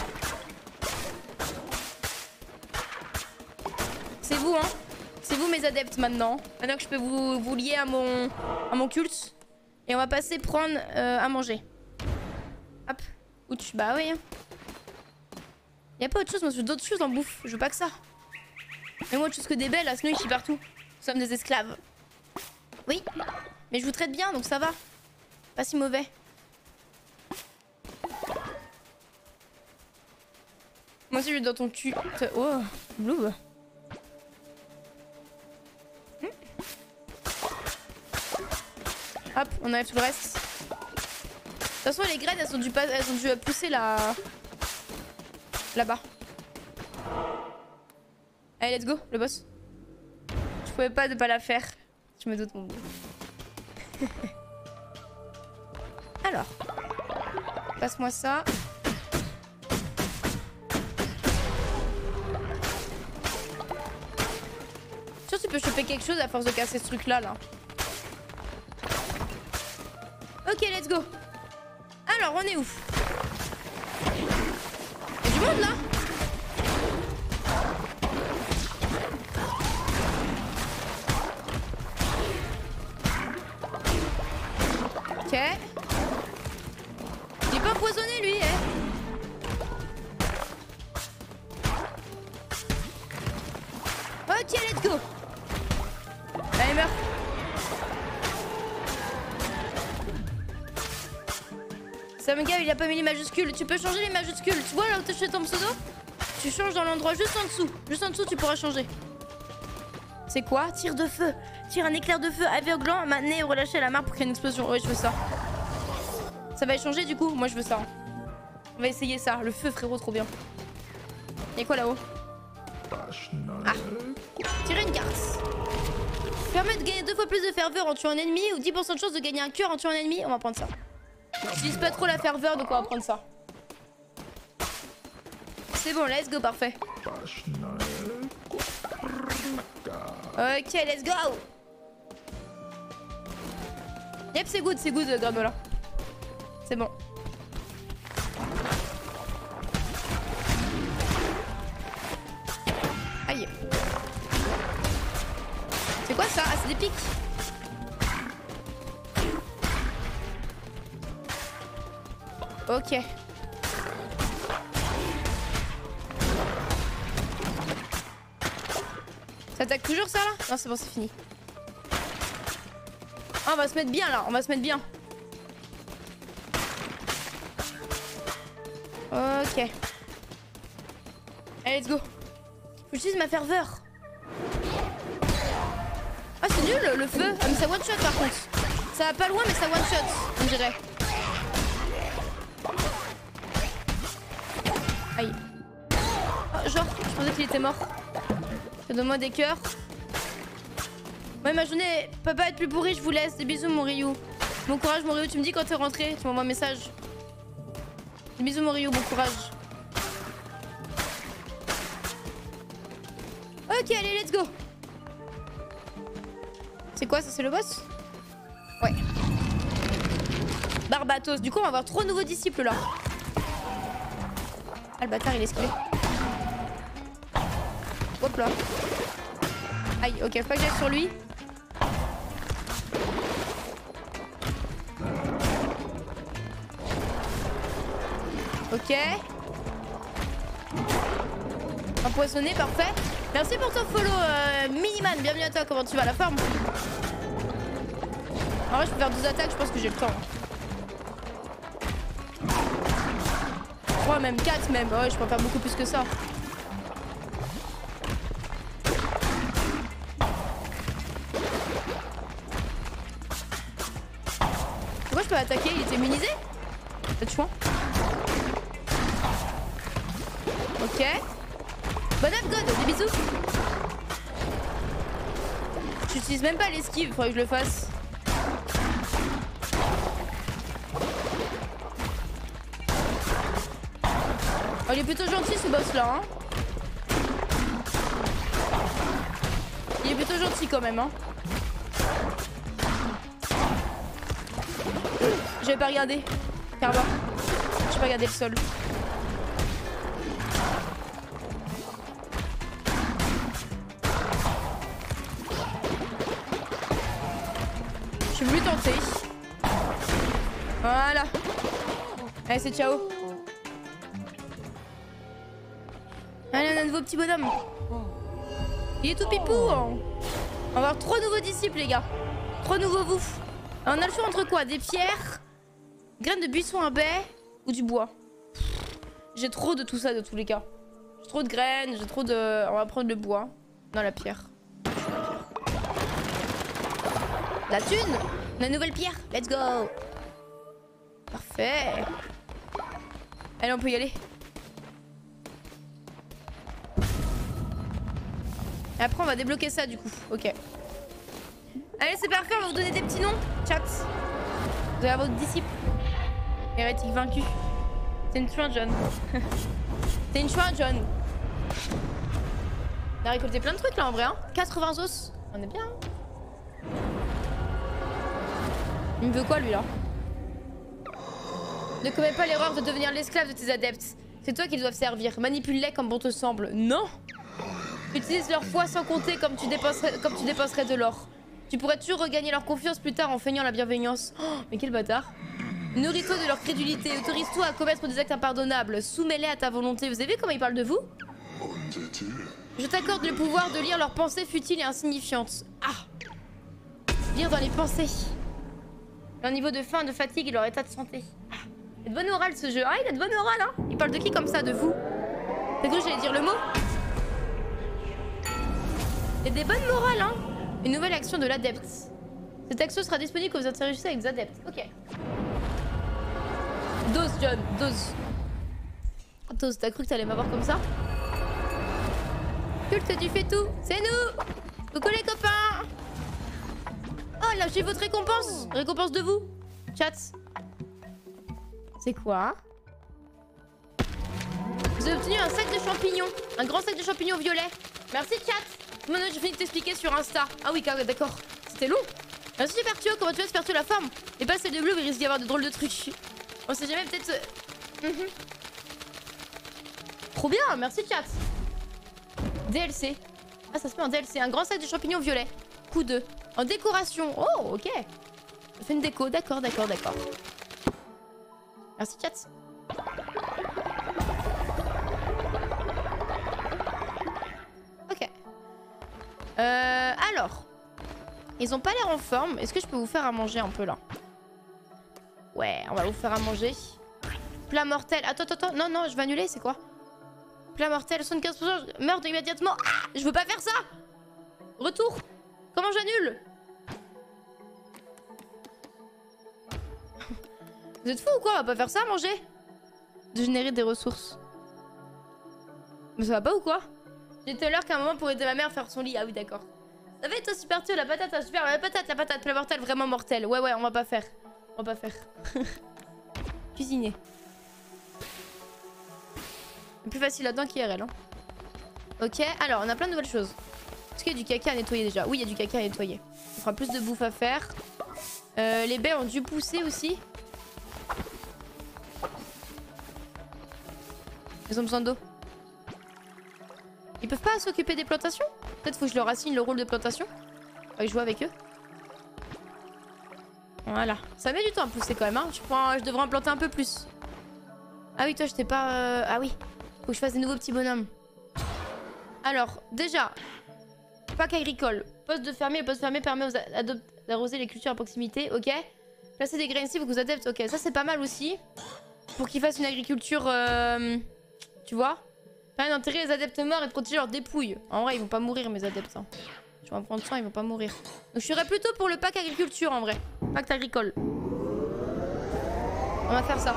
C'est vous, hein. C'est vous mes adeptes maintenant. Maintenant que je peux vous, vous lier à mon, à mon culte. Et on va passer prendre euh, à manger. Hop. Ouch, bah oui. Hein. Y'a pas autre chose, moi je veux d'autres choses en bouffe. Je veux pas que ça. Mais moi autre chose que des belles, là, sinon ils chient partout. Nous sommes des esclaves. Oui. Mais je vous traite bien, donc ça va. Pas si mauvais. Moi aussi je vais dans ton cul. Oh, bloob. Hmm. Hop, on enlève tout le reste. De toute façon les graines elles ont dû, pas... elles ont dû pousser là. Là-bas. Allez, let's go, le boss. Je pouvais pas ne pas la faire. Je me doute mon bout. Alors. Passe-moi ça. Sûr tu peux choper quelque chose à force de casser ce truc là là. Ok, let's go. Alors, on est où? Y'a du monde là? Ok. Il est pas empoisonné lui, hein. Ok, let's go. Allez, meurs. Samga, il a pas mis les majuscules. Tu peux changer les majuscules. Tu vois là où t'as fait ton pseudo? Tu changes dans l'endroit juste en dessous. Juste en dessous, tu pourras changer. C'est quoi? Tir de feu. Tire un éclair de feu aveuglant, maintenez et relâchez la marque pour créer une explosion. Ouais, je veux ça. Ça va échanger du coup? Moi, je veux ça. On va essayer ça. Le feu, frérot, trop bien. Y'a quoi là-haut? Ah. Tirer une carte. Permet de gagner deux fois plus de ferveur en tuant un ennemi ou dix pour cent de chance de gagner un cœur en tuant un ennemi. On va prendre ça. J'utilise pas trop la ferveur, donc on va prendre ça. C'est bon, let's go, parfait. Ok, let's go. Yep, c'est good, c'est good, Granola. C'est bon. Aïe. C'est quoi ça? Ah, c'est des pics. Ok. Ça attaque toujours ça là? Non, c'est bon, c'est fini. Ah, on va se mettre bien là, on va se mettre bien. Ok. Allez, let's go. J'utilise ma ferveur. Ah, c'est nul le feu. Ah, mais ça one shot par contre. Ça va pas loin, mais ça one shot, on dirait. Aïe. Oh, genre, je pensais qu'il était mort. Donne-moi des cœurs. Ouais, ma journée peut pas être plus pourrie, je vous laisse. Des bisous, mon Ryu. Bon courage, mon Ryu. Tu me dis quand t'es rentré. Tu m'envoies un message. Des bisous, mon Ryu. Bon courage. Ok, allez, let's go. C'est quoi ça? C'est le boss? Ouais. Barbatos. Du coup, on va avoir trois nouveaux disciples là. Ah, le bâtard, il est esquivé. Hop là. Aïe, ok, faut pas que j'aille sur lui. Ok. Empoisonné, parfait. Merci pour ton follow, euh, Miniman. Bienvenue à toi, comment tu vas, la forme? En vrai, je peux faire deux attaques, je pense que j'ai le temps. trois, même quatre, même. Ouais, je peux en faire beaucoup plus que ça. Pourquoi je peux attaquer? Il était immunisé? Peut-être chouin. Ok. Bon up, God, des bisous. J'utilise même pas l'esquive, faudrait que je le fasse. Oh, il est plutôt gentil ce boss là, hein. Il est plutôt gentil quand même, hein. Je vais pas regarder. Carba. Je vais pas regarder le sol. Je vais lui tenter. Voilà. Allez, c'est ciao. Allez, on a un nouveau petit bonhomme. Il est tout pipou. Hein. On va avoir trois nouveaux disciples, les gars. Trois nouveaux voufs. On a le choix entre quoi? Des pierres, graines de buisson à baie ou du bois. J'ai trop de tout ça, de tous les cas. J'ai trop de graines, j'ai trop de... On va prendre le bois. Non, la pierre. La thune. La nouvelle pierre. Let's go. Parfait. Allez, on peut y aller. Et après, on va débloquer ça, du coup. Ok. Allez, c'est parfait. On va vous donner des petits noms. Chat. Vous allez avoir votre disciple. Hérétique vaincu. C'est une chouin, John. C'est une chouin, John. On a récolté plein de trucs, là, en vrai. Hein. quatre-vingts os. On est bien. Hein. Il me veut quoi, lui, là? Ne commets pas l'erreur de devenir l'esclave de tes adeptes. C'est toi qu'ils doivent servir. Manipule-les comme bon te semble. Non! Utilise leur foi sans compter comme tu dépenserais, comme tu dépenserais de l'or. Tu pourrais toujours regagner leur confiance plus tard en feignant la bienveillance. Oh, mais quel bâtard. Nourris-toi de leur crédulité. Autorise-toi à commettre des actes impardonnables. Soumets-les à ta volonté. Vous avez vu comment ils parlent de vous? Je t'accorde le pouvoir de lire leurs pensées futiles et insignifiantes. Ah! Lire dans les pensées. Leur niveau de faim, de fatigue et leur état de santé. Ah. Il a de bonne morale ce jeu. Ah, il a de bonne morale, hein. Il parle de qui comme ça? De vous? T'as cru que j'allais dire le mot? Il y a des bonnes morales, hein. Une nouvelle action de l'adepte. Cette action sera disponible quand vous interagissez avec des adeptes. Ok. Dose, John, dose. Dose, t'as cru que t'allais m'avoir comme ça? Culte du fait tout, c'est nous. Coucou les copains. Oh, lâchez votre récompense. Récompense de vous. Chat. C'est quoi? Vous avez obtenu un sac de champignons. Un grand sac de champignons violets. Merci, chat. Maintenant, j'ai fini de t'expliquer sur Insta. Ah oui, d'accord. C'était long. Merci, Supertio. Comment tu vas, Supertio, la forme? Et pas celle de bleu, il risque d'y avoir de drôles de trucs. On sait jamais, peut-être... Euh... Mm-hmm. Trop bien, merci, chat. D L C. Ah, ça se met en D L C. Un grand sac de champignons violets. Coup deux. En décoration. Oh, ok. Ça fait une déco. D'accord, d'accord, d'accord. Merci, chat. Ok. Euh, alors. Ils ont pas l'air en forme. Est-ce que je peux vous faire à manger un peu, là? Ouais, on va vous faire à manger. Plat mortel. Attends, attends, attends. Non, non, je vais annuler. C'est quoi? Plat mortel. soixante-quinze pour cent. Meurtre immédiatement. Ah, je veux pas faire ça. Retour. Comment j'annule? Vous êtes fous ou quoi? On va pas faire ça à manger? De générer des ressources. Mais ça va pas ou quoi? J'étais à l'heure qu'à un moment pour aider ma mère à faire son lit. Ah oui, d'accord. Ça va être super tueux, la patate, la super, la patate, la patate, plat mortel, vraiment mortel. Ouais, ouais, on va pas faire. On va pas faire. Cuisiner. C'est plus facile là-dedans qu'I R L. Hein. Ok, alors on a plein de nouvelles choses. Est-ce qu'il y a du caca à nettoyer déjà? Oui, il y a du caca à nettoyer. On fera plus de bouffe à faire. Euh, les baies ont dû pousser aussi. Ils ont besoin d'eau. Ils peuvent pas s'occuper des plantations? Peut-être faut que je leur assigne le rôle de plantation. Faut que je joue avec eux. Voilà. Ça met du temps à pousser quand même. Hein. Je, prends... je devrais en planter un peu plus. Ah oui, toi, je t'ai pas... Euh... Ah oui, faut que je fasse des nouveaux petits bonhommes. Alors, déjà, pack agricole. Poste de fermier. Le poste de fermier permet aux adeptes d'arroser les cultures à proximité, ok. Placer des graines ici pour que vous adeptes, ok. Ça, c'est pas mal aussi. Pour qu'ils fassent une agriculture... Euh... Tu vois. Permet d'enterrer les adeptes morts et de protéger leurs dépouilles. En vrai, ils vont pas mourir, mes adeptes. Hein. Je vais en prendre soin, ils vont pas mourir. Donc, je serais plutôt pour le pack agriculture, en vrai. Pacte agricole. On va faire ça.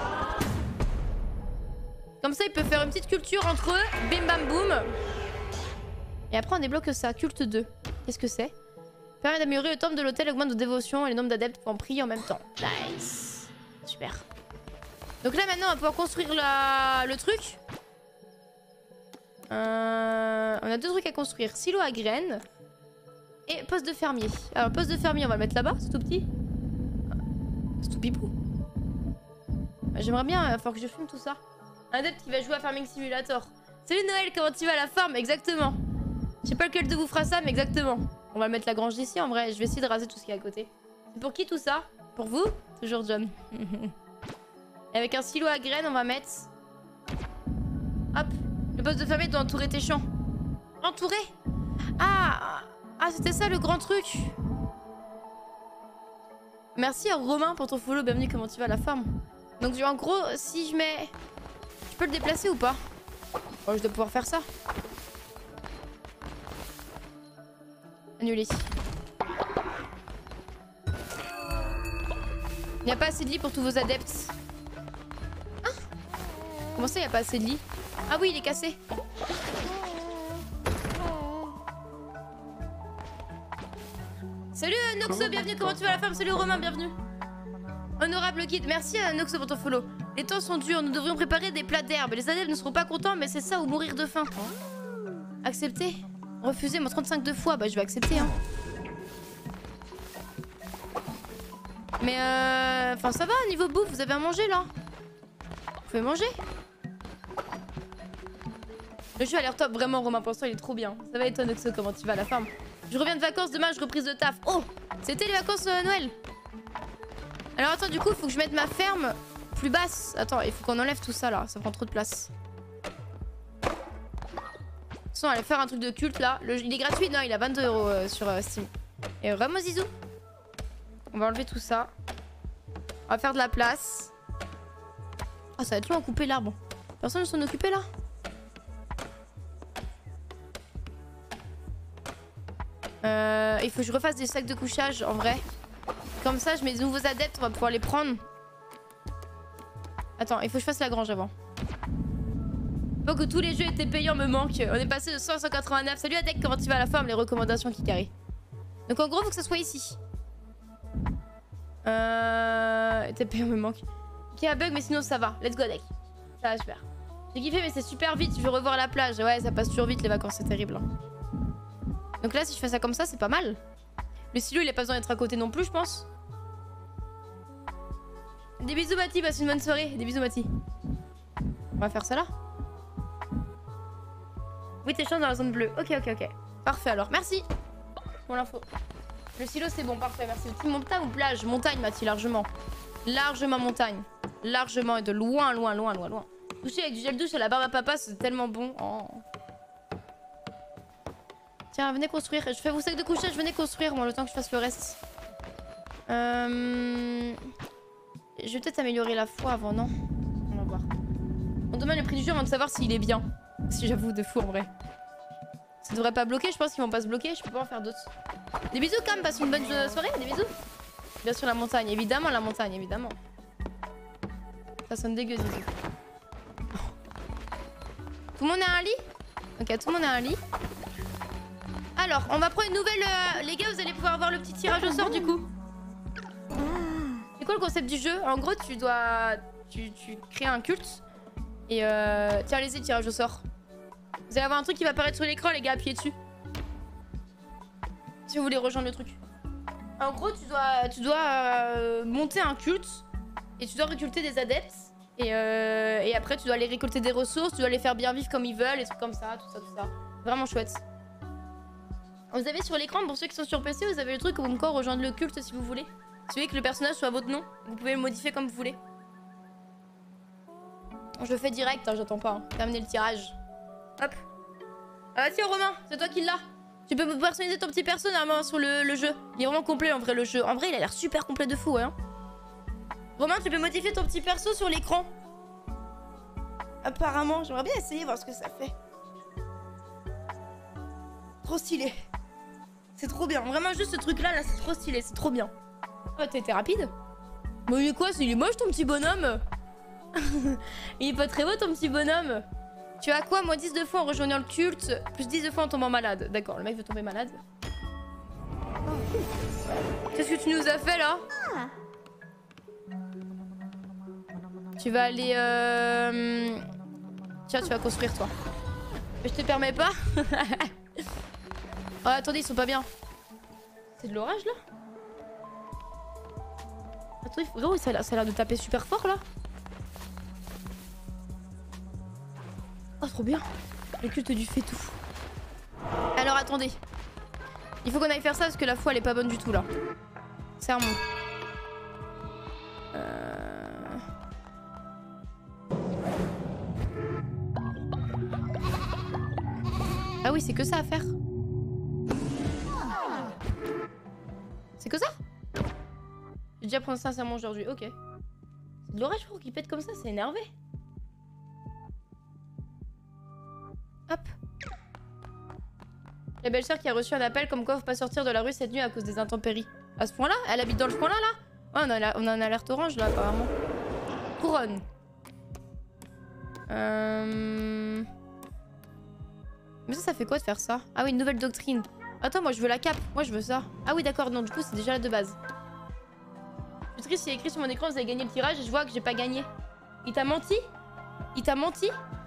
Comme ça, ils peuvent faire une petite culture entre eux. Bim bam boum. Et après, on débloque ça. Culte deux. Qu'est-ce que c'est? Permet d'améliorer le temple de l'hôtel, augmente nos dévotions et le nombre d'adeptes pour en prier en même temps. Nice. Super. Donc là, maintenant, on va pouvoir construire la... le truc. Euh... On a deux trucs à construire. Silo à graines. Et poste de fermier. Alors, poste de fermier, on va le mettre là-bas. C'est tout petit. C'est tout pipou. J'aimerais bien, il va falloir que je fume tout ça. Un adepte qui va jouer à Farming Simulator. Salut Noël, comment tu vas à la farm? Exactement. Je sais pas lequel de vous fera ça, mais exactement. On va mettre la grange d'ici en vrai. Je vais essayer de raser tout ce qui est à côté. C'est pour qui tout ça? Pour vous? Toujours John. Et avec un silo à graines, on va mettre... Hop. Le poste de fermier doit entourer tes champs. Entourer? Ah, ah c'était ça le grand truc. Merci à Romain pour ton follow. Bienvenue, comment tu vas à la farm? Donc en gros, si je mets... Je peux le déplacer ou pas? Oh, je dois pouvoir faire ça. Annuler. Il n'y a pas assez de lit pour tous vos adeptes. Ah, comment ça, il n'y a pas assez de lit? Ah oui, il est cassé. Salut Noxo, bienvenue, comment tu vas à la femme? Salut Romain, bienvenue. Honorable guide, merci à Noxo pour ton follow. Les temps sont durs, nous devrions préparer des plats d'herbe. Les adeptes ne seront pas contents, mais c'est ça ou mourir de faim. Accepter? Refuser, moi trente-cinq deux fois, bah je vais accepter hein. Mais euh... Enfin ça va, niveau bouffe, vous avez à manger là? Vous pouvez manger? Le jeu a l'air top, vraiment Romain, pour l'instant il est trop bien. Ça va être toi Noxo, comment tu vas à la ferme? Je reviens de vacances, demain je reprise de taf. Oh, c'était les vacances euh, Noël. Alors attends, du coup, il faut que je mette ma ferme plus basse. Attends, il faut qu'on enlève tout ça là, ça prend trop de place. De toute façon, on va faire un truc de culte là. Le... Il est gratuit, non, il a vingt-deux euros euh, sur euh, Steam. Et vraiment Zizou. On va enlever tout ça. On va faire de la place. Oh, ça va être long à couper l'arbre. Personne ne s'en occupait là? Euh, il faut que je refasse des sacs de couchage en vrai. Comme ça, je mets des nouveaux adeptes, on va pouvoir les prendre. Attends, il faut que je fasse la grange avant. Faut que tous les jeux étaient payants me manquent. On est passé de cent à cent quatre-vingt-neuf. Salut Adek, comment tu vas à la forme? Les recommandations qui carrient. Donc en gros, faut que ça soit ici. Euh... T'es payant me manque. Ok, un bug, mais sinon ça va. Let's go Adek. Ça va super. J'ai kiffé, mais c'est super vite. Je vais revoir la plage. Ouais, ça passe toujours vite les vacances, c'est terrible. Hein. Donc là, si je fais ça comme ça, c'est pas mal. Le silo, il a pas besoin d'être à côté non plus, je pense. Des bisous, Mati. Passe une bonne soirée. Des bisous, Mati. On va faire ça là. Oui, t'es chance dans la zone bleue. Ok, ok, ok. Parfait alors. Merci pour l'info. Le silo, c'est bon. Parfait. Merci. Montagne ou plage? Montagne, Mati, largement. Largement montagne. Largement et de loin, loin, loin, loin, loin. Toucher avec du gel douche à la barbe à papa, c'est tellement bon. Oh. Tiens, venez construire. Je fais vos sacs de couchage, venez construire, moi, le temps que je fasse le reste. Euh... Je vais peut-être améliorer la foi avant, non? On va voir. On demande le prix du jeu avant de savoir s'il est bien. Si j'avoue, de fou en vrai. Ça devrait pas bloquer, je pense qu'ils vont pas se bloquer. Je peux pas en faire d'autres. Des bisous, Cam, passe une bonne soirée. Des bisous. Bien sûr, la montagne, évidemment, la montagne, évidemment. Ça sonne dégueu, Zizou. Tout le monde a un lit? Ok, tout le monde a un lit. Alors, on va prendre une nouvelle... Euh... Les gars, vous allez pouvoir avoir le petit tirage au sort du coup. C'est quoi le concept du jeu? En gros, tu dois... Tu, tu crées un culte. Et euh... Tiens, allez-y, tirage au sort. Vous allez avoir un truc qui va apparaître sur l'écran, les gars, appuyez dessus. Si vous voulez rejoindre le truc. En gros, tu dois, tu dois euh, monter un culte. Et tu dois récolter des adeptes. Et, euh... et après, tu dois aller récolter des ressources. Tu dois les faire bien vivre comme ils veulent. Et trucs comme ça, tout ça, tout ça. Vraiment chouette. Vous avez sur l'écran, pour ceux qui sont sur P C, vous avez le truc où vous pouvez rejoindre le culte si vous voulez. Si vous voulez que le personnage soit votre nom, vous pouvez le modifier comme vous voulez. Je fais direct, hein, j'attends pas. Hein. Terminer le tirage. Hop. Ah tiens Romain, c'est toi qui l'as. Tu peux personnaliser ton petit perso normalement sur le, le jeu. Il est vraiment complet en vrai le jeu. En vrai il a l'air super complet de fou hein. Romain tu peux modifier ton petit perso sur l'écran. Apparemment, j'aimerais bien essayer voir ce que ça fait. Trop stylé. C'est trop bien. Vraiment juste ce truc là, là c'est trop stylé, c'est trop bien. Oh t'as été rapide. Mais il est quoi? Il est moche ton petit bonhomme. Il est pas très beau ton petit bonhomme. Tu as quoi? Moins dix de fois en rejoignant le culte, plus dix de fois en tombant malade. D'accord, le mec veut tomber malade. Qu'est-ce que tu nous as fait là? Tu vas aller... Euh... Tiens, tu vas construire toi. Mais je te permets pas. Oh attendez, ils sont pas bien. C'est de l'orage là? Attends, il faut... Oh, ça a l'air de taper super fort là. Oh trop bien. Le culte du fait tout. Alors attendez. Il faut qu'on aille faire ça parce que la foi elle est pas bonne du tout là. Sermon. Euh... Ah oui c'est que ça à faire. C'est que ça? J'ai déjà prononcé un sermon aujourd'hui, ok. C'est de l'orage frérot qui pète comme ça, c'est énervé. Hop. La belle-sœur qui a reçu un appel comme quoi faut pas sortir de la rue cette nuit à cause des intempéries. À ce point-là? Elle habite dans le coin-là, là, là? Ouais, on a, la... on a un alerte orange, là, apparemment. Couronne. Euh... Mais ça, ça fait quoi de faire ça? Ah oui, une nouvelle doctrine. Attends, moi, je veux la cape. Moi, je veux ça. Ah oui, d'accord, non, du coup, c'est déjà la de base. Je suis triste, il y a écrit sur mon écran, vous avez gagné le tirage et je vois que j'ai pas gagné. Il t'a menti? Il t'a menti?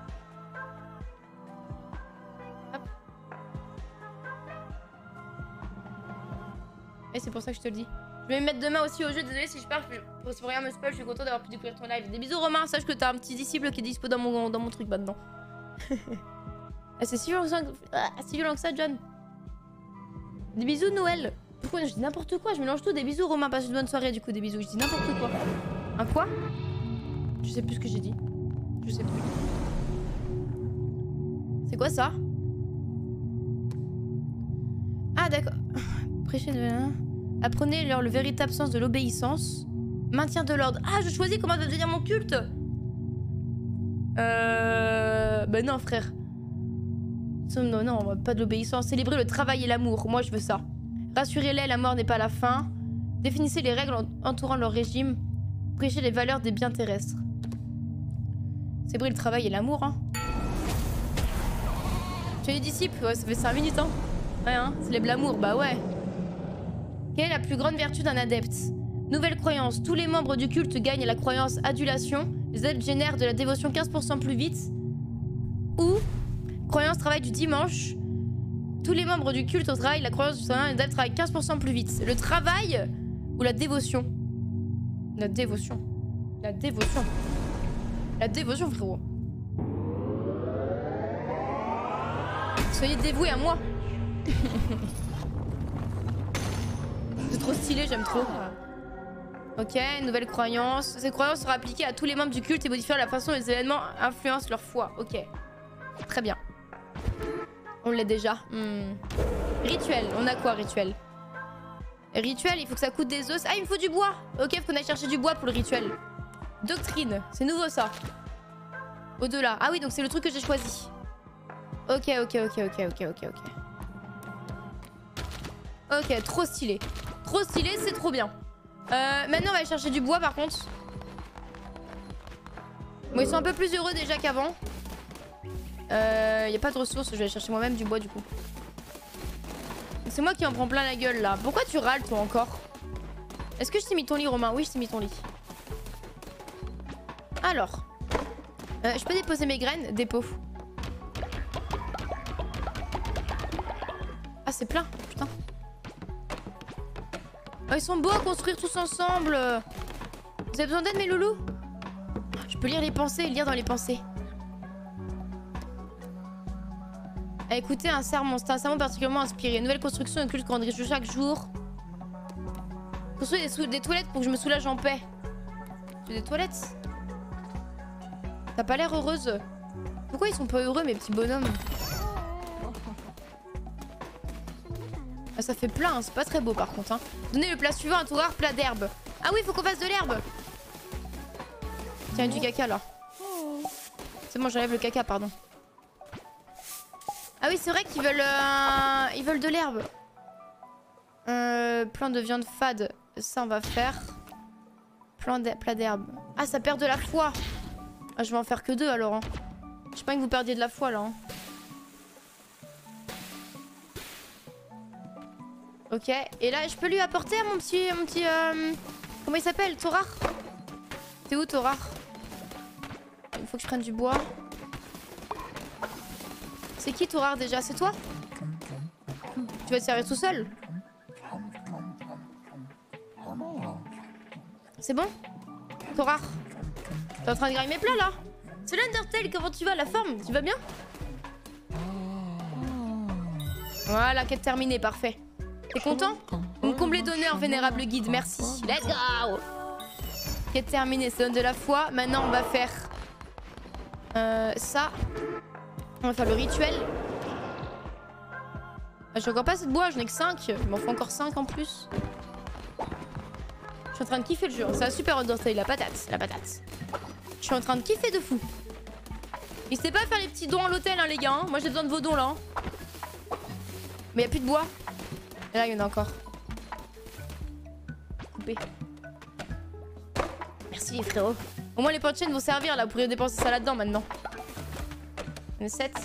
Et c'est pour ça que je te le dis. Je vais me mettre demain aussi au jeu. Désolé si je pars. Pour, pour rien me spoil, je suis contente d'avoir pu découvrir ton live. Des bisous Romain. Sache que t'as un petit disciple qui est dispo dans mon, dans mon truc maintenant. Ah, c'est si violent que ça, ah, si violent que ça, John. Des bisous Noël. Pourquoi je dis n'importe quoi? Je mélange tout. Des bisous Romain. Passe une bonne soirée du coup. Des bisous. Je dis n'importe quoi. Un quoi? Je sais plus ce que j'ai dit. Je sais plus. C'est quoi ça? Ah d'accord. Prêcher de... Apprenez-leur le véritable sens de l'obéissance. Maintien de l'ordre. Ah, je choisis comment va devenir mon culte. Euh... Ben non, frère. Non, non, pas de l'obéissance. Célébrer le travail et l'amour. Moi, je veux ça. Rassurez-les, la mort n'est pas la fin. Définissez les règles entourant leur régime. Prêchez les valeurs des biens terrestres. Célébrer le travail et l'amour, hein. Tu es les disciples? Ouais, ça fait cinq minutes, hein. Ouais, hein. Célèbre l'amour, bah ouais. Quelle est la plus grande vertu d'un adepte? Nouvelle croyance. Tous les membres du culte gagnent la croyance adulation. Les adeptes génèrent de la dévotion quinze pour cent plus vite. Ou croyance travail du dimanche. Tous les membres du culte au travail, la croyance du travail, les adeptes travaillent quinze pour cent plus vite. Le travail ou la dévotion? La dévotion. La dévotion. La dévotion, frérot. Soyez dévoués à moi. C'est trop stylé, j'aime trop. Ok, nouvelle croyance. Cette croyance sera appliquée à tous les membres du culte et modifiera la façon dont les événements influencent leur foi. Ok. Très bien. On l'est déjà. Hmm. Rituel. On a quoi, rituel? Rituel, il faut que ça coûte des os. Ah, il me faut du bois. Ok, faut qu'on aille chercher du bois pour le rituel. Doctrine. C'est nouveau, ça. Au-delà. Ah oui, donc c'est le truc que j'ai choisi. Ok, ok, ok, ok, ok, ok, ok. Ok, trop stylé. Trop stylé, c'est trop bien. Euh, maintenant, on va aller chercher du bois, par contre. Bon, ils sont un peu plus heureux déjà qu'avant. Euh, y a pas de ressources, je vais aller chercher moi-même du bois, du coup. C'est moi qui en prends plein la gueule, là. Pourquoi tu râles, toi, encore? Est-ce que je t'ai mis ton lit, Romain? Oui, je t'ai mis ton lit. Alors. Euh, je peux déposer mes graines? Dépôt. Ah, c'est plein, putain. Oh, ils sont beaux à construire tous ensemble. Vous avez besoin d'aide, mes loulous? Je peux lire les pensées et lire dans les pensées. À écouter un sermon. C'est un sermon particulièrement inspiré. Nouvelle construction et culte grandit chaque jour. Construire des, des toilettes pour que je me soulage en paix. Tu veux des toilettes? T'as pas l'air heureuse. Pourquoi ils sont pas heureux mes petits bonhommes? Ah, ça fait plein, hein. C'est pas très beau par contre. Hein. Donnez le plat suivant à tout rare, plat d'herbe. Ah oui, faut qu'on fasse de l'herbe. Tiens, du caca là. C'est bon, j'enlève le caca, pardon. Ah oui, c'est vrai qu'ils veulent, euh, ils veulent de l'herbe. Euh, plan de viande fade. Ça, on va faire. Plan de... plat d'herbe. Ah, ça perd de la foi. Ah, je vais en faire que deux alors. Hein. Je sais pas que vous perdiez de la foi là. Hein. Ok. Et là, je peux lui apporter à mon petit... Mon petit euh... Comment il s'appelle? Thorar? T'es où, Thorar? Il faut que je prenne du bois. C'est qui, Thorar, déjà? C'est toi? Tu vas te servir tout seul? C'est bon? Thorar? T'es en train de grailler mes plats, là? C'est l'Undertale, comment tu vas? La forme, tu vas bien? Voilà, quête terminée, parfait. T'es content? Vous me comblez d'honneur, vénérable guide, merci. Let's go! Quête terminée, ça donne de la foi. Maintenant, on va faire... Euh, ça. On va faire le rituel. Ah, j'ai encore pas assez de bois, j'en ai que cinq. Il m'en faut encore cinq en plus. Je suis en train de kiffer le jeu. C'est un super Undertale, la patate, la patate. Je suis en train de kiffer de fou. N'hésitez pas à faire les petits dons à l'hôtel, hein, les gars. Hein. Moi, j'ai besoin de vos dons, là. Hein. Mais il n'y a plus de bois. Et là, il y en a encore. Coupé. Merci, les frérots. Au moins, les pots de chaîne vont servir, là. Vous pourriez dépenser ça là-dedans, maintenant. On est sept.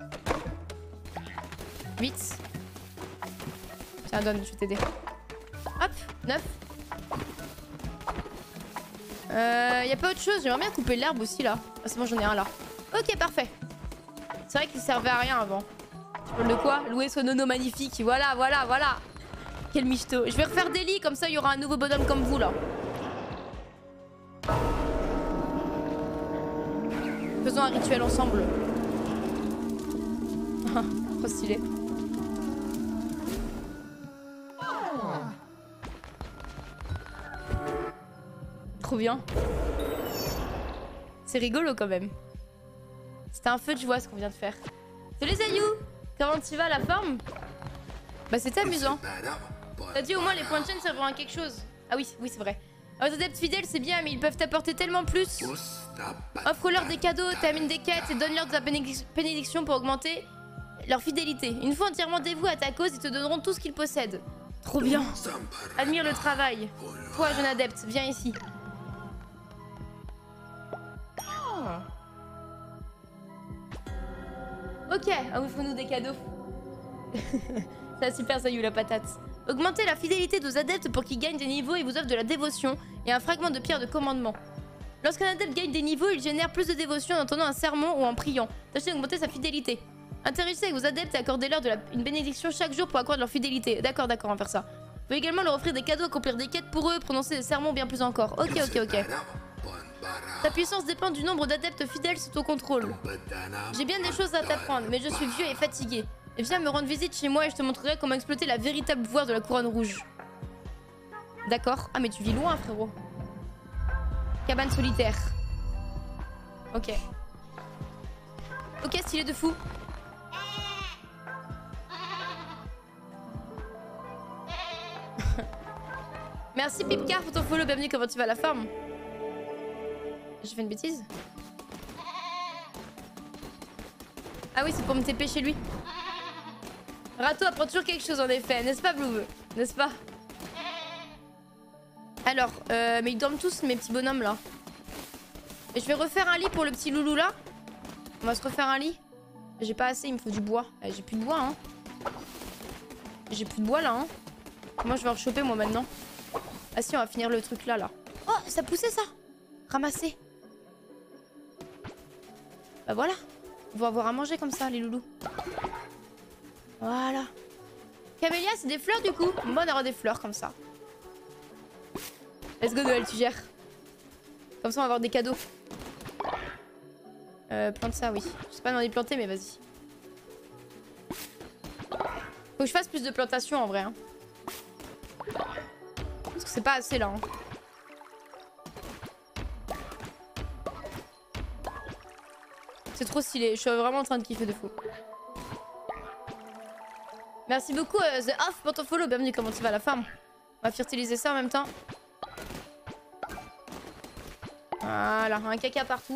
huit. Tiens, donne, je vais t'aider. Hop, neuf. Euh, y a pas autre chose. J'aimerais bien couper l'herbe aussi, là. Ah, c'est bon, j'en ai un, là. Ok, parfait. C'est vrai qu'il servait à rien avant. Tu parles de quoi? Louer son nono magnifique. Voilà, voilà, voilà. Quel michto. Je vais refaire des lits, comme ça, il y aura un nouveau bonhomme comme vous, là. Faisons un rituel ensemble. Trop stylé. Trop bien. C'est rigolo quand même. C'était un feu de joie ce qu'on vient de faire. Salut Zayou! Comment tu vas, la forme? Bah c'était amusant. T'as dit au moins les points de chaîne serviront à quelque chose. Ah oui, oui c'est vrai. Alors, les adeptes fidèles c'est bien mais ils peuvent t'apporter tellement plus. Offre-leur des cadeaux, termine des quêtes et donne-leur de la bénédiction pour augmenter leur fidélité. Une fois entièrement dévoués à ta cause, ils te donneront tout ce qu'ils possèdent. Trop bien. Admire le travail. Toi, jeune adepte, viens ici. Ok, ah, offre-nous des cadeaux. C'est super, ça y est, la patate. Augmentez la fidélité de vos adeptes pour qu'ils gagnent des niveaux et vous offrent de la dévotion et un fragment de pierre de commandement. Lorsqu'un adepte gagne des niveaux, il génère plus de dévotion en entendant un sermon ou en priant. Tâchez d'augmenter sa fidélité. Interagissez avec vos adeptes et accordez-leur de la... une bénédiction chaque jour pour accroître leur fidélité. D'accord, d'accord, on va faire ça. Vous pouvez également leur offrir des cadeaux, accomplir des quêtes pour eux, prononcer des sermons bien plus encore. Ok, ok, ok. Ta puissance dépend du nombre d'adeptes fidèles sous ton contrôle. J'ai bien des choses à t'apprendre, mais je suis vieux et fatigué. Viens me rendre visite chez moi et je te montrerai comment exploiter la véritable pouvoir de la couronne rouge. D'accord. Ah mais tu vis loin, frérot. Cabane solitaire. Ok. Ok, stylé de fou. Merci Pipcar pour ton follow, bienvenue, comment tu vas, la forme? J'ai fait une bêtise? Ah oui, c'est pour me T P chez lui. Rato apprend toujours quelque chose en effet, n'est-ce pas Blue? N'est-ce pas? Alors, euh, mais ils dorment tous mes petits bonhommes là. Et je vais refaire un lit pour le petit loulou là. On va se refaire un lit. J'ai pas assez, il me faut du bois. J'ai plus de bois hein. J'ai plus de bois là hein. Moi je vais en choper moi maintenant. Ah si, on va finir le truc là là. Oh, ça poussait ça. Ramasser. Bah voilà. On va avoir à manger comme ça les loulous. Voilà. Camélia, c'est des fleurs du coup. Bon, on aura des fleurs comme ça. Let's go Noël, tu gères. Comme ça on va avoir des cadeaux. Euh, plante ça, oui. Je sais pas d'en y planter, mais vas-y. Faut que je fasse plus de plantation en vrai. Hein. Parce que c'est pas assez là. Hein. C'est trop stylé. Je suis vraiment en train de kiffer de fou. Merci beaucoup euh, The Off pour ton follow. Bienvenue, comment tu vas la femme? On va fertiliser ça en même temps. Voilà, un caca partout.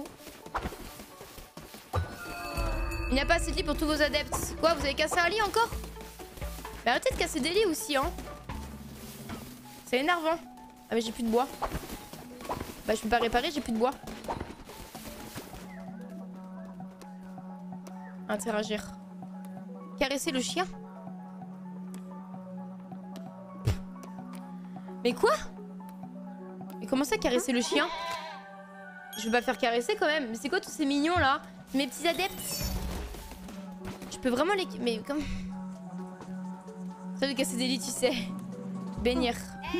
Il n'y a pas assez de lit pour tous vos adeptes. Quoi, vous avez cassé un lit encore? Mais arrêtez de casser des lits aussi, hein. C'est énervant. Ah mais j'ai plus de bois. Bah je peux pas réparer, j'ai plus de bois. Interagir. Caresser le chien? Mais quoi? Mais comment ça caresser le chien? Je vais pas faire caresser quand même. Mais c'est quoi tous ces mignons là? Mes petits adeptes. Je peux vraiment les... Mais comme... Ça veut casser des lits, tu sais. Bénir.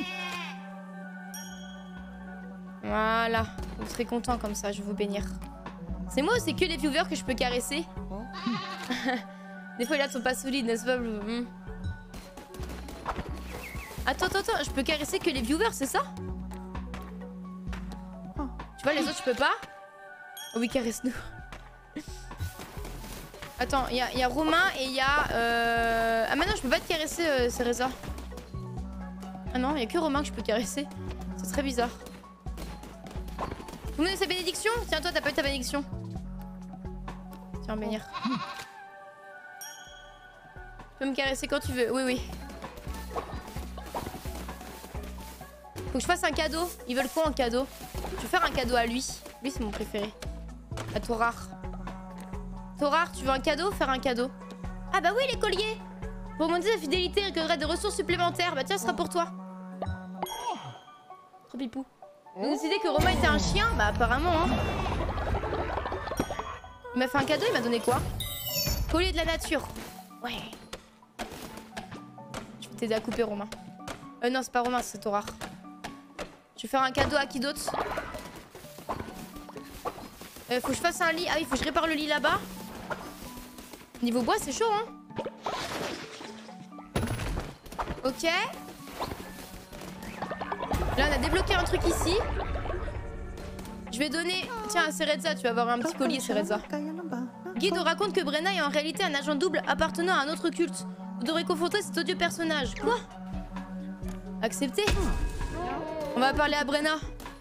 Voilà. Vous serez contents comme ça, je vais vous bénir. C'est moi ou c'est que les viewers que je peux caresser? Des fois, les lattes sont pas solides, n'est-ce pas? mmh. Attends, attends, attends. Je peux caresser que les viewers, c'est ça? Tu vois, les autres, je peux pas? Oh oui, caresse-nous. Attends, il y, y a Romain et il y a... Euh... Ah mais non, je peux pas te caresser, euh, Cereza. Ah non, il y a que Romain que je peux caresser. C'est très bizarre. Vous me donnez sa bénédiction? Tiens, toi, t'as pas eu ta bénédiction. Tiens, bénir. Tu peux me caresser quand tu veux. Oui, oui. Faut que je fasse un cadeau. Ils veulent quoi en cadeau? Je vais faire un cadeau à lui. Lui, c'est mon préféré. À Torar. Torar, tu veux un cadeau? Faire un cadeau. Ah bah oui, les colliers. Pour augmenter sa fidélité, il requerrait des ressources supplémentaires. Bah tiens, ce sera pour toi. Trop pipou. Vous avez décidé que Romain était un chien? Bah apparemment, hein. Il m'a fait un cadeau, il m'a donné quoi? Collier de la nature. Ouais. Je vais t'aider à couper, Romain. Euh non, c'est pas Romain, c'est Torar. Je vais faire un cadeau à qui d'autre? Euh, faut que je fasse un lit. Ah oui, faut que je répare le lit là-bas. Niveau bois, c'est chaud, hein. Ok. Là, on a débloqué un truc ici. Je vais donner... Tiens, à Cereza, tu vas avoir un petit collier, Cereza. Guide nous raconte que Brenna est en réalité un agent double appartenant à un autre culte. Vous devrez confronter cet odieux personnage. Quoi? Accepté. On va parler à Brenna.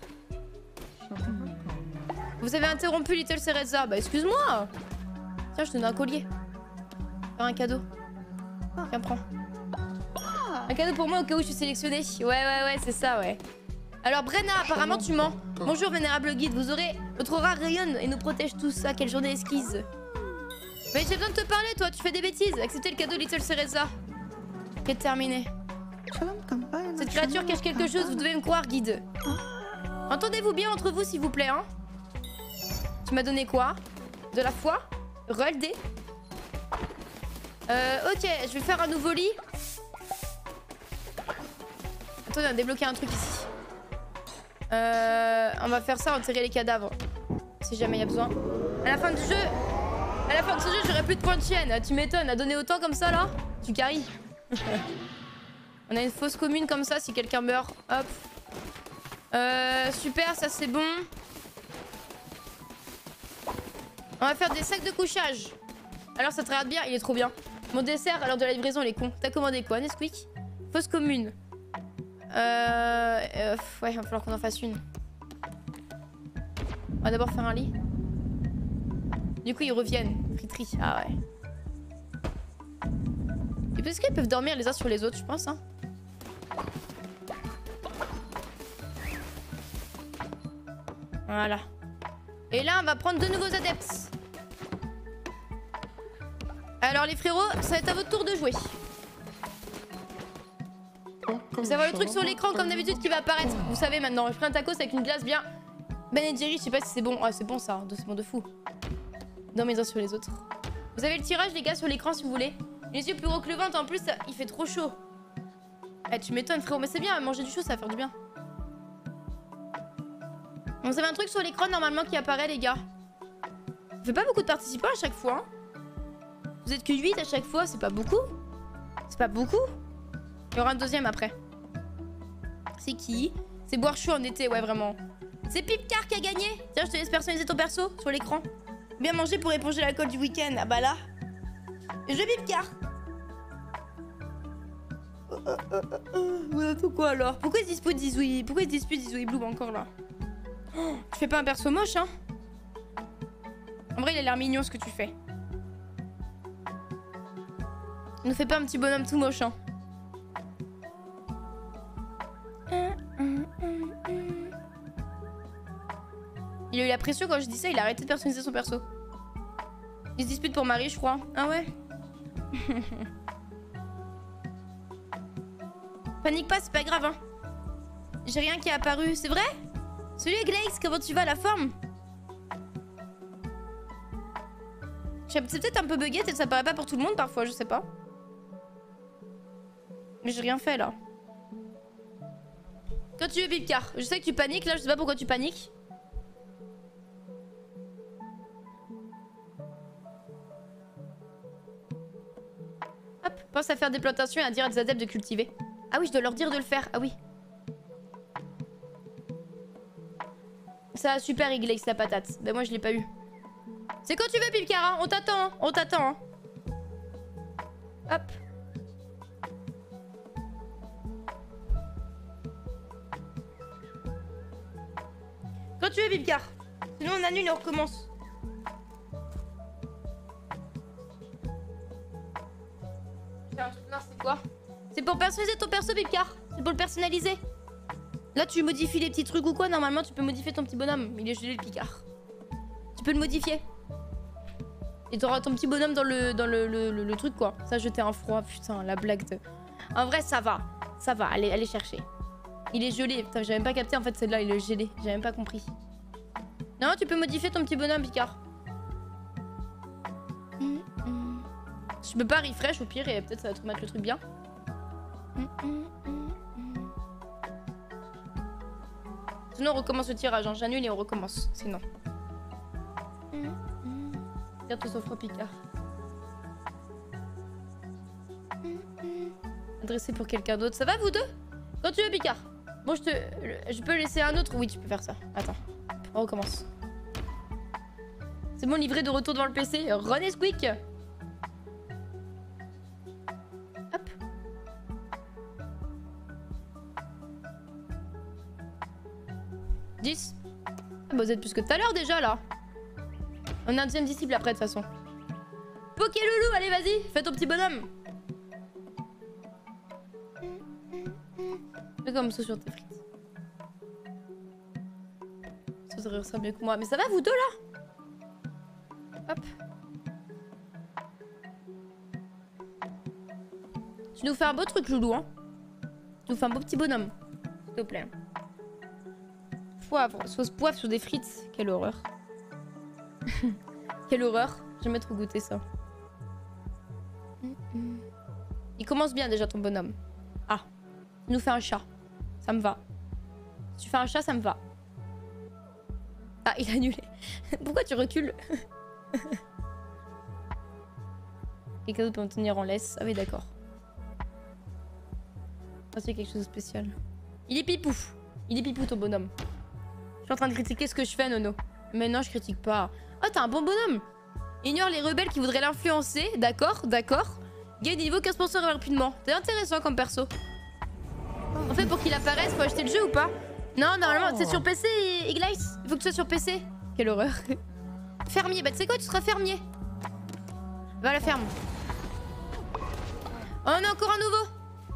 Vous avez interrompu Little Cereza. Bah excuse-moi. Tiens, je te donne un collier. Faire un cadeau. Tiens, prends. Un cadeau pour moi au cas où je suis sélectionnée. Ouais, ouais, ouais, c'est ça, ouais. Alors Brenna, apparemment tu mens. Bonjour vénérable guide, vous aurez... Votre aura rayonne et nous protège tous. Ah, quelle journée esquisse. Mais j'ai besoin de te parler, toi, tu fais des bêtises. Acceptez le cadeau Little Cereza. C'est terminé. Cette créature cache quelque chose, vous devez me croire, guide. Entendez-vous bien entre vous, s'il vous plaît, hein. Tu m'as donné quoi? De la foi? Roll D. Euh, ok, je vais faire un nouveau lit. Attends, on a débloqué un truc ici. Euh, on va faire ça, enterrer les cadavres. Si jamais il y a besoin. À la fin du jeu, à la fin de ce jeu, j'aurai plus de points de chaîne. Tu m'étonnes, à donner autant comme ça, là? Tu carries. On a une fosse commune comme ça, si quelqu'un meurt. Hop. Euh, super, ça c'est bon. On va faire des sacs de couchage. Alors ça te regarde bien, il est trop bien. Mon dessert à l'heure de la livraison, il est con. T'as commandé quoi, Nesquik? Fosse commune. Euh, euh... Ouais, il va falloir qu'on en fasse une. On va d'abord faire un lit. Du coup, ils reviennent. Fritterie. Ah ouais. Et parce qu'ils peuvent dormir les uns sur les autres, je pense, hein. Voilà. Et là, on va prendre deux nouveaux adeptes. Alors les frérots, ça va être à votre tour de jouer. Vous allez voir le truc sur l'écran comme d'habitude qui va apparaître. Vous savez maintenant, je ferai un tacos avec une glace bien Ben et Jerry, je sais pas si c'est bon. Ah c'est bon ça, c'est bon de fou. Non mais uns sur les autres. Vous avez le tirage les gars sur l'écran si vous voulez. Les yeux plus gros que le ventre en plus, ça, il fait trop chaud. Eh tu m'étonnes frérot, mais c'est bien, manger du chaud ça va faire du bien. Vous avez un truc sur l'écran normalement qui apparaît les gars. Ça fait pas beaucoup de participants à chaque fois. Hein. Vous êtes que huit à chaque fois, c'est pas beaucoup. C'est pas beaucoup. Il y aura un deuxième après. C'est qui? C'est Boire chaud en été, ouais vraiment. C'est Pipcar qui a gagné. Tiens, je te laisse personnaliser ton perso sur l'écran. Bien manger pour éponger l'alcool du week-end. Ah bah là. Je Pipcar. Euh, euh, euh, euh, euh, pourquoi alors? Pourquoi il se dispute Zizouille? Pourquoi il se dispute Zizouille Bloom encore là? Oh, tu fais pas un perso moche, hein? En vrai, il a l'air mignon ce que tu fais. Ne fais pas un petit bonhomme tout moche, hein. Il a eu la pression quand je dis ça, il a arrêté de personnaliser son perso. Il se dispute pour Marie, je crois. Ah ouais? Panique pas, c'est pas grave, hein. J'ai rien qui est apparu. C'est vrai? Salut Glaze, comment tu vas, la forme? C'est peut-être un peu bugué, peut-être ça paraît pas pour tout le monde parfois, je sais pas. Mais j'ai rien fait là. Quand tu veux, Pipcar. Je sais que tu paniques là, je sais pas pourquoi tu paniques. Hop, pense à faire des plantations et à dire à des adeptes de cultiver. Ah oui, je dois leur dire de le faire. Ah oui. Ça, super, Iglex, la patate. Ben moi, je l'ai pas eu. C'est quand tu veux, Pipcar, hein. On t'attend, hein. On t'attend, hein. Hop. Quand tu veux, Pipcar. Sinon, on annule et on recommence. Non, c'est quoi? C'est pour personnaliser ton perso, Pipcar. C'est pour le personnaliser. Là, tu modifies les petits trucs ou quoi? Normalement, tu peux modifier ton petit bonhomme. Il est gelé, le Picard. Tu peux le modifier. Et t'auras ton petit bonhomme dans le, dans le, le, le, le truc, quoi. Ça, jeter un froid. Putain, la blague de... En vrai, ça va. Ça va. Allez, allez chercher. Il est gelé. Putain, j'ai même pas capté, en fait, celle-là. Il est gelé. J'ai même pas compris. Non, tu peux modifier ton petit bonhomme, Picard. Mm -mm. Je peux pas refresh, au pire, et peut-être ça va te remettre le truc bien. Mm -mm. Sinon, on recommence le tirage. Hein. J'annule et on recommence. Sinon. Bientôt sauf Picard. Adressé pour quelqu'un d'autre. Ça va, vous deux? Quand tu veux, Picard. Bon, je te... Je peux laisser un autre? Oui, tu peux faire ça. Attends. On recommence. C'est bon, livré de retour devant le P C. Run et squeak. Hop. dix. Ah bah vous êtes plus que tout à l'heure déjà là. On a un deuxième disciple après de toute façon. Poké loulou, allez vas-y, fais ton petit bonhomme. Fais comme ça sur tes frites. Ça devrait ça mieux que moi. Mais ça va vous deux là? Hop. Tu nous fais un beau truc loulou hein. Tu nous fais un beau petit bonhomme. S'il te plaît. Poivre, sauce poivre sur des frites. Quelle horreur. Quelle horreur. J'ai jamais trop goûté ça. Il commence bien déjà ton bonhomme. Ah. Il nous fait un chat. Ça me va. Si tu fais un chat, ça me va. Ah, il a annulé. Pourquoi tu recules? Quelqu'un d'autre peut me tenir en laisse. Ah oui, d'accord. Ah, c'est quelque chose de spécial. Il est pipou. Il est pipou ton bonhomme. Je suis en train de critiquer ce que je fais, Nono. Mais non, je critique pas. Oh, t'as un bon bonhomme. Ignore les rebelles qui voudraient l'influencer. D'accord, d'accord. Gagne niveau quinze pour cent rapidement. C'est intéressant comme perso. En fait, pour qu'il apparaisse, faut acheter le jeu ou pas? Non, normalement, oh. C'est sur P C, Igleis. Il faut que tu sois sur P C. Quelle horreur. Fermier. Bah, tu sais quoi, tu seras fermier. Va à la ferme. Oh, on a encore un nouveau.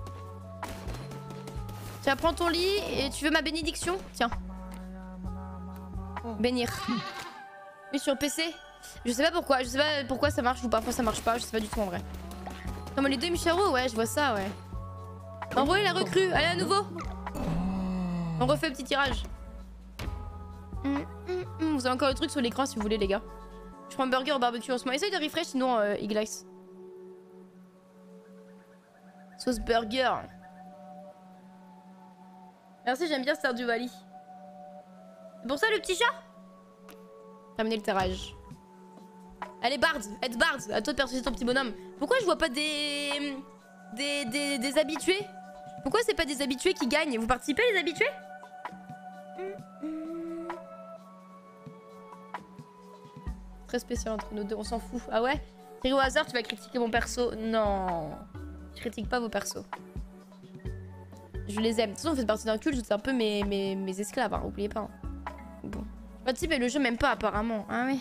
Tu vas prendre ton lit et tu veux ma bénédiction? Tiens. Bénir. Oui, sur P C. Je sais pas pourquoi. Je sais pas pourquoi ça marche ou parfois ça marche pas. Je sais pas du tout en vrai. Non, mais les deux Micharo, ouais, je vois ça, ouais. Envoyez la recrue. Allez, à nouveau. On refait le petit tirage. Mm, mm, mm. Vous avez encore le truc sur l'écran si vous voulez, les gars. Je prends un burger au barbecue en ce moment. Essaye de refresh, sinon, euh, Igleis. Sauce burger. Merci, j'aime bien Stardew Valley. C'est pour ça le petit chat? Terminer le tirage. Allez, Bard, aide Bard. À toi de personnaliser ton petit bonhomme. Pourquoi je vois pas des... Des, des, des habitués? Pourquoi c'est pas des habitués qui gagnent? Vous participez, les habitués? Très spécial entre nous deux, on s'en fout. Ah ouais? Tirer au hasard, tu vas critiquer mon perso. Non. Je critique pas vos persos. Je les aime. De toute façon, vous faites partie d'un culte, c'est un peu mes, mes, mes esclaves, hein, oubliez pas. Hein. Bon. Pas de type et le jeu m'aime pas apparemment. Ah oui.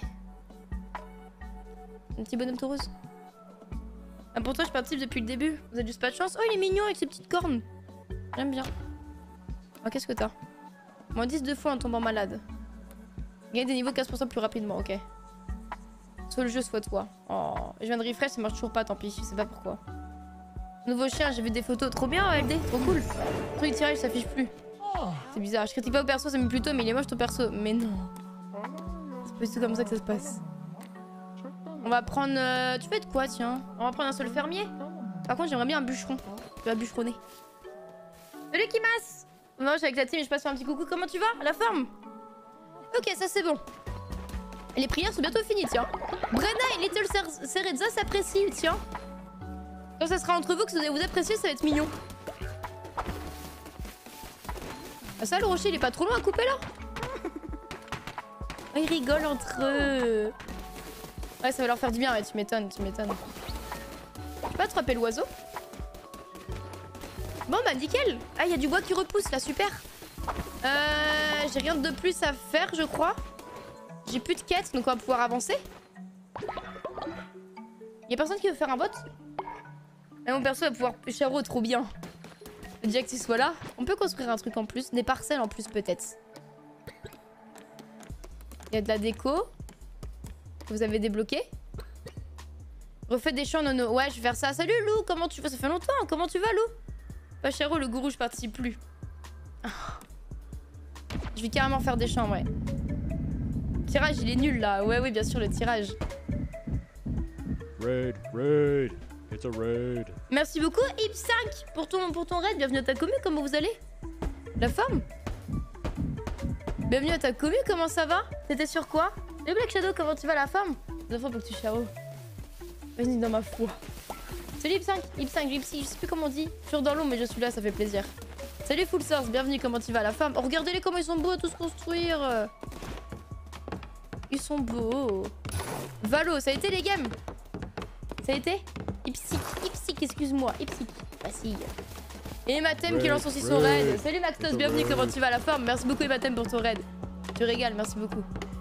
Un petit bonhomme tout rose. Ah, pour toi, je participe depuis le début. Vous avez juste pas de chance. Oh, il est mignon avec ses petites cornes. J'aime bien. Oh, qu'est-ce que t'as? Moins dix deux fois en tombant malade. Gagner des niveaux quinze pour cent plus rapidement, ok. Soit le jeu, soit toi. Oh, je viens de refresh, ça marche toujours pas, tant pis, je sais pas pourquoi. Nouveau chien, j'ai vu des photos. Trop bien, L D, trop cool. Le truc de tirage, ça s'affiche plus. C'est bizarre, je critique pas au perso, ça me plutôt, mais il est moche ton perso. Mais non. C'est pas du tout comme ça que ça se passe. On va prendre... Euh... Tu fais de quoi, tiens? On va prendre un seul fermier. Par contre, j'aimerais bien un bûcheron. Tu vas bûcheronner. Salut Kimas! Non, je suis avec la team et je passe faire un petit coucou. Comment tu vas? À la forme? Ok, ça c'est bon. Les prières sont bientôt finies, tiens. Brenna et Little Cereza s'apprécient, tiens. Quand ça sera entre vous, que vous allez vous apprécier, ça va être mignon. Ah ça, le rocher, il est pas trop loin à couper, là? Oh, ils rigolent entre eux. Ouais, ça va leur faire du bien, ouais, tu m'étonnes, tu m'étonnes. Je peux attraper l'oiseau? Bon, bah, nickel. Ah, il y a du bois qui repousse, là, super. Euh, j'ai rien de plus à faire, je crois. J'ai plus de quêtes, donc on va pouvoir avancer. Y'a personne qui veut faire un vote? Et mon perso va pouvoir... Charo, trop bien. Déjà que tu sois là. On peut construire un truc en plus. Des parcelles en plus, peut-être. Il y a de la déco. Que vous avez débloqué. Refait des champs nono. Ouais, je vais faire ça. Salut, Lou. Comment tu vas? Ça fait longtemps. Comment tu vas, Lou? Pas Charo, le gourou, je participe plus. Je vais carrément faire des champs, ouais. Tirage, il est nul là. Ouais, oui, bien sûr, le tirage. Raid, raid. It's a raid. Merci beaucoup, Ip cinq, pour ton, pour ton raid. Bienvenue à ta commu, comment vous allez? La forme? Bienvenue à ta commu, comment ça va? T'étais sur quoi? Et Black Shadow, comment tu vas, la forme? Deux fois pour que tu Charo. Vas-y, dans ma foi. Salut Ip cinq, Ip cinq, Ip six, je sais plus comment on dit. Je suis dans l'eau, mais je suis là, ça fait plaisir. Salut Full Source, bienvenue, comment tu vas, la femme? Oh, regardez-les comment ils sont beaux à tous construire. Ils sont beaux. Valo, ça a été les games? Ça a été? Ipsic, Ipsic, excuse-moi, Ipsic. Facile. Et Matem qui lance aussi son raid. Salut Mactos, bienvenue, comment tu vas, la forme? Merci beaucoup Matem pour ton raid. Tu régales, merci beaucoup.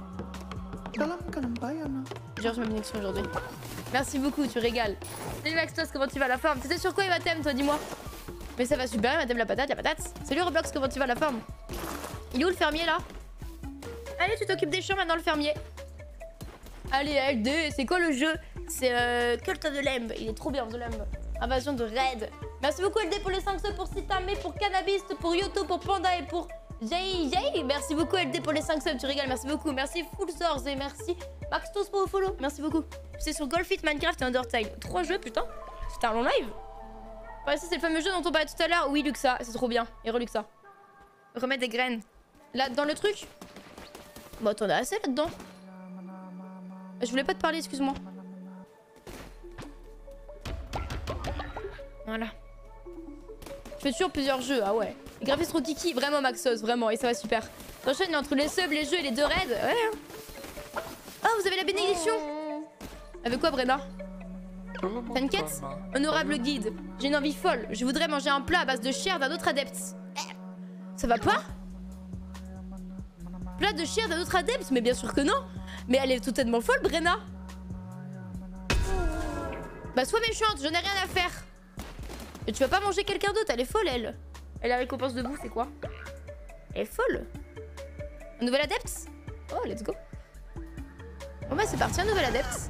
Genre, je ma connexion aujourd'hui. Merci beaucoup, tu régales. Salut Mactos, comment tu vas, la forme? C'était sur quoi Matem, toi, dis-moi? Mais ça va super, Matem la patate, la patate. Salut Roblox, comment tu vas, la forme? Il est où le fermier là? Allez, tu t'occupes des champs maintenant, le fermier. Allez, L D, c'est quoi le jeu? C'est euh, Cult of the Lamb. Il est trop bien, The Lamb. Invasion de raid. Merci beaucoup, L D, pour les cinq subs, pour Sitame, pour Cannabis, pour Yoto, pour Panda et pour Jay Jay. Merci beaucoup, L D, pour les cinq subs. Tu régales, merci beaucoup. Merci, Full Source, et merci, Max Tous, pour vos follow. Merci beaucoup. C'est sur Golfit, Minecraft et Undertale. Trois jeux, putain. C'était un long live. Ouais, ça, c'est le fameux jeu dont on parlait tout à l'heure. Oui, Luxa, c'est trop bien. Et re-Luxa. Remettre des graines. Là, dans le truc. Bon, t'en as assez là-dedans. Je voulais pas te parler, excuse-moi. Voilà. Je fais toujours plusieurs jeux, ah ouais. Les graphismes trop kiki, vraiment Maxos, vraiment, et ça va super. J'enchaîne entre les subs, les jeux et les deux raids. Ouais. Oh, vous avez la bénédiction. Avec quoi, Brenna? T'as une quête? Honorable guide. J'ai une envie folle. Je voudrais manger un plat à base de chair d'un autre adepte. Ça va pas? Plat de chair d'un autre adepte? Mais bien sûr que non. Mais elle est totalement folle, Brenna. Bah sois méchante, je n'ai rien à faire. Et tu vas pas manger quelqu'un d'autre, elle est folle, elle. Et la récompense de bouffe, c'est quoi? Elle est folle. Un nouvel adepte? Oh, let's go. Bon bah c'est parti, un nouvel adepte.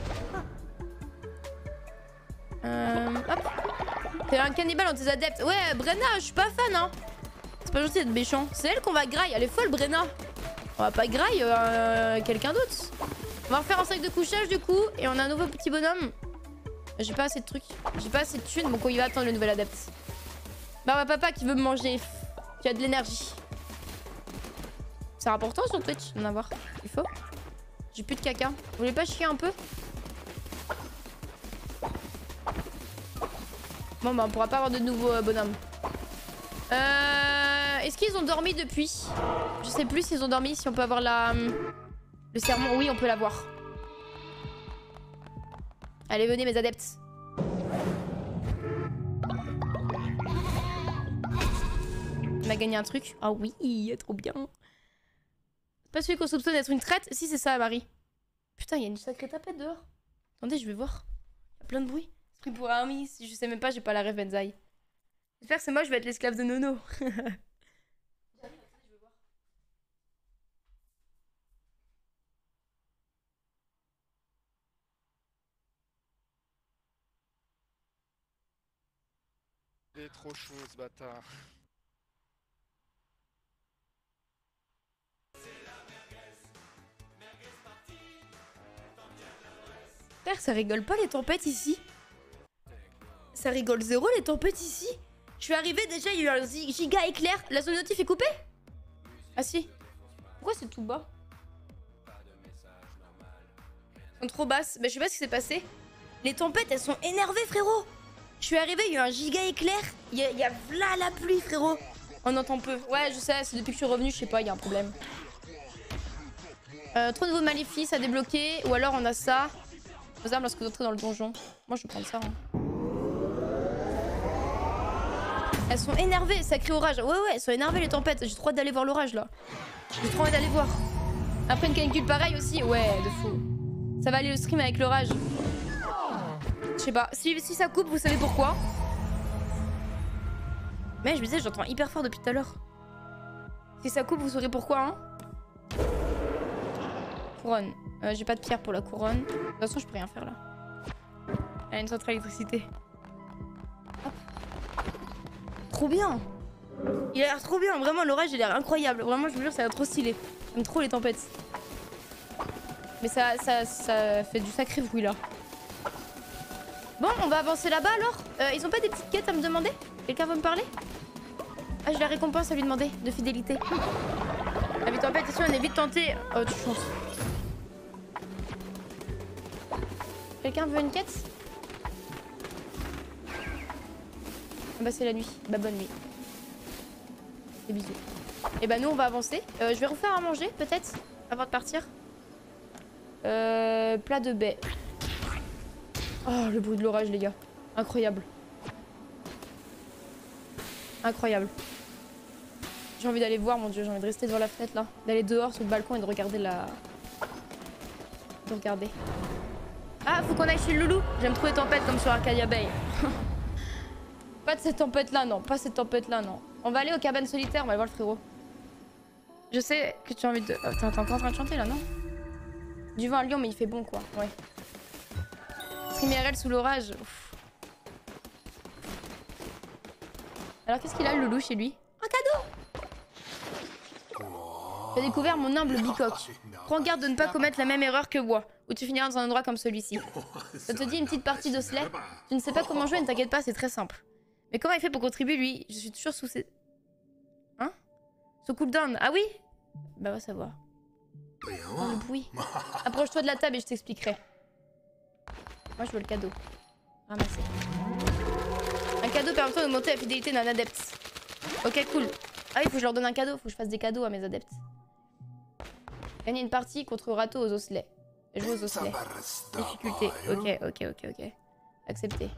Euh, hop. T'es un cannibale dans tes adeptes. Ouais, Brenna, je suis pas fan, hein. C'est pas gentil d'être méchant. C'est elle qu'on va graille, elle est folle, Brenna. On va pas graille euh, quelqu'un d'autre. On va refaire un sac de couchage du coup. Et on a un nouveau petit bonhomme. J'ai pas assez de trucs. J'ai pas assez de thunes, donc il va attendre le nouvel adepte. Bah ma papa qui veut me manger. Qui a de l'énergie. C'est important sur Twitch d'en avoir. Il faut. J'ai plus de caca. Vous voulez pas chier un peu? Bon bah on pourra pas avoir de nouveaux euh, bonhommes. Euh, Est-ce qu'ils ont dormi depuis? Je sais plus s'ils ont dormi, si on peut avoir la... Le sermon, oui on peut l'avoir. Allez, venez mes adeptes. On a gagné un truc. Ah oui, trop bien. C'est pas celui qu'on soupçonne d'être une traite? Si, c'est ça, Marie. Putain, il y a une sacrée tapette dehors. Attendez, je vais voir. Il y a plein de bruit. C'est pris pour Army. Si je sais même pas, j'ai pas la rêve Benzaï. J'espère que c'est moi, je vais être l'esclave de Nono. Il est trop chaud ce bâtard. Père, ça rigole pas les tempêtes ici. Ça rigole zéro les tempêtes ici. Je suis arrivée déjà, il y a eu un giga éclair. La zone notif est coupée? Ah si. Pourquoi c'est tout bas? Elles sont trop basses. Mais je sais pas ce qui s'est passé. Les tempêtes, elles sont énervées, frérot. Je suis arrivée, il y a eu un giga éclair. Il y a, il y a là la pluie, frérot. On entend peu. Ouais, je sais, c'est depuis que je suis revenue, je sais pas, il y a un problème. Euh, trop de nouveaux maléfices à débloquer. Ou alors on a ça. Aux armes lorsque vous entrez dans le donjon. Moi, je vais prendre ça. Hein. Elles sont énervées, sacré orage. Ouais, ouais, elles sont énervées les tempêtes. J'ai trop hâte d'aller voir l'orage là. J'ai trop hâte d'aller voir. Après une canicule pareille aussi. Ouais, de fou. Ça va aller le stream avec l'orage. Je sais pas. Si, si ça coupe, vous savez pourquoi. Mais je me disais, j'entends hyper fort depuis tout à l'heure. Si ça coupe, vous saurez pourquoi, hein. Couronne. Euh, J'ai pas de pierre pour la couronne. De toute façon, je peux rien faire là. Elle a une centrale électricité. Hop. Trop bien. Il a l'air trop bien. Vraiment, l'orage, il a l'air incroyable. Vraiment, je vous jure, ça a l'air trop stylé. J'aime trop les tempêtes. Mais ça, ça, ça fait du sacré bruit là. Bon, on va avancer là-bas alors. Euh, ils ont pas des petites quêtes à me demander? Quelqu'un veut me parler? Ah, j'ai la récompense à lui demander de fidélité. Ah, mais tempête, ici, on est vite tenté. Oh, tu chances. Quelqu'un veut une quête? Ah bah c'est la nuit. Bah bonne nuit. Des bisous. Et bah nous on va avancer. Euh, je vais refaire à manger peut-être avant de partir. Euh, plat de baie. Oh le bruit de l'orage les gars. Incroyable. Incroyable. J'ai envie d'aller voir mon dieu. J'ai envie de rester devant la fenêtre là. D'aller dehors sur le balcon et de regarder la... De regarder. Ah, faut qu'on aille chez le loulou. J'aime trop les tempêtes comme sur Arcadia Bay. Pas de cette tempête là, non. Pas cette tempête là, non. On va aller aux cabanes solitaires, on va aller voir le frérot. Je sais que tu as envie de... Oh, t'es encore en train de chanter là, non? Du vent à Lyon, mais il fait bon quoi, ouais. Stream I R L sous l'orage. Alors qu'est-ce qu'il a le loulou chez lui? Un cadeau! J'ai découvert mon humble bicoque. Prends garde de ne pas commettre la même erreur que moi, ou tu finiras dans un endroit comme celui-ci. Ça te dit une petite partie d'osselet? Tu ne sais pas comment jouer, ne t'inquiète pas, c'est très simple. Mais comment il fait pour contribuer, lui? Je suis toujours sous ses... Hein? Sous cooldown. Ah oui? Bah va savoir. Oh, le bruit. Approche-toi de la table et je t'expliquerai. Moi, je veux le cadeau. Ramasser. Un cadeau permettant d'augmenter la fidélité d'un adepte. Ok, cool. Ah oui, faut que je leur donne un cadeau. Faut que je fasse des cadeaux à mes adeptes. Gagner une partie contre Rato aux osselets. Jouer aux osselets. Difficulté. Ok, ok, ok, ok. Accepté.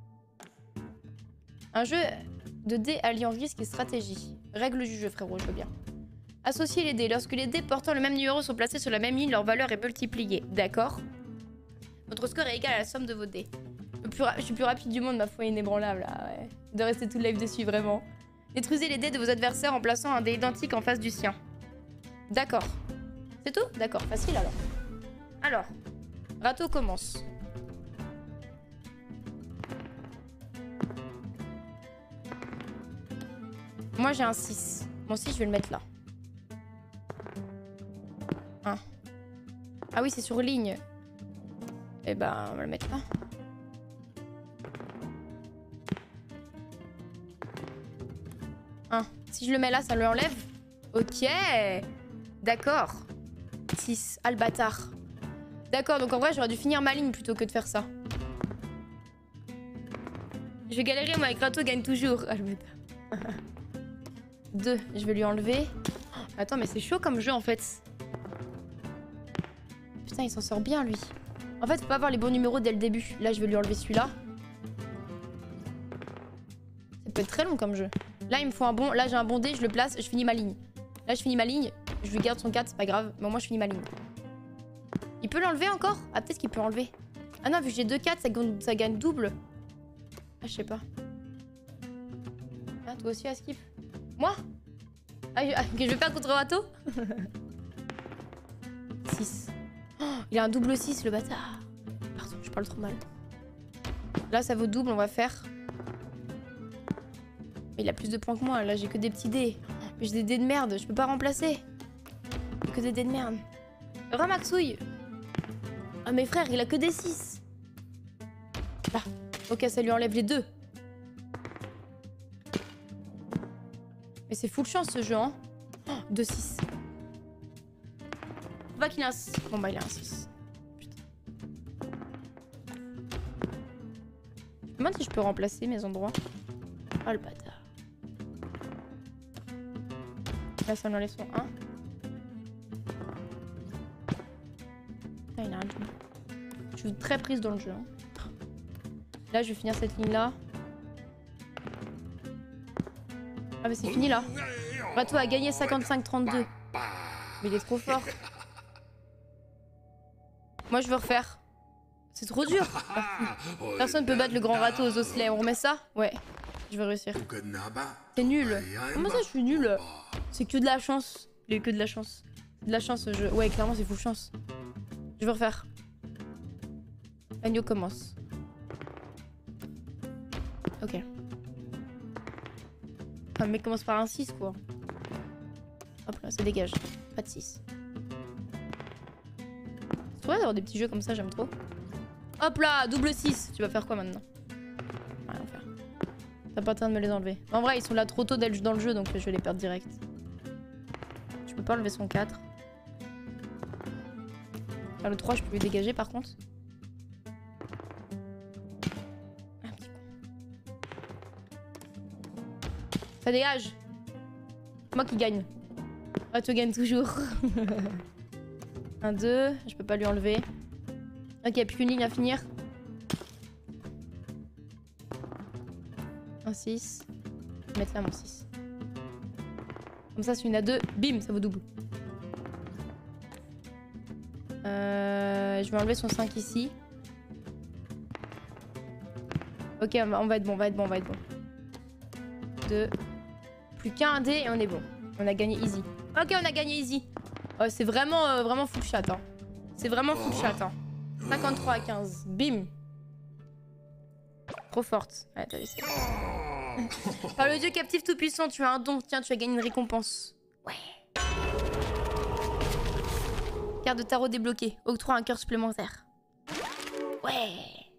Un jeu de dés alliant risque et stratégie. Règle du jeu, frérot, je veux bien. Associer les dés. Lorsque les dés portant le même numéro sont placés sur la même ligne, leur valeur est multipliée. D'accord. Votre score est égal à la somme de vos dés. Le plus je suis le plus rapide du monde, ma foi inébranlable. Là, ouais. De rester tout le live dessus, vraiment. Détruisez les dés de vos adversaires en plaçant un dé identique en face du sien. D'accord. C'est tout? D'accord, facile alors. Alors, Rato commence. Moi j'ai un six. Mon six je vais le mettre là. un. Ah oui c'est sur ligne. Eh ben on va le mettre là. un. Si je le mets là ça le enlève. Ok. D'accord. six. Ah le bâtard. D'accord donc en vrai j'aurais dû finir ma ligne plutôt que de faire ça. Je vais galérer moi avec Rato gagne toujours. Ah le bâtard. deux, je vais lui enlever. Attends, mais c'est chaud comme jeu en fait. Putain, il s'en sort bien lui. En fait, faut pas avoir les bons numéros dès le début. Là, je vais lui enlever celui-là. Ça peut être très long comme jeu. Là, il me faut un bon... Là, j'ai un bon dé, je le place, je finis ma ligne. Là, je finis ma ligne. Je lui garde son quatre, c'est pas grave. Mais au moins, je finis ma ligne. Il peut l'enlever encore? Ah, peut-être qu'il peut enlever. Ah non, vu que j'ai deux quatre, ça gagne, ça gagne double. Ah, je sais pas. Ah, toi aussi, à skip. Moi? Ah, je, ah, que je vais faire contre Rato? six. Oh, il a un double six, le bâtard. Pardon, je parle trop mal. Là, ça vaut double, on va faire. Mais il a plus de points que moi. Là, j'ai que des petits dés. Mais j'ai des dés de merde, je peux pas remplacer. J'ai que des dés de merde. Ramaxouille. Ah, mes frères, il a que des six. Là. Ok, ça lui enlève les deux. Mais c'est full chance ce jeu, hein. Oh, deux six. Faut pas qu'il ait un six. Bon, bah, il a un six. Putain. Je me demande si je peux remplacer mes endroits. Oh, le bâtard. Là, ça lui enlève son un. Ah, il a un double. Je suis très prise dans le jeu. Hein. Là, je vais finir cette ligne-là. Ah, mais c'est fini, là. Rato a gagné cinquante-cinq trente-deux. Mais il est trop fort. Moi, je veux refaire. C'est trop dur. Personne ne peut battre le grand Rato aux osselets. On remet ça? Ouais. Je vais réussir. C'est nul. Comment ça, je suis nul? C'est que de la chance. Il a eu que de la chance. De la chance, ce jeu. Ouais, clairement, c'est full chance. Je veux refaire. Agneau commence. Ok. Ah, le mec commence par un six, quoi. Hop là, ça dégage. Pas de six. C'est vrai d'avoir des petits jeux comme ça, j'aime trop. Hop là, double six. Tu vas faire quoi maintenant? Rien faire. T'as pas le temps de me les enlever. En vrai, ils sont là trop tôt dans le jeu, donc je vais les perdre direct. Je peux pas enlever son quatre. Enfin, le trois, je peux lui dégager par contre. Ah, petit con. Ça dégage. Moi qui gagne. Ah, tu gagnes toujours. un, deux. Je peux pas lui enlever. Ok, il n'y a plus qu'une ligne à finir. Un six. Je vais mettre là mon six. Comme ça, c'est une à deux. Bim, ça vaut double. Euh, je vais enlever son cinq ici. Ok, on va, on va être bon, on va être bon, on va être bon. deux. Plus qu'un dé et on est bon. On a gagné easy. Ok, on a gagné easy. Oh, c'est vraiment, euh, vraiment full chat. Hein. C'est vraiment full chat. Hein. cinquante-trois à quinze. Bim. Trop forte. Ouais, t'as vu ça. Par le dieu captif tout puissant, tu as un don. Tiens, tu as gagné une récompense. Ouais. Carte de tarot débloquée. Octroie un cœur supplémentaire. Ouais.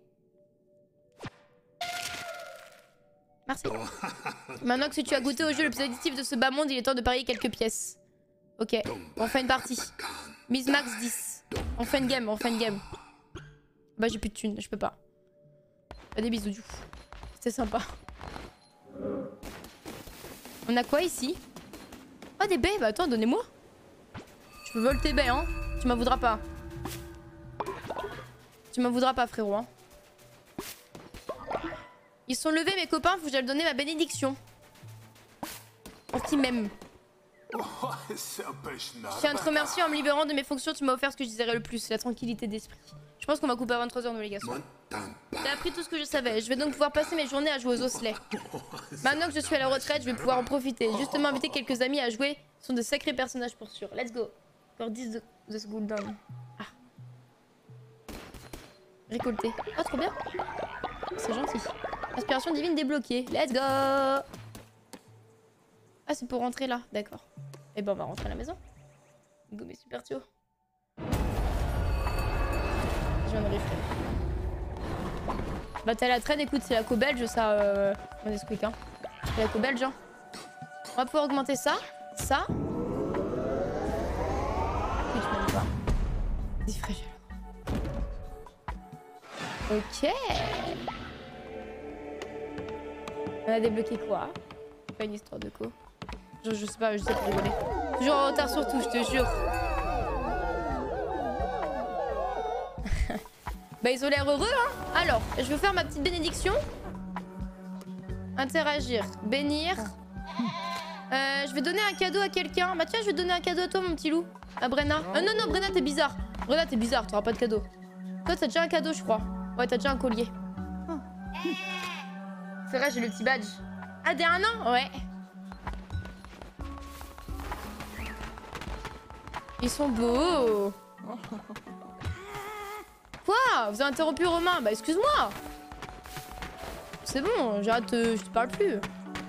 Merci. Maintenant que si tu as goûté au jeu le plus addictif de ce bas monde, il est temps de parier quelques pièces. Ok, on fait une partie. Mise max dix. On fait une game, on fait une game. Bah j'ai plus de thunes, je peux pas. Pas des bisous du coup. C'était sympa. On a quoi ici? Oh des baies, bah attends, donnez-moi. Je peux voler tes baies, hein. Tu m'en voudras pas. Tu m'en voudras pas, frérot, hein. Ils sont levés, mes copains, faut que j'aille donner ma bénédiction. Pour qui m'aime. Je tiens à te remercier en me libérant de mes fonctions, tu m'as offert ce que je désirais le plus, la tranquillité d'esprit. Je pense qu'on va couper à vingt-trois heures, nous les gars. J'ai appris tout ce que je savais, je vais donc pouvoir passer mes journées à jouer aux osselets. Maintenant que je suis à la retraite, je vais pouvoir en profiter. Justement inviter quelques amis à jouer, ce sont de sacrés personnages pour sûr. Let's go. Encore dix de, de ce cooldown. Ah. Récolter. Oh, trop bien. C'est gentil. Inspiration divine débloquée. Let's go. Ah, c'est pour rentrer là. D'accord. Et ben, on va rentrer à la maison. Go, mais super tio. Je viens de rifler. Bah, t'as la traîne, écoute, c'est la co-belge, ça. Euh... On est squeak, hein. C'est la co-belge, hein. On va pouvoir augmenter ça. Ça. Oui, tu m'aimes pas. dix fraîcheurs. Ok. On a débloqué quoi? Pas une histoire de co. Je, je sais pas, je sais pas rigoler. Toujours en retard sur tout, je te jure. Bah ils ont l'air heureux hein. Alors, je vais faire ma petite bénédiction. Interagir, bénir. Euh, je vais donner un cadeau à quelqu'un. Bah tiens, je vais donner un cadeau à toi mon petit loup. À Brenna. Euh, non, non, Brenna t'es bizarre. Brenna t'es bizarre, t'auras pas de cadeau. Toi t'as déjà un cadeau je crois. Ouais, t'as déjà un collier. C'est vrai, j'ai le petit badge. Ah, dès un an? Ouais. Ils sont beaux. Quoi? Vous avez interrompu Romain? Bah excuse-moi. C'est bon, j'arrête, euh, je te parle plus.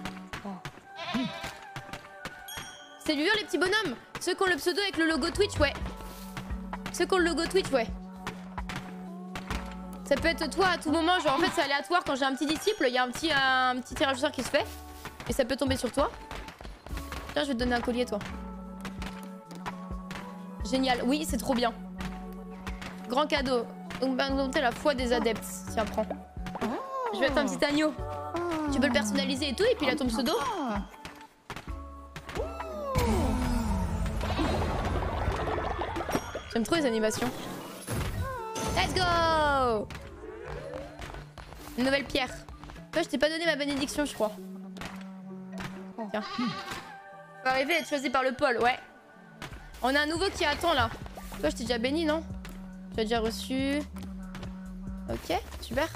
C'est lui les petits bonhommes. Ceux qui ont le pseudo avec le logo Twitch, ouais. Ceux qui ont le logo Twitch, ouais. Ça peut être toi à tout moment, genre en fait c'est aléatoire quand j'ai un petit disciple, il y a un petit, un, un petit tirage au sort qui se fait. Et ça peut tomber sur toi. Tiens, je vais te donner un collier toi. Génial, oui c'est trop bien. Grand cadeau. Donc augmenter la foi des adeptes. Tiens, prends. Je vais faire un petit agneau. Tu peux le personnaliser et tout, et puis il a ton pseudo. J'aime trop les animations. Let's go! Une nouvelle pierre. Toi, je t'ai pas donné ma bénédiction, je crois. Tiens. Faut arriver à être choisi par le pôle, ouais. On a un nouveau qui attend, là. Toi, je t'ai déjà béni, non? Tu as déjà reçu... Ok, super.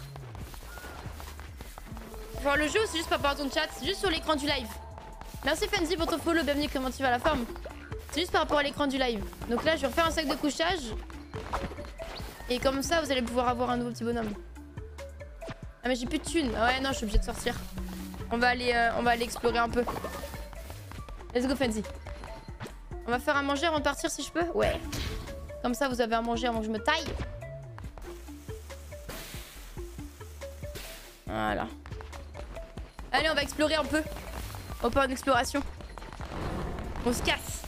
Voir le jeu ou c'est juste par rapport à ton chat? C'est juste sur l'écran du live. Merci Fancy pour ton follow, bienvenue, comment tu vas la forme? C'est juste par rapport à l'écran du live. Donc là, je vais refaire un sac de couchage. Et comme ça, vous allez pouvoir avoir un nouveau petit bonhomme. Ah mais j'ai plus de thunes. Ah ouais, non, je suis obligée de sortir. On va aller, euh, on va aller explorer un peu. Let's go Fancy. On va faire à manger avant de partir si je peux? Ouais. Comme ça, vous avez à manger avant que je me taille. Voilà. Allez, on va explorer un peu. On part en exploration. On se casse.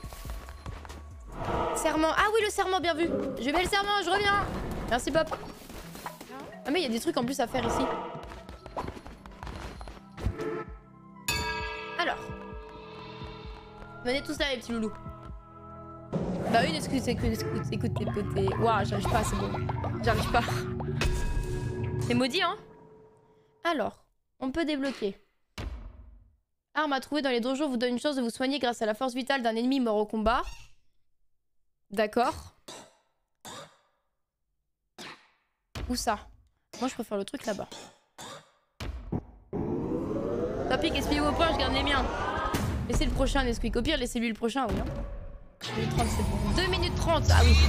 Serment. Ah oui, le serment, bien vu. Je mets le serment, je reviens. Merci, Pop. Ah, mais il y a des trucs en plus à faire ici. Alors. Venez tous là, les petits loulous. Bah oui, écoute, écoute, écoute, écoute, écoute. Waouh, j'arrive pas, c'est bon. J'arrive pas. C'est maudit, hein? Alors, on peut débloquer. Arme à trouver dans les donjons vous donne une chance de vous soigner grâce à la force vitale d'un ennemi mort au combat. D'accord. Où ça? Moi, je préfère le truc là-bas. Tant pis, gaspillez vos points, je garde les miens. Laissez le prochain, Nesquik. Au pire, laissez-lui le prochain, oui. Hein. deux minutes trente, c'est bon. deux minutes trente, ah oui.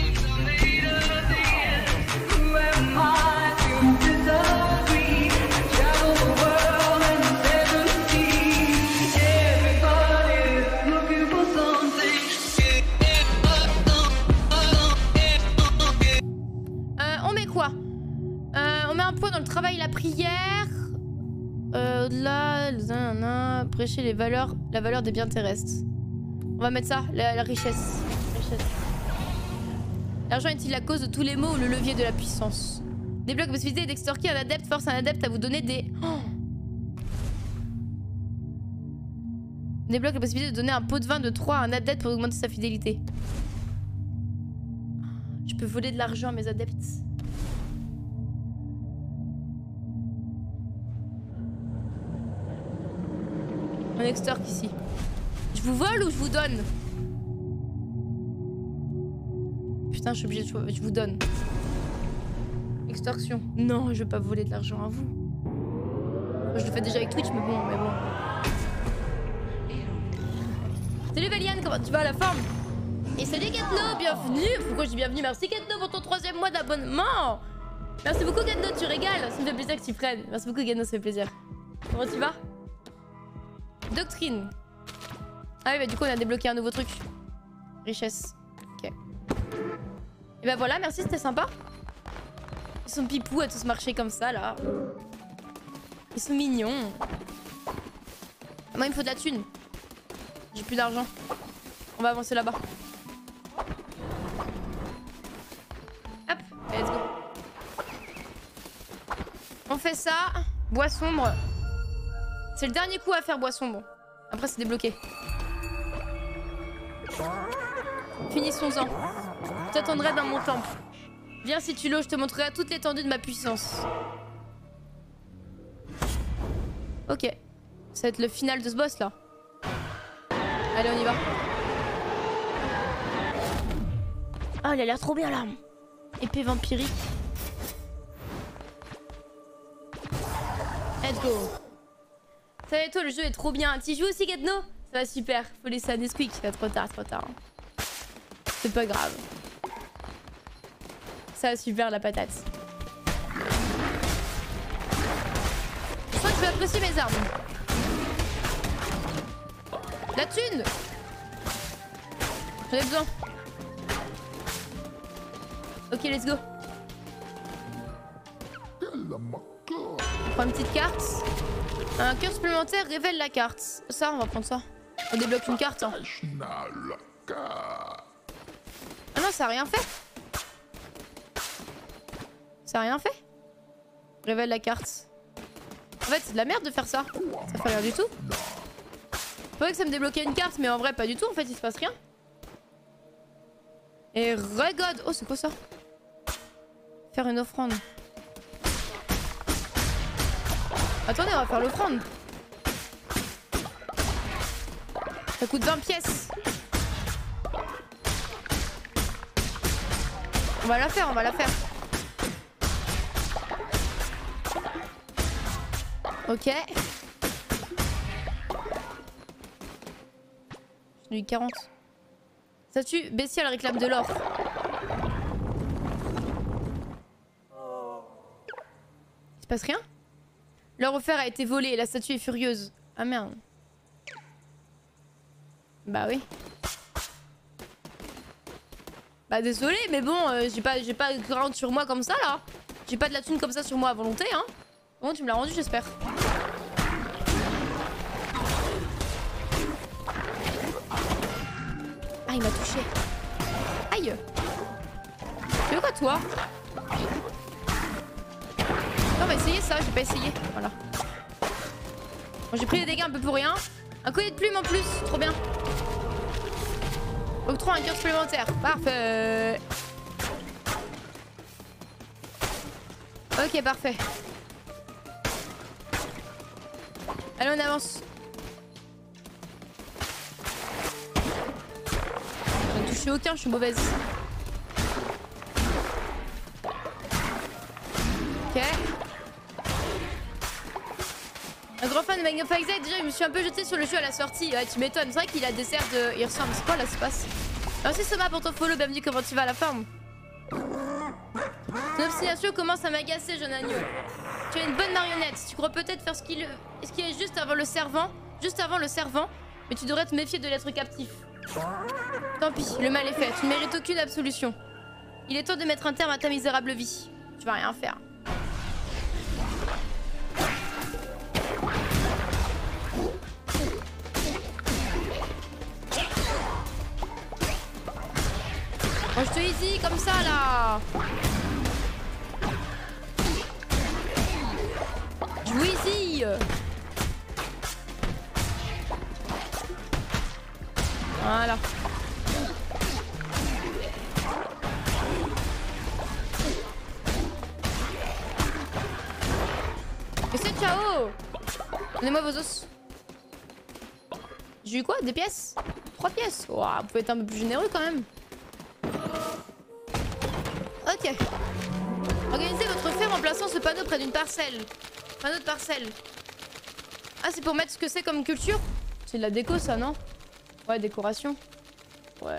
Euh, on met un point dans le travail et la prière. Euh, là, là, prêcher les valeurs, la valeur des biens terrestres. On va mettre ça, la, la richesse. richesse. L'argent est-il la cause de tous les maux ou le levier de la puissance? Débloque la possibilité d'extorquer un adepte, force un adepte à vous donner des... Oh, débloque la possibilité de donner un pot de vin de trois à un adepte pour augmenter sa fidélité. Je peux voler de l'argent à mes adeptes. On extorque ici. Je vous vole ou je vous donne? Putain, je suis obligée de choisir. Je vous donne. Extorsion. Non, je veux pas voler de l'argent à vous. Moi, je le fais déjà avec Twitch, mais bon, mais bon. Salut Valiane, comment tu vas à la forme? Et salut Gatno, bienvenue. Pourquoi je dis bienvenue? Merci Gatno pour ton troisième mois d'abonnement. Merci beaucoup Gatno, tu régales. Ça me fait plaisir que tu prennes. Merci beaucoup Gatno, ça fait plaisir. Comment tu vas? Doctrine. Ah oui, bah du coup on a débloqué un nouveau truc. Richesse. Ok. Et bah voilà, merci, c'était sympa. Ils sont pipous à tous marcher comme ça là. Ils sont mignons. Moi il me faut de la thune. J'ai plus d'argent. On va avancer là-bas. Hop, let's go. On fait ça. Bois sombre. C'est le dernier coup à faire bois sombre. Après c'est débloqué. Finissons-en. Je t'attendrai dans mon temple. Viens si tu l'as, je te montrerai toute l'étendue de ma puissance. Ok. Ça va être le final de ce boss là. Allez, on y va. Oh, il a l'air trop bien là. Épée vampirique. Let's go. Ça va et toi, le jeu est trop bien. Tu joues aussi, Getno? Ça va super. Faut laisser un Nesquik. Ça va trop tard, trop tard. C'est pas grave. Ça va super la patate. Je crois que je vais apprécier mes armes. La thune! J'en ai besoin. Ok, let's go. On prend une petite carte. Un cœur supplémentaire révèle la carte. Ça, on va prendre ça. On débloque une carte. Hein. Ah non, ça a rien fait. Ça a rien fait. Révèle la carte. En fait, c'est de la merde de faire ça. Ça fait rien du tout. Je pensais que ça me débloquait une carte, mais en vrai, pas du tout. En fait, il se passe rien. Et regod. Oh, c'est quoi ça? Faire une offrande. Attendez, on va faire l'offrande. Ça coûte vingt pièces. On va la faire, on va la faire. Ok. J'en ai eu quarante. Statue bestiale réclame de l'or. Il se passe rien? L'or offert a été volé et la statue est furieuse. Ah merde. Bah oui. Bah désolé, mais bon, euh, j'ai pas, j'ai pas de ground sur moi comme ça là. J'ai pas de la thune comme ça sur moi à volonté, hein. Bon, tu me l'as rendu, j'espère. Ah, il m'a touché. Aïe. Tu veux quoi, toi? On va essayer ça, j'ai pas essayé. Voilà. Bon, j'ai pris des dégâts un peu pour rien. Un collier de plume en plus, trop bien. Octroi un cœur supplémentaire. Parfait. Ok, parfait. Allez, on avance. Je n'ai touché aucun, je suis mauvaise. Ok. Un grand fan de Magnify Exact, déjà je me suis un peu jeté sur le jeu à la sortie. Ouais, tu m'étonnes, c'est vrai qu'il a des airs de... Il ressemble, c'est quoi là, ça se passe? Merci Soma pour ton follow, bienvenue, comment tu vas à la forme? Ton obstination commence à m'agacer, jeune agneau. Tu es une bonne marionnette, tu crois peut-être faire ce qui, le... ce qui est juste avant le servant, juste avant le servant, mais tu devrais te méfier de l'être captif. Tant pis, le mal est fait, tu ne mérites aucune absolution. Il est temps de mettre un terme à ta misérable vie. Tu vas rien faire. Moi je te easy comme ça là. Joue easy. Voilà. Et c'est ciao. Donnez-moi vos os. J'ai eu quoi? Des pièces? Trois pièces. Wow, vous pouvez être un peu plus généreux quand même. Ok. Organisez votre ferme en plaçant ce panneau près d'une parcelle. Panneau de parcelle. Ah, c'est pour mettre ce que c'est comme culture? C'est de la déco, ça, non? Ouais, décoration. Ouais.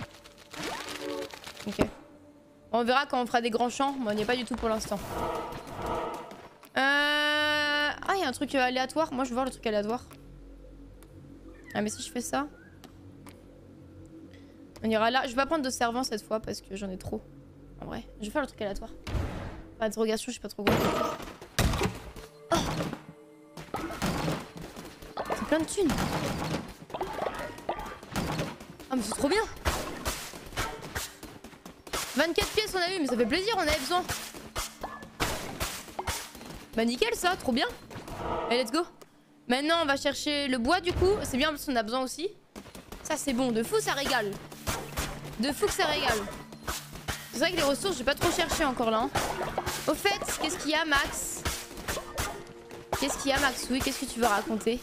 Ok. On verra quand on fera des grands champs. Mais on n'y est pas du tout pour l'instant. Euh... Ah, il y a un truc aléatoire. Moi, je veux voir le truc aléatoire. Ah, mais si je fais ça... On ira là. Je vais pas prendre de servant cette fois parce que j'en ai trop. En vrai. Je vais faire le truc aléatoire. Pas d'interrogation, je sais pas trop quoi. Oh, c'est plein de thunes. Ah, mais c'est trop bien. vingt-quatre pièces on a eu, mais ça fait plaisir, on avait besoin. Bah nickel ça, trop bien. Allez, let's go. Maintenant on va chercher le bois du coup. C'est bien parce qu'on a besoin aussi. Ça c'est bon, de fou ça régale. De fou que ça régale. C'est vrai que les ressources, j'ai pas trop cherché encore là. Hein. Au fait, qu'est-ce qu'il y a, Max? Qu'est-ce qu'il y a, Max? Oui, qu'est-ce que tu veux raconter?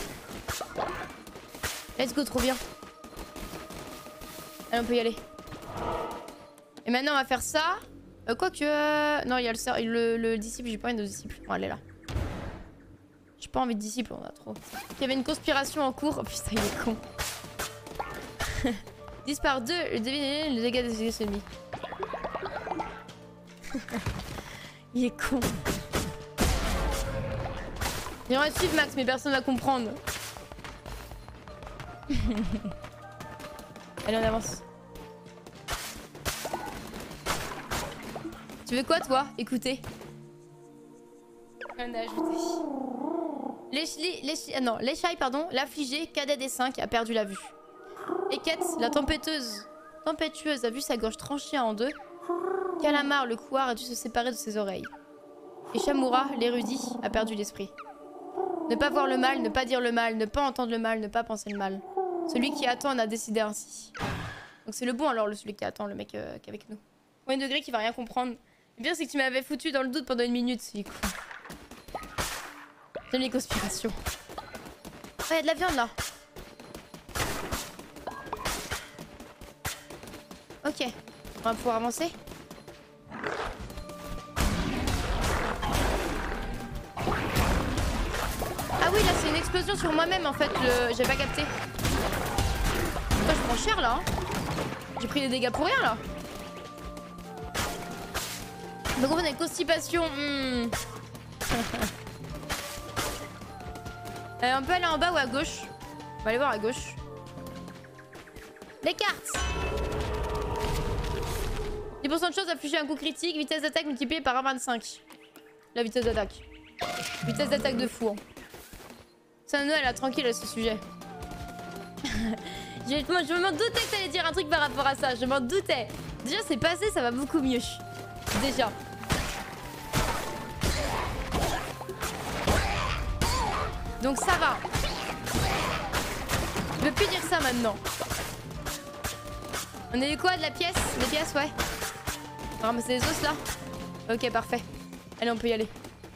Let's go, trop bien. Allez, on peut y aller. Et maintenant, on va faire ça. Euh, Quoique... Euh... Non, il y a le, le, le disciple. J'ai pas envie de disciple. Bon, elle est là. J'ai pas envie de disciple, on a trop. Il y avait une conspiration en cours. Oh putain, il est con. dix par deux, devinez le dégât des ennemis. Il est con. J'aimerais suivre Max, mais personne va comprendre. Allez, on avance. Tu veux quoi, toi? Écoutez. On a ajouté. L'échaille, non, l'échaille, pardon, l'affligé, cadet des cinq, a perdu la vue. Eketz, la tempêteuse, tempétueuse, a vu sa gorge tranchée en deux. Calamar, le couard, a dû se séparer de ses oreilles. Et Shamura, l'érudit, a perdu l'esprit. Ne pas voir le mal, ne pas dire le mal, ne pas entendre le mal, ne pas penser le mal. Celui qui attend en a décidé ainsi. Donc c'est le bon alors, le celui qui attend, le mec euh, qui est avec nous. Point de degré qui va rien comprendre. Le pire c'est que tu m'avais foutu dans le doute pendant une minute, c'est cool. J'aime les conspirations. Oh, y'a de la viande là. Ok, on va pouvoir avancer. Ah oui, là c'est une explosion sur moi-même en fait, le... j'ai pas capté. Putain, je prends cher là. Hein. J'ai pris des dégâts pour rien là. Donc on a une constipation. Hmm. euh, on peut aller en bas ou à gauche. On va aller voir à gauche. Les cartes. dix pour cent de chance d'infliger un coup critique. Vitesse d'attaque multipliée par un virgule vingt-cinq. La vitesse d'attaque. Vitesse d'attaque de fou. Hein. Ça, Noël, elle a tranquille à ce sujet. je, je m'en doutais que t'allais dire un truc par rapport à ça. Je m'en doutais. Déjà, c'est passé, ça va beaucoup mieux. Déjà. Donc ça va. Je peux plus dire ça maintenant. On a eu quoi de la pièce? Des pièces, ouais. On va ramasser les os là. Ok, parfait. Allez, on peut y aller.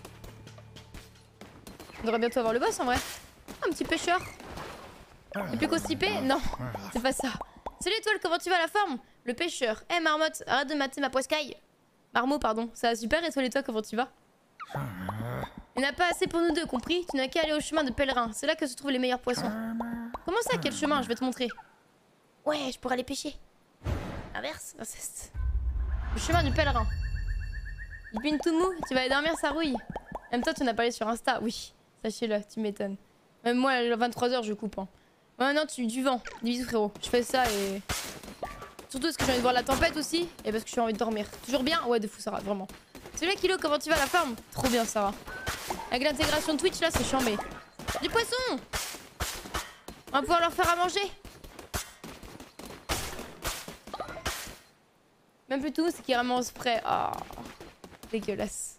On devrait bientôt avoir le boss en vrai. Oh, un petit pêcheur. Il est plus constipé? Non, c'est pas ça. Salut étoile, comment tu vas, la forme? Le pêcheur. Eh hey, marmotte, arrête de mater ma poiscaille. Marmot, pardon. Ça va super, étoile et toi, comment tu vas? Il n'y en a pas assez pour nous deux, compris? Tu n'as qu'à aller au chemin de pèlerin. C'est là que se trouvent les meilleurs poissons. Comment ça, quel chemin? Je vais te montrer. Ouais, je pourrais aller pêcher. Inverse, inceste. Le chemin du pèlerin. Il pine tout mou, tu vas aller dormir, ça rouille. Même toi, tu n'as pas allé sur Insta. Oui, sachez-le, tu m'étonnes. Même moi, à vingt-trois heures, je coupe. Hein. Ouais, non, tu du vent. Des bisous, frérot. Je fais ça et... Surtout parce que j'ai envie de voir la tempête aussi. Et parce que j'ai envie de dormir. Toujours bien? Ouais, de fou, Sarah, vraiment. Salut Kilo, comment tu vas, la forme? Trop bien, Sarah. Avec l'intégration de Twitch, là, c'est chambé. Du poisson! On va pouvoir leur faire à manger. Même plus tout, c'est qu'ils ramassent frais. Ah, oh, dégueulasse.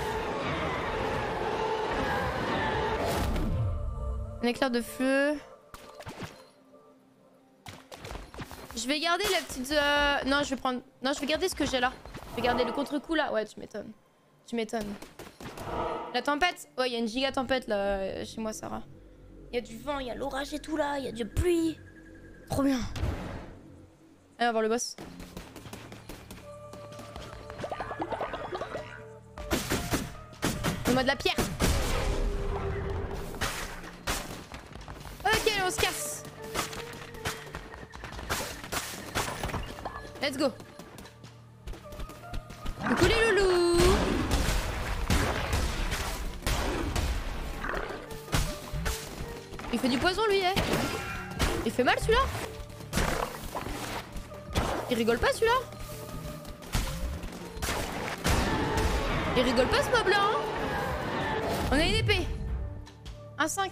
Un éclair de feu. Je vais garder la petite... Euh... Non, je vais prendre... Non, je vais garder ce que j'ai là. Je vais garder le contre-coup là. Ouais, tu m'étonnes. Tu m'étonnes. La tempête. Ouais, il y a une giga tempête là, chez moi, Sarah. Il y a du vent, il y a l'orage et tout là. Il y a de la pluie. Trop bien. Allez, on va voir le boss. Donne-moi de la pierre. Ok, allez, on se casse. Let's go. Coucou les loulous. Il fait du poison lui, eh. Il fait mal celui-là. Il rigole pas celui-là. Il rigole pas ce mob là, hein. On a une épée. Un cinq.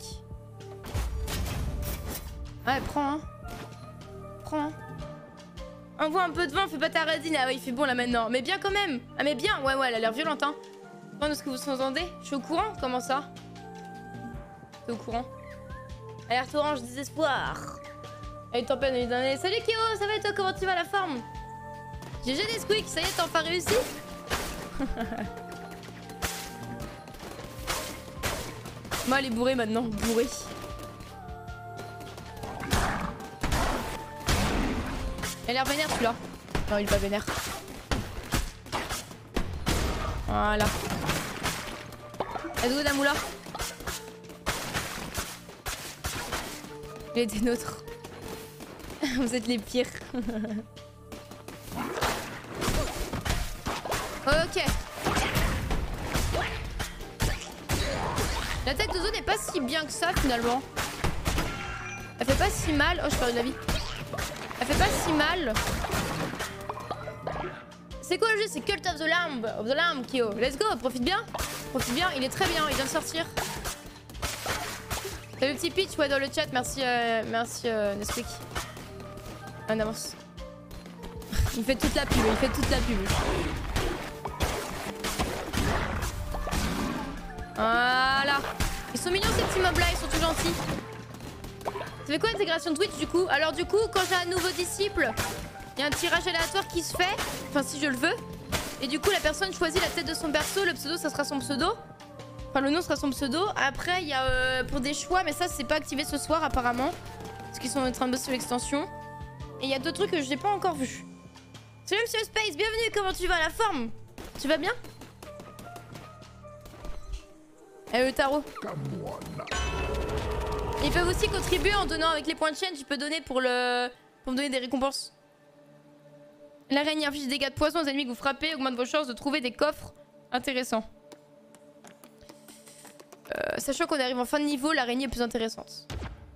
Ouais, prends, hein. Prends, hein. Envoie un peu de vent, fais pas ta radine. Ah ouais, il fait bon là maintenant. Mais bien quand même. Ah mais bien, ouais, ouais, elle a l'air violente, hein. Demande ce que vous entendez. Je suis au courant, comment ça? T'es au courant? Alerte orange, désespoir. Allez, tempête, on est dans les... Salut Kyo, ça va et toi, comment tu vas, la forme? G G Nesquik, ça y est, t'as enfin réussi. Moi, elle est bourrée maintenant, bourrée. Elle a l'air vénère celui-là. Non, il est pas vénère. Voilà. Let's go Damoula. Il est des nôtres. Vous êtes les pires. Ok. La tête de Zo n'est pas si bien que ça finalement. Elle fait pas si mal. Oh, je perds de la vie. Elle fait pas si mal. C'est quoi le jeu? C'est Cult of the Lamb. Of the Lamb, Kyo. Let's go, profite bien. Profite bien, il est très bien, il vient de sortir. T'as le petit pitch, ouais, dans le chat. Merci, euh, merci euh, Nesquik. En avance. Il fait toute la pub, il fait toute la pub. Voilà. Ils sont mignons ces petits mobs là, ils sont tout gentils. Ça fait quoi l'intégration Twitch du coup? Alors du coup, quand j'ai un nouveau disciple, il y a un tirage aléatoire qui se fait. Enfin si je le veux. Et du coup la personne choisit la tête de son perso. Le pseudo ça sera son pseudo. Enfin le nom sera son pseudo. Après il y a euh, pour des choix. Mais ça c'est pas activé ce soir apparemment. Parce qu'ils sont en train de bosser sur l'extension. Et il y a deux trucs que je n'ai pas encore vus. Salut Monsieur Space, bienvenue, comment tu vas? La forme? Tu vas bien? Eh le tarot. Ils peuvent aussi contribuer en donnant avec les points de chaîne. Tu peux donner pour le pour me donner des récompenses. L'araignée inflige des dégâts de poison aux ennemis que vous frappez, augmente vos chances de trouver des coffres intéressants. Euh, sachant qu'on arrive en fin de niveau, l'araignée est plus intéressante.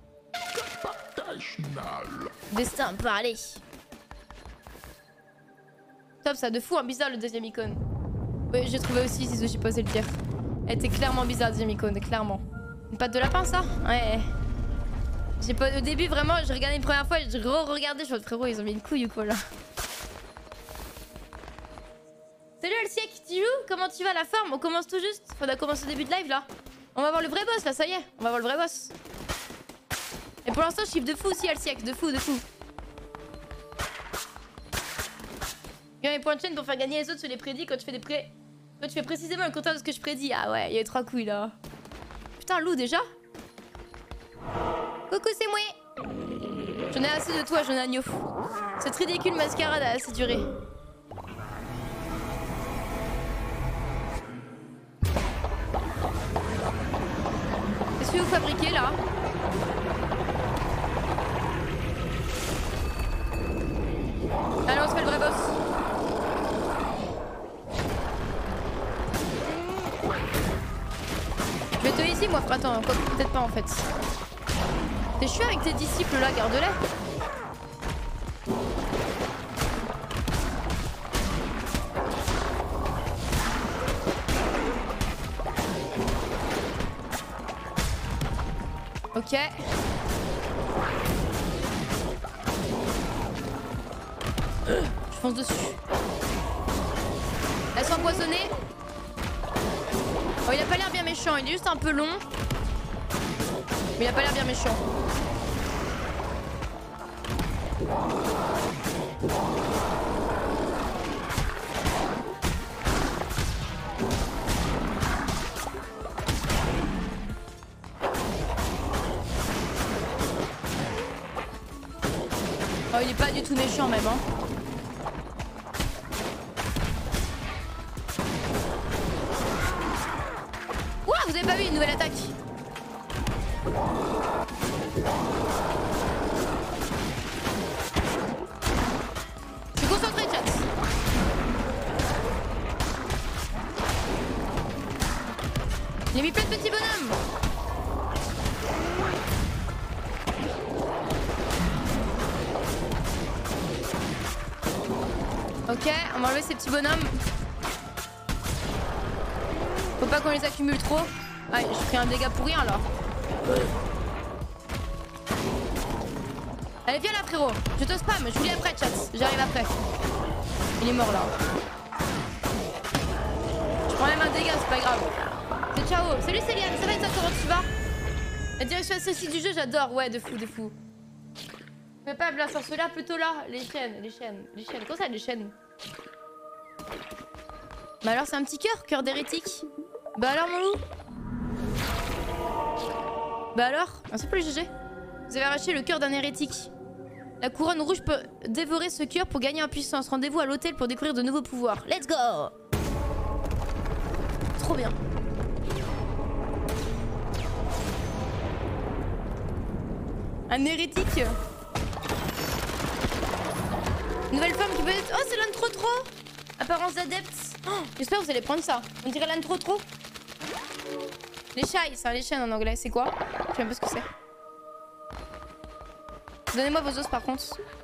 Destin, parlez. Top, ça de fou, hein, bizarre le deuxième icône. Oui, j'ai trouvé aussi si je suis passé le dire. Elle était clairement bizarre, deuxième icône, clairement. Une patte de lapin, ça? Ouais. J'ai pas au début vraiment, j'ai regardé une première fois, j'ai re-regardé, je vois frérot, ils ont mis une couille ou quoi là. Salut Alciek, tu joues? Comment tu vas la forme? On commence tout juste. On a commencé au début de live là. On va voir le vrai boss là, ça y est. On va voir le vrai boss. Et pour l'instant, je chiffre de fou aussi Alciek, de fou, de fou. Il y a mes points de chaîne pour faire gagner les autres sur les prédits quand tu fais des pré... Quand tu fais précisément le contraire de ce que je prédis. Ah ouais, il y a eu trois couilles là. Putain, loup déjà? Coucou, c'est moi. J'en ai assez de toi, jeune agneau. Cette ridicule mascarade a assez duré. Qu'est-ce que vous fabriquez là? Allez, on se fait le vrai boss. Je vais te ici moi, attends, peut-être pas en fait. T'es chiant avec tes disciples là, garde-les. Ok. Je fonce dessus. Elle s'est empoisonnée. Oh, il a pas l'air bien méchant, il est juste un peu long. Mais il a pas l'air bien méchant. Oh, il est pas du tout méchant même, hein. Ouah, vous avez pas vu une nouvelle attaque? Je suis concentré, chat. J'ai mis plein de petits bonhommes. Ok, on va enlever ces petits bonhommes. Faut pas qu'on les accumule trop. Ah, j'ai pris un dégât pour rien là. Allez, viens là, frérot. Je te spam, je vous lis après, chat. J'arrive après. Il est mort là. Je prends même un dégât, c'est pas grave. C'est ciao. Salut Céliane, ça va et toi, comment tu vas? La direction associée du jeu, j'adore. Ouais, de fou, de fou. Mais pas la sorceleur, plutôt là. Les chaînes, les chaînes, les chaînes. Comment ça, les chaînes? Bah alors c'est un petit cœur, cœur d'hérétique. Bah alors mon loup. Bah alors, un simple G G. Vous avez arraché le cœur d'un hérétique. La couronne rouge peut dévorer ce cœur pour gagner en puissance. Rendez-vous à l'hôtel pour découvrir de nouveaux pouvoirs. Let's go! Trop bien. Un hérétique. Nouvelle forme qui peut être... Oh, c'est l'un de trop trop. Apparence d'adepte. Oh, j'espère que vous allez prendre ça. On dirait l'un de trop trop. Les chais, c'est un les chaînes en anglais. C'est quoi? Je sais même pas ce que c'est. Donnez-moi vos os par contre.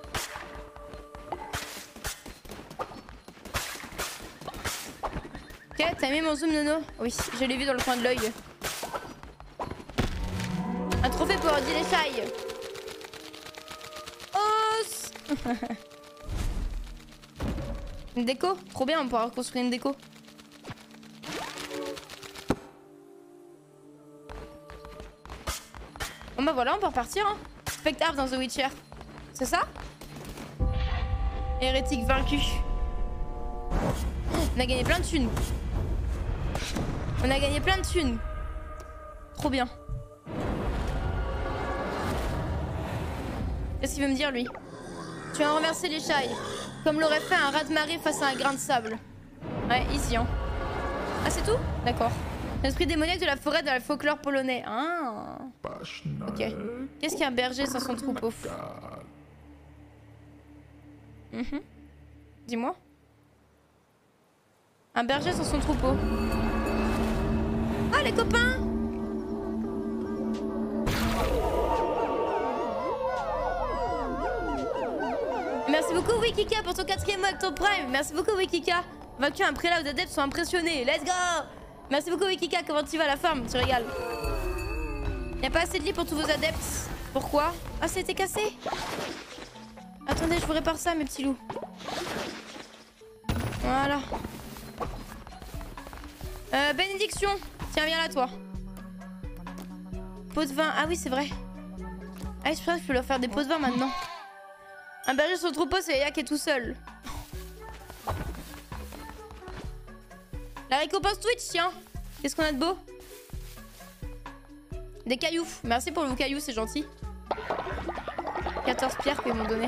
Ok, t'as aimé mon zoom nono? Oui, je l'ai vu dans le coin de l'œil. Un trophée pour Ordi les chais. Os. Une déco? Trop bien, on pourra reconstruire une déco. Bon bah voilà, on peut repartir hein. Spectre dans The Witcher. C'est ça? Hérétique vaincu. On a gagné plein de thunes. On a gagné plein de thunes. Trop bien. Qu'est-ce qu'il veut me dire lui? Tu as remercié les chais. Comme l'aurait fait un raz de marée face à un grain de sable. Ouais, ici hein. Ah c'est tout? D'accord. L'esprit démoniaque de la forêt dans le folklore polonais. Ah. Ok. Qu'est-ce qu'un berger sans son troupeau? mm-hmm. Dis-moi. Un berger sans son troupeau. Ah les copains! Merci beaucoup Wikika pour ton quatrième mois avec ton prime. Merci beaucoup Wikika. Vaincu un prélat aux adeptes sont impressionnés. Let's go! Merci beaucoup Wikika, comment tu vas la forme? Tu régales. Y'a pas assez de lits pour tous vos adeptes. Pourquoi? Ah c'était cassé. Attendez, je vous répare ça mes petits loups. Voilà. Euh, bénédiction. Tiens, viens là toi. Pot de vin. Ah oui c'est vrai. Ah je pense que je peux leur faire des pots de vin maintenant. Un berger sur le troupeau, c'est Léa qui est tout seul. La récompense Twitch, tiens. Qu'est-ce qu'on a de beau? Des cailloux. Merci pour vos cailloux, c'est gentil. quatorze pierres qu'ils m'ont donné.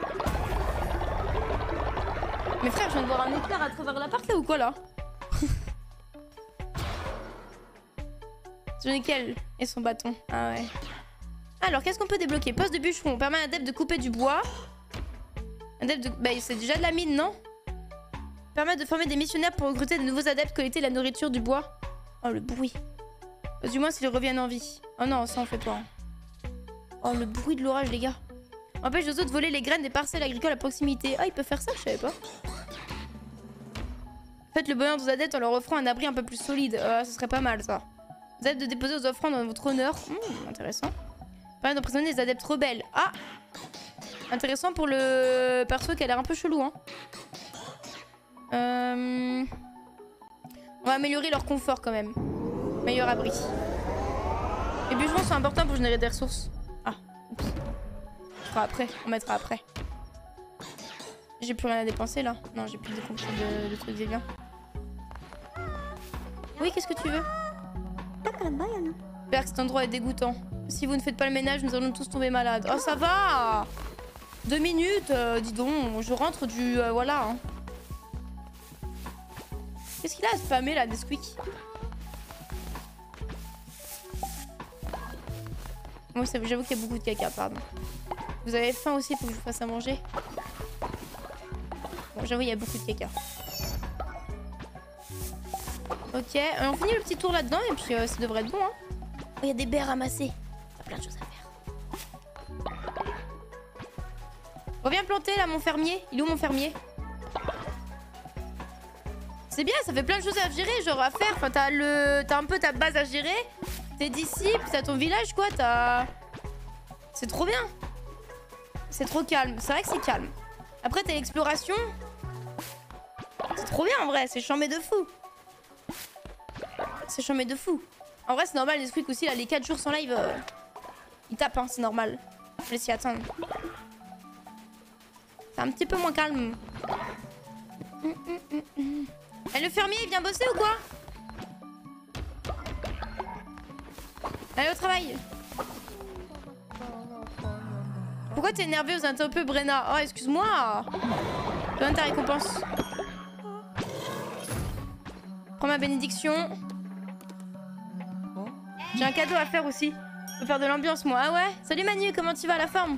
Mais frère, je viens de voir un éclair à travers l'appart là ou quoi là? Nickel. Et son bâton. Ah ouais. Alors, qu'est-ce qu'on peut débloquer? Poste de bûcheron. Permet à un adepte de couper du bois. Un adepte de... Bah, c'est déjà de la mine, non? Permet de former des missionnaires pour recruter de nouveaux adeptes, collecter la nourriture du bois. Oh, le bruit. Du moins, s'ils reviennent en vie. Oh non, ça on fait pas. Oh, le bruit de l'orage, les gars. Empêche aux autres de voler les graines des parcelles agricoles à proximité. Ah, il peut faire ça, je savais pas. Faites le bonheur de vos adeptes en leur offrant un abri un peu plus solide. Euh, ce serait pas mal, ça. Vous adeptes de déposer aux offrandes dans votre honneur. Mmh, intéressant. Permet d'emprisonner des adeptes rebelles. Ah! Intéressant pour le perso qui a l'air un peu chelou, hein. Euh... On va améliorer leur confort quand même. Meilleur abri. Les bûcherons sont importants pour générer des ressources. Ah, oups. Je ferai après, on mettra après. J'ai plus rien à dépenser là. Non, j'ai plus de, de, de trucs bien. Oui, qu'est-ce que tu veux? J'espère que cet endroit est dégoûtant. Si vous ne faites pas le ménage, nous allons tous tomber malades. Oh, ça va! Deux minutes, euh, dis donc. Je rentre du... Euh, voilà. Hein. Qu'est-ce qu'il a à spammer là, Nesquik? Moi, oh, j'avoue qu'il y a beaucoup de caca, pardon. Vous avez faim aussi, il faut que je vous fasse à manger. Bon, j'avoue, il y a beaucoup de caca. Ok, euh, on finit le petit tour là-dedans et puis euh, ça devrait être bon. Hein. Oh, il y a des baies ramassées. Il y a plein de choses à faire. Reviens planter là, mon fermier. Il est où mon fermier? C'est bien, ça fait plein de choses à gérer, genre à faire. Enfin, t'as le... t'as un peu ta base à gérer. Tes disciples, t'as ton village, quoi. T'as... C'est trop bien. C'est trop calme. C'est vrai que c'est calme. Après, t'as l'exploration. C'est trop bien, en vrai. C'est chambé de fou. C'est chambé de fou. En vrai, c'est normal, les Nesquik aussi, là, les quatre jours sans live, euh... ils tapent, hein, c'est normal. Je vais s'y attendre. C'est un petit peu moins calme. Eh, le fermier, il vient bosser ou quoi? Allez au travail. Pourquoi t'es énervé? Vous êtes un peu Brenna. Oh, excuse-moi. Donne ta récompense. Prends ma bénédiction. J'ai un cadeau à faire aussi. Je peux faire de l'ambiance, moi. Ah ouais? Salut Manu, comment tu vas, la forme?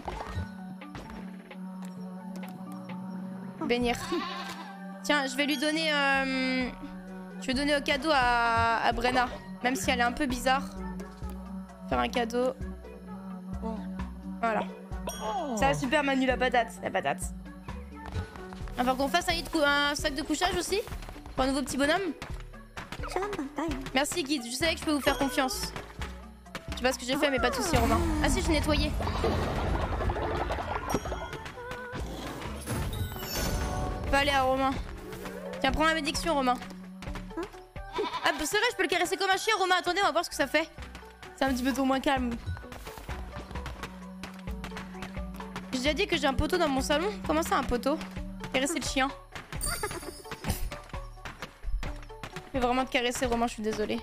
Bénir. Tiens, je vais lui donner... Euh... Je vais donner au cadeau à... à Brenna. Même si elle est un peu bizarre. Faire un cadeau. Voilà. Ça va super Manu, la patate. La patate. Il va qu'on fasse un, lit de cou... un sac de couchage aussi. Pour un nouveau petit bonhomme. Merci Guide, je savais que je peux vous faire confiance. Je sais pas ce que j'ai fait mais pas de soucis Romain. Ah si, j'ai nettoyé. Pas aller à Romain. Tiens, prends ma bénédiction Romain. Ah bah, c'est vrai, je peux le caresser comme un chien Romain. Attendez, on va voir ce que ça fait. C'est un petit peu trop moins calme. J'ai déjà dit que j'ai un poteau dans mon salon. Comment ça un poteau? Caresser le chien. Je vais vraiment te caresser Romain, je suis désolée.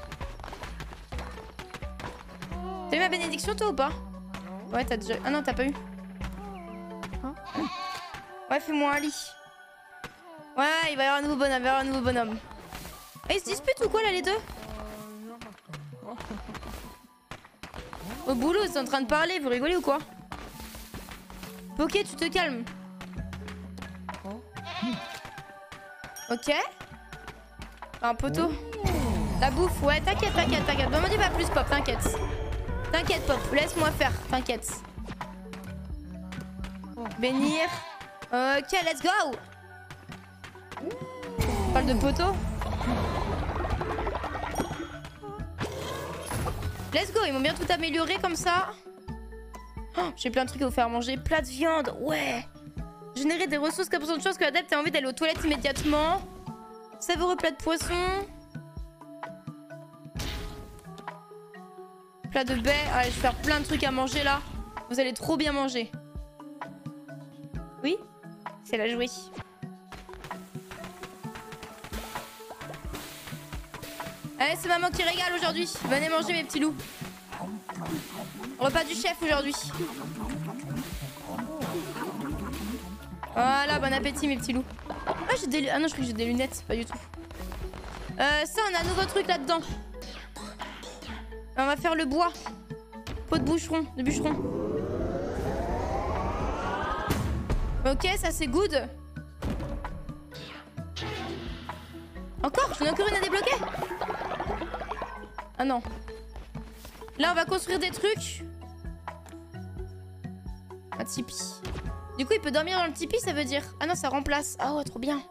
T'as eu ma bénédiction toi ou pas? Ouais, t'as déjà... Ah non, t'as pas eu. Ouais, fais-moi un lit. Ouais, il va y avoir un nouveau bonhomme, il va y avoir un nouveau bonhomme. Ah, ils se disputent ou quoi là les deux? Au boulot, ils sont en train de parler, vous rigolez ou quoi? Ok, tu te calmes. Ok. Un poteau. La bouffe, ouais, t'inquiète, t'inquiète, t'inquiète. Bah, m'en dis pas plus, Pop, t'inquiète. T'inquiète, Pop, laisse-moi faire, t'inquiète. Bénir. Ok, let's go. On parle de poteau. Let's go, ils m'ont bien tout amélioré comme ça. Oh, j'ai plein de trucs à vous faire manger. Plat de viande, ouais. Générer des ressources comme de choses que l'adepte a envie d'aller aux toilettes immédiatement. Savoureux plat de poisson. Plat de baie. Allez, je vais faire plein de trucs à manger là. Vous allez trop bien manger. Oui, c'est la jouée. Allez, c'est maman qui régale aujourd'hui. Venez manger mes petits loups. Repas du chef aujourd'hui. Voilà, bon appétit mes petits loups. Ah, j'ai des... ah non, je crois que j'ai des lunettes, pas du tout. Euh, ça, on a un nouveau truc là-dedans. On va faire le bois. Pot de bûcheron, de bûcheron. Ok, ça c'est good. Encore? J'en ai encore une à débloquer? Ah non. Là, on va construire des trucs. Un tipi. Du coup, il peut dormir dans le tipi, ça veut dire... Ah non, ça remplace. Ah ouais, trop bien.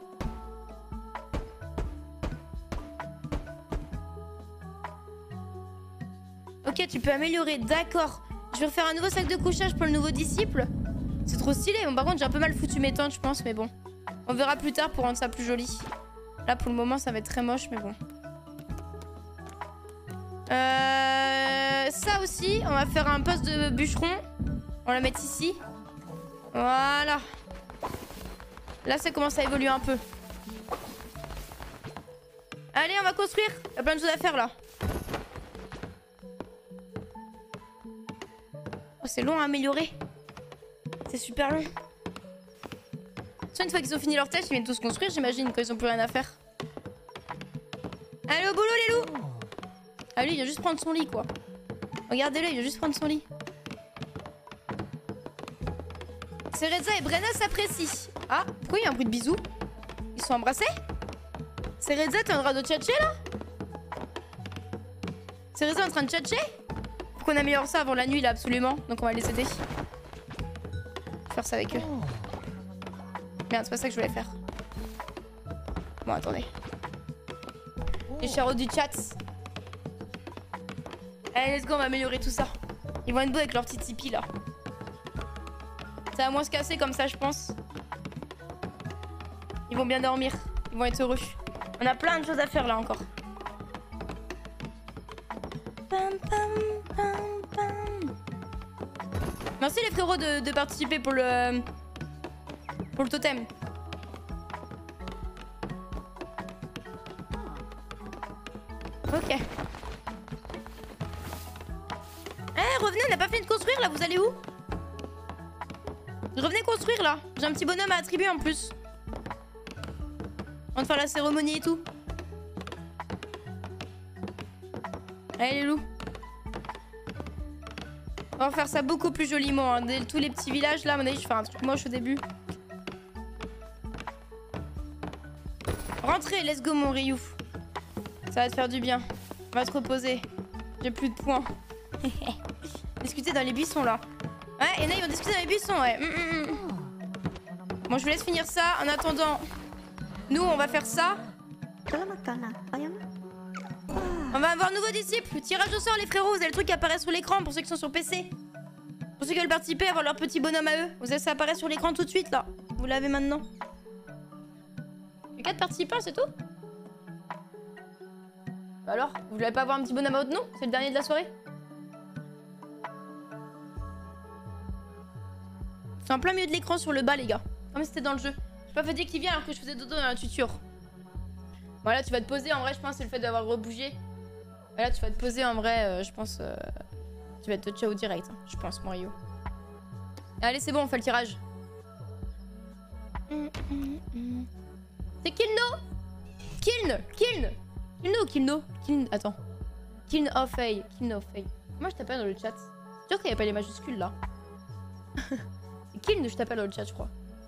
Ok, tu peux améliorer. D'accord. Je vais refaire un nouveau sac de couchage pour le nouveau disciple. C'est trop stylé. Bon, par contre, j'ai un peu mal foutu mes tentes, je pense, mais bon. On verra plus tard pour rendre ça plus joli. Là, pour le moment, ça va être très moche, mais bon. Euh... Ça aussi, on va faire un poste de bûcheron. On va la mettre ici. Voilà. Là, ça commence à évoluer un peu. Allez, on va construire. Il y a plein de choses à faire, là. Oh, c'est long à améliorer. C'est super long. Soit une fois qu'ils ont fini leur tâche, ils viennent tous construire, j'imagine, quand ils ont plus rien à faire. Allez, au boulot, les loups. Ah, lui, il vient juste prendre son lit, quoi. Regardez-le, il vient juste prendre son lit. Cereza et Brenna s'apprécient. Ah, pourquoi il y a un bruit de bisous? Ils sont embrassés? Cereza, t'es en train de tchatcher, là? Cereza est en train de tchatcher? Faut qu'on améliore ça avant la nuit, là, absolument. Donc on va les aider. Je vais faire ça avec eux. Merde, c'est pas ça que je voulais faire. Bon, attendez. Les charros du chat. Allez, let's go, on va améliorer tout ça. Ils vont être beaux avec leur petit tipi, là. Ça va moins se casser comme ça, je pense. Ils vont bien dormir. Ils vont être heureux. On a plein de choses à faire, là, encore. Pam, pam, pam, pam. Merci, les frérots, de, de participer pour le... Pour le totem. Ok. Eh, revenez, on n'a pas fini de construire là, vous allez où? Revenez construire là. J'ai un petit bonhomme à attribuer en plus. On va faire la cérémonie et tout. Allez les loups. On va faire ça beaucoup plus joliment. Hein. Dès tous les petits villages là, à mon avis, je fais un truc moche au début. Rentrez, let's go mon Ryu. Ça va te faire du bien. On va te reposer. J'ai plus de points. Discuter dans les buissons là. Ouais, et là ils vont discuter dans les buissons, ouais. Mm, mm, mm. Bon, je vous laisse finir ça. En attendant, nous on va faire ça. On va avoir un nouveau disciple. Tirage au sort les frérots. Vous avez le truc qui apparaît sur l'écran pour ceux qui sont sur P C. Pour ceux qui veulent participer, avoir leur petit bonhomme à eux. Vous avez ça apparaît sur l'écran tout de suite là. Vous l'avez maintenant. Il y a quatre participants, c'est tout? Bah alors, vous voulez pas avoir un petit bonhomme à votre nom? C'est le dernier de la soirée? C'est en plein milieu de l'écran sur le bas, les gars. Comme si c'était dans le jeu. J'ai pas fait dire qu'il vient alors que je faisais dodo dans la tuture. Voilà, tu vas te poser. En vrai, je pense c'est le fait d'avoir rebougé. Voilà, tu vas te poser. En vrai, euh, je pense. Euh, tu vas te ciao direct. Hein, je pense, Mario. Allez, c'est bon, on fait le tirage. Mm, mm, mm. C'est Kilno. Kiln. Kiln. Kilno ou Kilno Kiln. Attends. Kiln of A. Kiln of A. Moi, je t'appelle dans le chat. C'est sûr qu'il n'y a pas les majuscules là. C'est Kiln, je t'appelle dans le chat, je crois.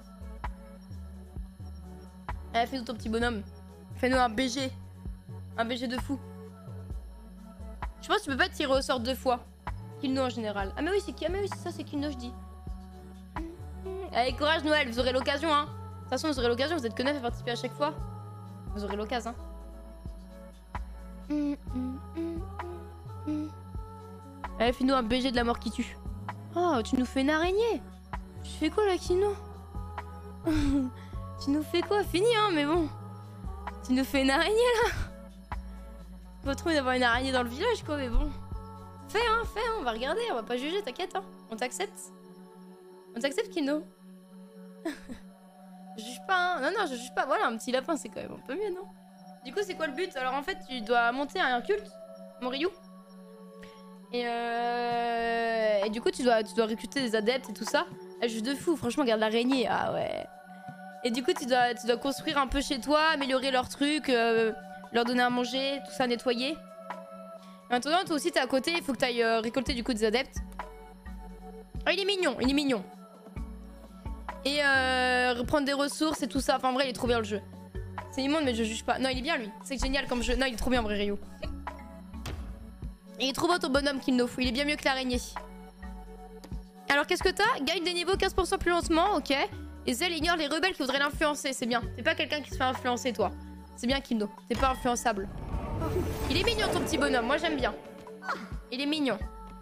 Allez, fais-nous ton petit bonhomme. Fais-nous un B G. Un B G de fou. Je pense que tu peux pas tirer au sort deux fois. Kilno en général. Ah mais oui, c'est qui? Ah mais oui, c'est ça, c'est Kilno, je dis. Allez, courage Noël, vous aurez l'occasion, hein. De toute façon, vous aurez l'occasion, vous êtes que neuf à participer à chaque fois. Vous aurez l'occasion, hein. Allez, fais-nous un B G de la mort qui tue. Oh, tu nous fais une araignée. Tu fais quoi là, Kilno? Tu nous fais quoi? Fini, hein, mais bon. Tu nous fais une araignée là. Faut trouver d'avoir une araignée dans le village quoi, mais bon. Fais hein, fais hein, on va regarder, on va pas juger, t'inquiète hein. On t'accepte. On t'accepte Kilno. Je juge pas hein, non non je juge pas, voilà un petit lapin c'est quand même un peu mieux non? Du coup c'est quoi le but? Alors en fait tu dois monter un culte, mon Ryu. Et euh... Et du coup tu dois, tu dois recruter des adeptes et tout ça. Elle juge de fou, franchement regarde l'araignée, ah ouais. Et du coup tu dois, tu dois construire un peu chez toi, améliorer leurs trucs, euh, leur donner à manger, tout ça, nettoyer. Maintenant toi aussi t'es à côté, il faut que tu ailles euh, récolter du coup des adeptes. Oh il est mignon, il est mignon. Et euh, reprendre des ressources et tout ça, enfin en vrai il est trop bien le jeu. C'est immonde mais je juge pas. Non il est bien lui, c'est génial comme jeu. Non il est trop bien en vrai Ryu. Il est trop beau ton bonhomme Kilno, il est bien mieux que l'araignée. Alors qu'est-ce que t'as? Gagne des niveaux quinze pour cent plus lentement, ok. Et Zell ignore les rebelles qui voudraient l'influencer, c'est bien. T'es pas quelqu'un qui se fait influencer toi. C'est bien Kilno, t'es pas influençable. Il est mignon ton petit bonhomme, moi j'aime bien. Il est mignon.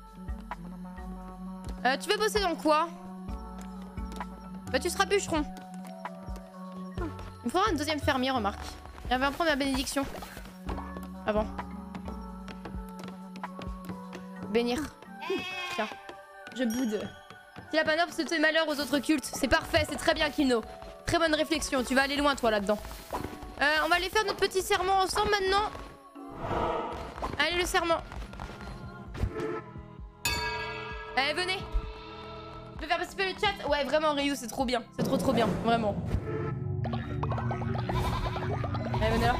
Euh, tu veux bosser dans quoi? Bah tu seras bûcheron. Il me faudra une deuxième fermier, remarque. Et on va prendre la bénédiction. Avant. Bénir. Tiens, je boude. Si la panoplie se fait malheur aux autres cultes, c'est parfait, c'est très bien Kilno. Très bonne réflexion, tu vas aller loin toi là-dedans. Euh, on va aller faire notre petit serment ensemble maintenant. Allez le serment. Allez venez. Je vais faire participer le chat. Ouais vraiment Ryu c'est trop bien. C'est trop trop bien. Vraiment. Allez venez là.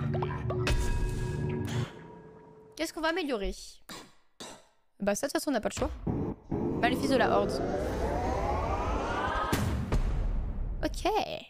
Qu'est-ce qu'on va améliorer? Bah ça de toute façon on n'a pas le choix. Bah les fils de la horde. Ok.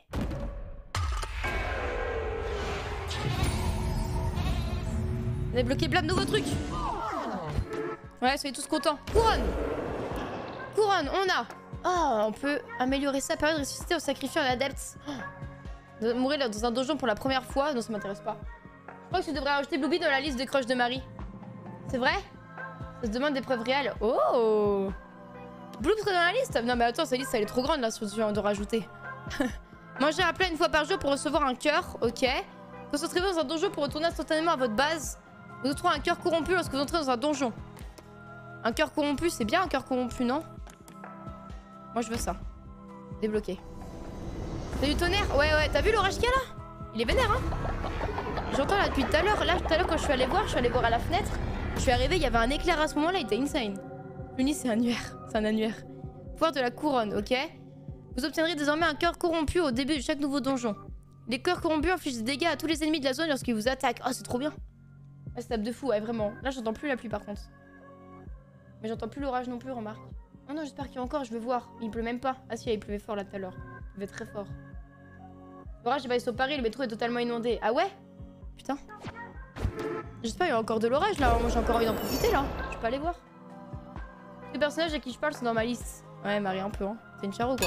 On a débloqué plein de nouveaux trucs. Ouais, soyez tous contents. Couronne. Couronne, on a. Oh, on peut améliorer sa période de ressuscité en sacrifiant un adepte. Oh. Mourir dans un donjon pour la première fois. Non, ça m'intéresse pas. Je crois que tu devrais rajouter Bluebeard dans la liste des crushs de Marie. C'est vrai? Ça se demande des preuves réelles. Oh. Blue serait dans la liste? Non mais attends, sa liste elle est trop grande là sur ce genre de rajouter. Manger un plat une fois par jour pour recevoir un cœur, ok. Concentrez-vous dans un donjon pour retourner instantanément à votre base. Vous trouvez un cœur corrompu lorsque vous entrez dans un donjon. Un cœur corrompu, c'est bien un cœur corrompu, non? Moi je veux ça. Débloqué. T'as du tonnerre? Ouais ouais, t'as vu l'orage qu'il y a là? Il est vénère hein. J'entends là depuis tout à l'heure. Là, tout à l'heure, quand je suis allée voir, je suis allée voir à la fenêtre. Je suis arrivée, il y avait un éclair à ce moment-là, il était insane. Je me dis, c'est un annuaire. C'est un annuaire. Pouvoir de la couronne, ok? Vous obtiendrez désormais un cœur corrompu au début de chaque nouveau donjon. Les cœurs corrompus infligent des dégâts à tous les ennemis de la zone lorsqu'ils vous attaquent. Oh, c'est trop bien. Ah, ça tape de fou, ouais, vraiment. Là, j'entends plus la pluie par contre. Mais j'entends plus l'orage non plus, remarque. Oh non, j'espère qu'il y a encore, je veux voir. Il pleut même pas. Ah si, il pleuvait fort là tout à l'heure. Il pleuvait très fort. L'orage est basé sur Paris, le métro est totalement inondé. Ah ouais? Putain. J'espère qu'il y a encore de l'orage là. Moi, j'ai encore envie d'en profiter là. Je peux aller voir. Les personnages à qui je parle sont dans ma liste. Ouais, Marie, un peu, hein. C'est une charo quoi.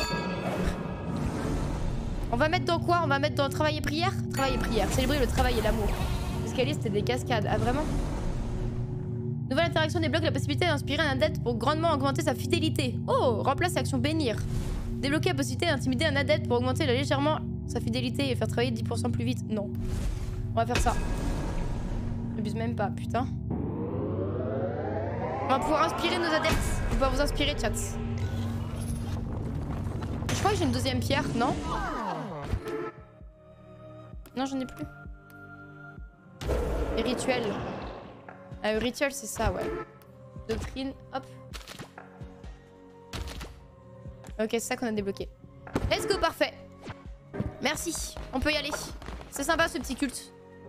On va mettre dans quoi? On va mettre dans travail et prière? Travail et prière. Célébrer le travail et l'amour. L'escalier, c'était des cascades. Ah, vraiment? Nouvelle interaction débloque la possibilité d'inspirer un adepte pour grandement augmenter sa fidélité. Oh, remplace l'action bénir. Débloquer la possibilité d'intimider un adepte pour augmenter légèrement sa fidélité et faire travailler dix pour cent plus vite. Non. On va faire ça. J'abuse même pas, putain. On va pouvoir inspirer nos adeptes. On va vous inspirer, chat. Je crois que j'ai une deuxième pierre, non? Non, j'en ai plus. Et rituel. Euh, rituel, c'est ça, ouais. Doctrine, hop. Ok, c'est ça qu'on a débloqué. Let's go, parfait. Merci, on peut y aller. C'est sympa ce petit culte.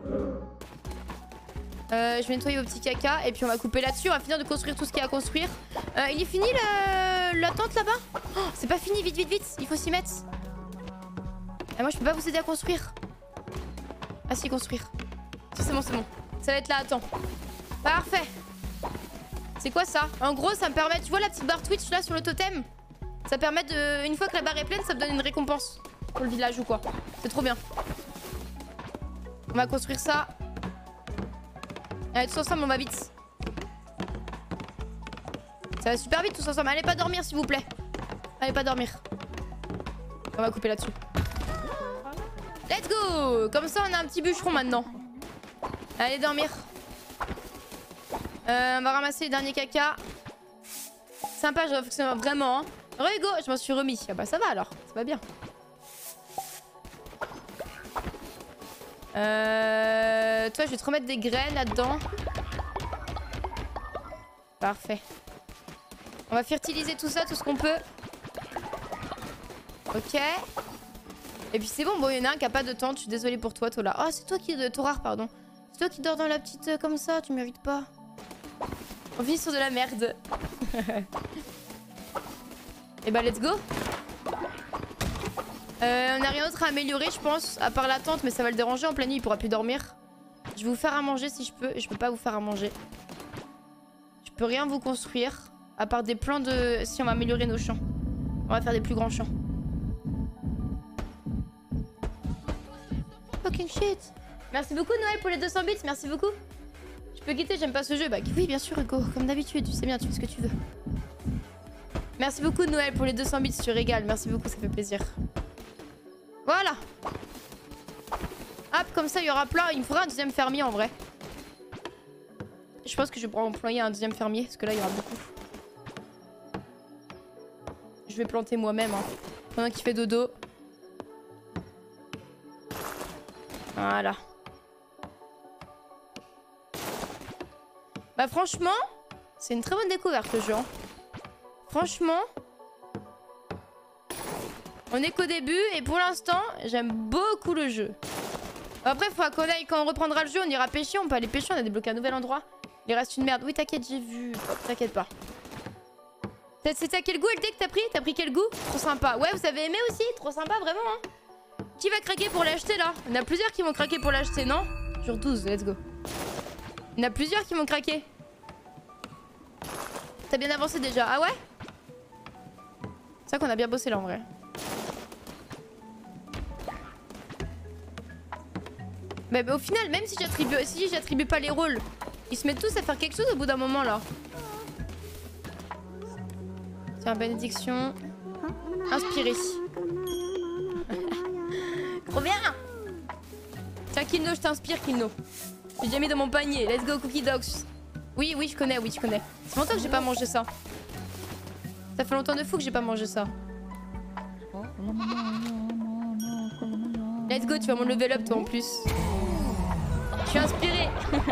Euh, je vais nettoyer vos petits caca et puis on va couper là-dessus. On va finir de construire tout ce qu'il y a à construire. Euh, il est fini la, la tente là-bas? Oh, c'est pas fini, vite, vite, vite. Il faut s'y mettre. Ah, moi, je peux pas vous aider à construire. Ah si, construire. C'est bon, c'est bon. Ça va être là, attends. Parfait. C'est quoi ça? En gros, ça me permet... Tu vois la petite barre Twitch là sur le totem? Ça permet de... Une fois que la barre est pleine, ça me donne une récompense. Pour le village ou quoi. C'est trop bien. On va construire ça. Allez, tous ensemble, on va vite. Ça va super vite, tous ensemble. Allez pas dormir, s'il vous plaît. Allez pas dormir. On va couper là-dessus. Let's go! Comme ça, on a un petit bûcheron maintenant. Allez dormir. Euh, on va ramasser les derniers caca. Sympa, je fonctionne vraiment. Hein. Rego, je m'en suis remis. Ah bah ça va alors, ça va bien. Euh... Toi, je vais te remettre des graines là-dedans. Parfait. On va fertiliser tout ça, tout ce qu'on peut. Ok. Et puis c'est bon, bon, il y en a un qui a pas de tente. Je suis désolée pour toi, Tola. Oh, c'est toi qui... Torard, pardon. C'est toi qui dors dans la petite... Euh, comme ça, tu mérites pas. On vit sur de la merde. Et bah, let's go. Euh, on n'a rien d'autre à améliorer, je pense. À part la tente, mais ça va le déranger. En pleine nuit, il pourra plus dormir. Je vais vous faire à manger si je peux. Et je peux pas vous faire à manger. Je peux rien vous construire. À part des plans de... Si, on va améliorer nos champs. On va faire des plus grands champs. Fucking shit. Merci beaucoup Noël pour les deux cents bits, merci beaucoup. Je peux quitter, j'aime pas ce jeu. Bah oui bien sûr Hugo, comme d'habitude, tu sais bien, tu fais ce que tu veux. Merci beaucoup Noël pour les deux cents bits, tu régales, merci beaucoup, ça fait plaisir. Voilà. Hop, comme ça il y aura plein, il me faudra un deuxième fermier en vrai. Je pense que je vais pouvoir employer un deuxième fermier, parce que là il y aura beaucoup. Je vais planter moi-même, hein, pendant qu'il fait dodo. Voilà. Bah franchement, c'est une très bonne découverte le jeu. Hein. Franchement, on est qu'au début et pour l'instant, j'aime beaucoup le jeu. Après, il faudra qu'on aille, quand on reprendra le jeu, on ira pêcher. On peut aller pêcher, on a débloqué un nouvel endroit. Il reste une merde. Oui, t'inquiète, j'ai vu. T'inquiète pas. C'était à quel goût, L T, que t'as pris? T'as pris quel goût? Trop sympa. Ouais, vous avez aimé aussi? Trop sympa, vraiment, hein. Qui va craquer pour l'acheter là? Il y en a plusieurs qui vont craquer pour l'acheter, non? Sur douze, let's go. Il y en a plusieurs qui vont craquer. T'as bien avancé déjà, ah ouais? C'est vrai qu'on a bien bossé là en vrai. Mais bah, au final, même si j'attribue si j'attribue pas les rôles, ils se mettent tous à faire quelque chose au bout d'un moment là. Tiens, bénédiction. Inspiré. Trop bien. Tiens, Kino, je t'inspire, Kino. J'ai déjà mis dans mon panier. Let's go, Cookie Dogs. Oui, oui, je connais, oui, je connais. C'est longtemps que j'ai pas mangé ça. Ça fait longtemps de fou que j'ai pas mangé ça. Let's go, tu vas mon level up, toi, en plus. Je suis inspirée.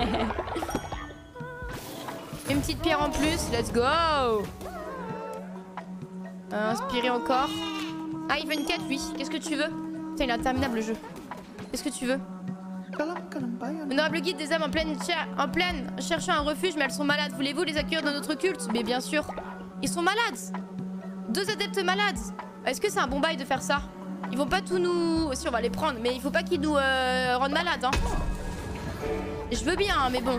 Une petite pierre en plus, let's go. euh, Inspiré encore. Ah, il veut une quête, lui. Qu'est-ce que tu veux? Putain, il est interminable le jeu. Qu'est-ce que tu veux? Honorable guide des âmes en pleine, en pleine cherchant un refuge, mais elles sont malades. Voulez-vous les accueillir dans notre culte? Mais bien sûr. Ils sont malades. Deux adeptes malades. Est-ce que c'est un bon bail de faire ça? Ils vont pas tout nous... Si, on va les prendre, mais il faut pas qu'ils nous euh, rendent malades, hein. Je veux bien, hein, mais bon.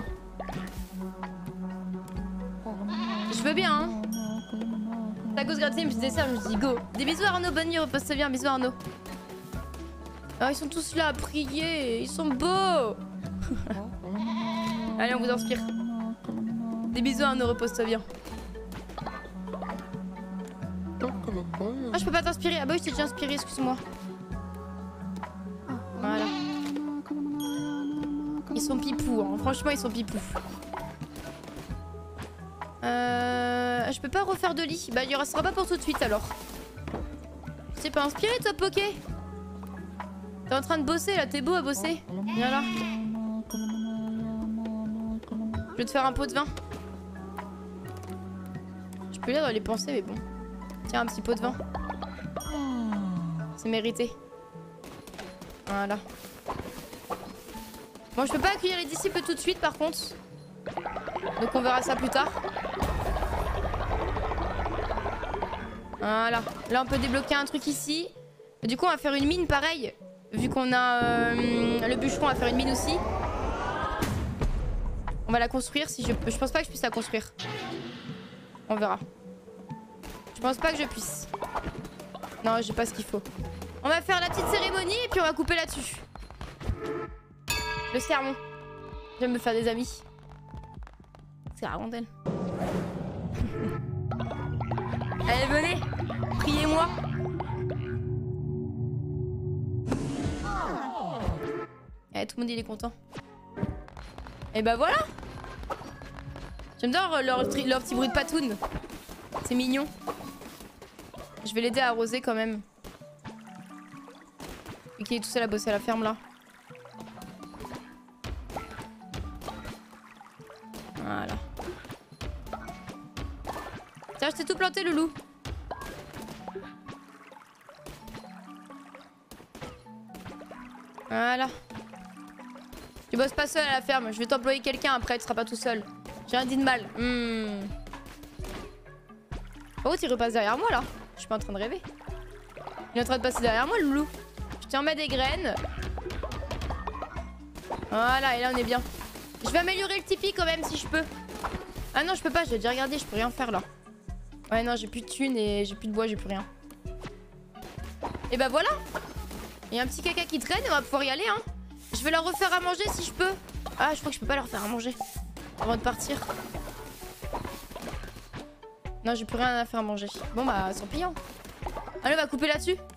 Je veux bien, hein. Tacos gratuit, il me disait ça, je me dis go. Des bisous Arnaud, bonne nuit, repose-toi bien, bisous Arnaud. Oh, ils sont tous là à prier, ils sont beaux. Allez, on vous inspire. Des bisous Arnaud, repose-toi bien. Ah, je peux pas t'inspirer. Ah bah oui, je t'ai déjà inspiré, excuse-moi. Voilà. Ils sont pipous, hein. Franchement, ils sont pipous. Euh... Je peux pas refaire de lit. Bah, il y sera pas pour tout de suite, alors. Tu t'es pas inspiré, toi, Poké? T'es en train de bosser, là. T'es beau à bosser. Viens là. Je vais te faire un pot de vin. Je peux lire dans les pensées, mais bon. Tiens, un petit pot de vin. C'est mérité. Voilà. Bon, je peux pas accueillir les disciples tout de suite, par contre. Donc on verra ça plus tard. Voilà. Là, on peut débloquer un truc ici. Et du coup, on va faire une mine pareil. Vu qu'on a euh, le bûcheron, on va faire une mine aussi. On va la construire. Si je, je pense pas que je puisse la construire. On verra. Je pense pas que je puisse. Non, j'ai pas ce qu'il faut. On va faire la petite cérémonie et puis on va couper là-dessus. Le sermon. J'aime me faire des amis. C'est la rondelle. Allez, venez. Priez-moi. Allez, tout le monde il est content. Et bah voilà. J'aime bien leur, leur, leur petit bruit de patoune. C'est mignon. Je vais l'aider à arroser quand même. Et qu'il est tout seul à bosser à la ferme là. Voilà. Tiens, je t'ai tout planté, le loup. Voilà. Tu bosses pas seul à la ferme. Je vais t'employer quelqu'un après, tu seras pas tout seul. J'ai rien dit de mal. Hmm. Oh, il repasse derrière moi là. Je suis pas en train de rêver. Il est en train de passer derrière moi, le loulou. Je t'en mets des graines. Voilà, et là on est bien. Je vais améliorer le Tipeee quand même si je peux. Ah non, je peux pas, j'ai déjà regardé, je peux rien faire là. Ouais, non, j'ai plus de thunes et j'ai plus de bois, j'ai plus rien. Et bah voilà. Il y a un petit caca qui traîne et on va pouvoir y aller, hein. Je vais leur refaire à manger si je peux. Ah, je crois que je peux pas leur faire à manger avant de partir. Non, j'ai plus rien à faire à manger. Bon bah, tant pis, hein. Allez, on va couper là-dessus.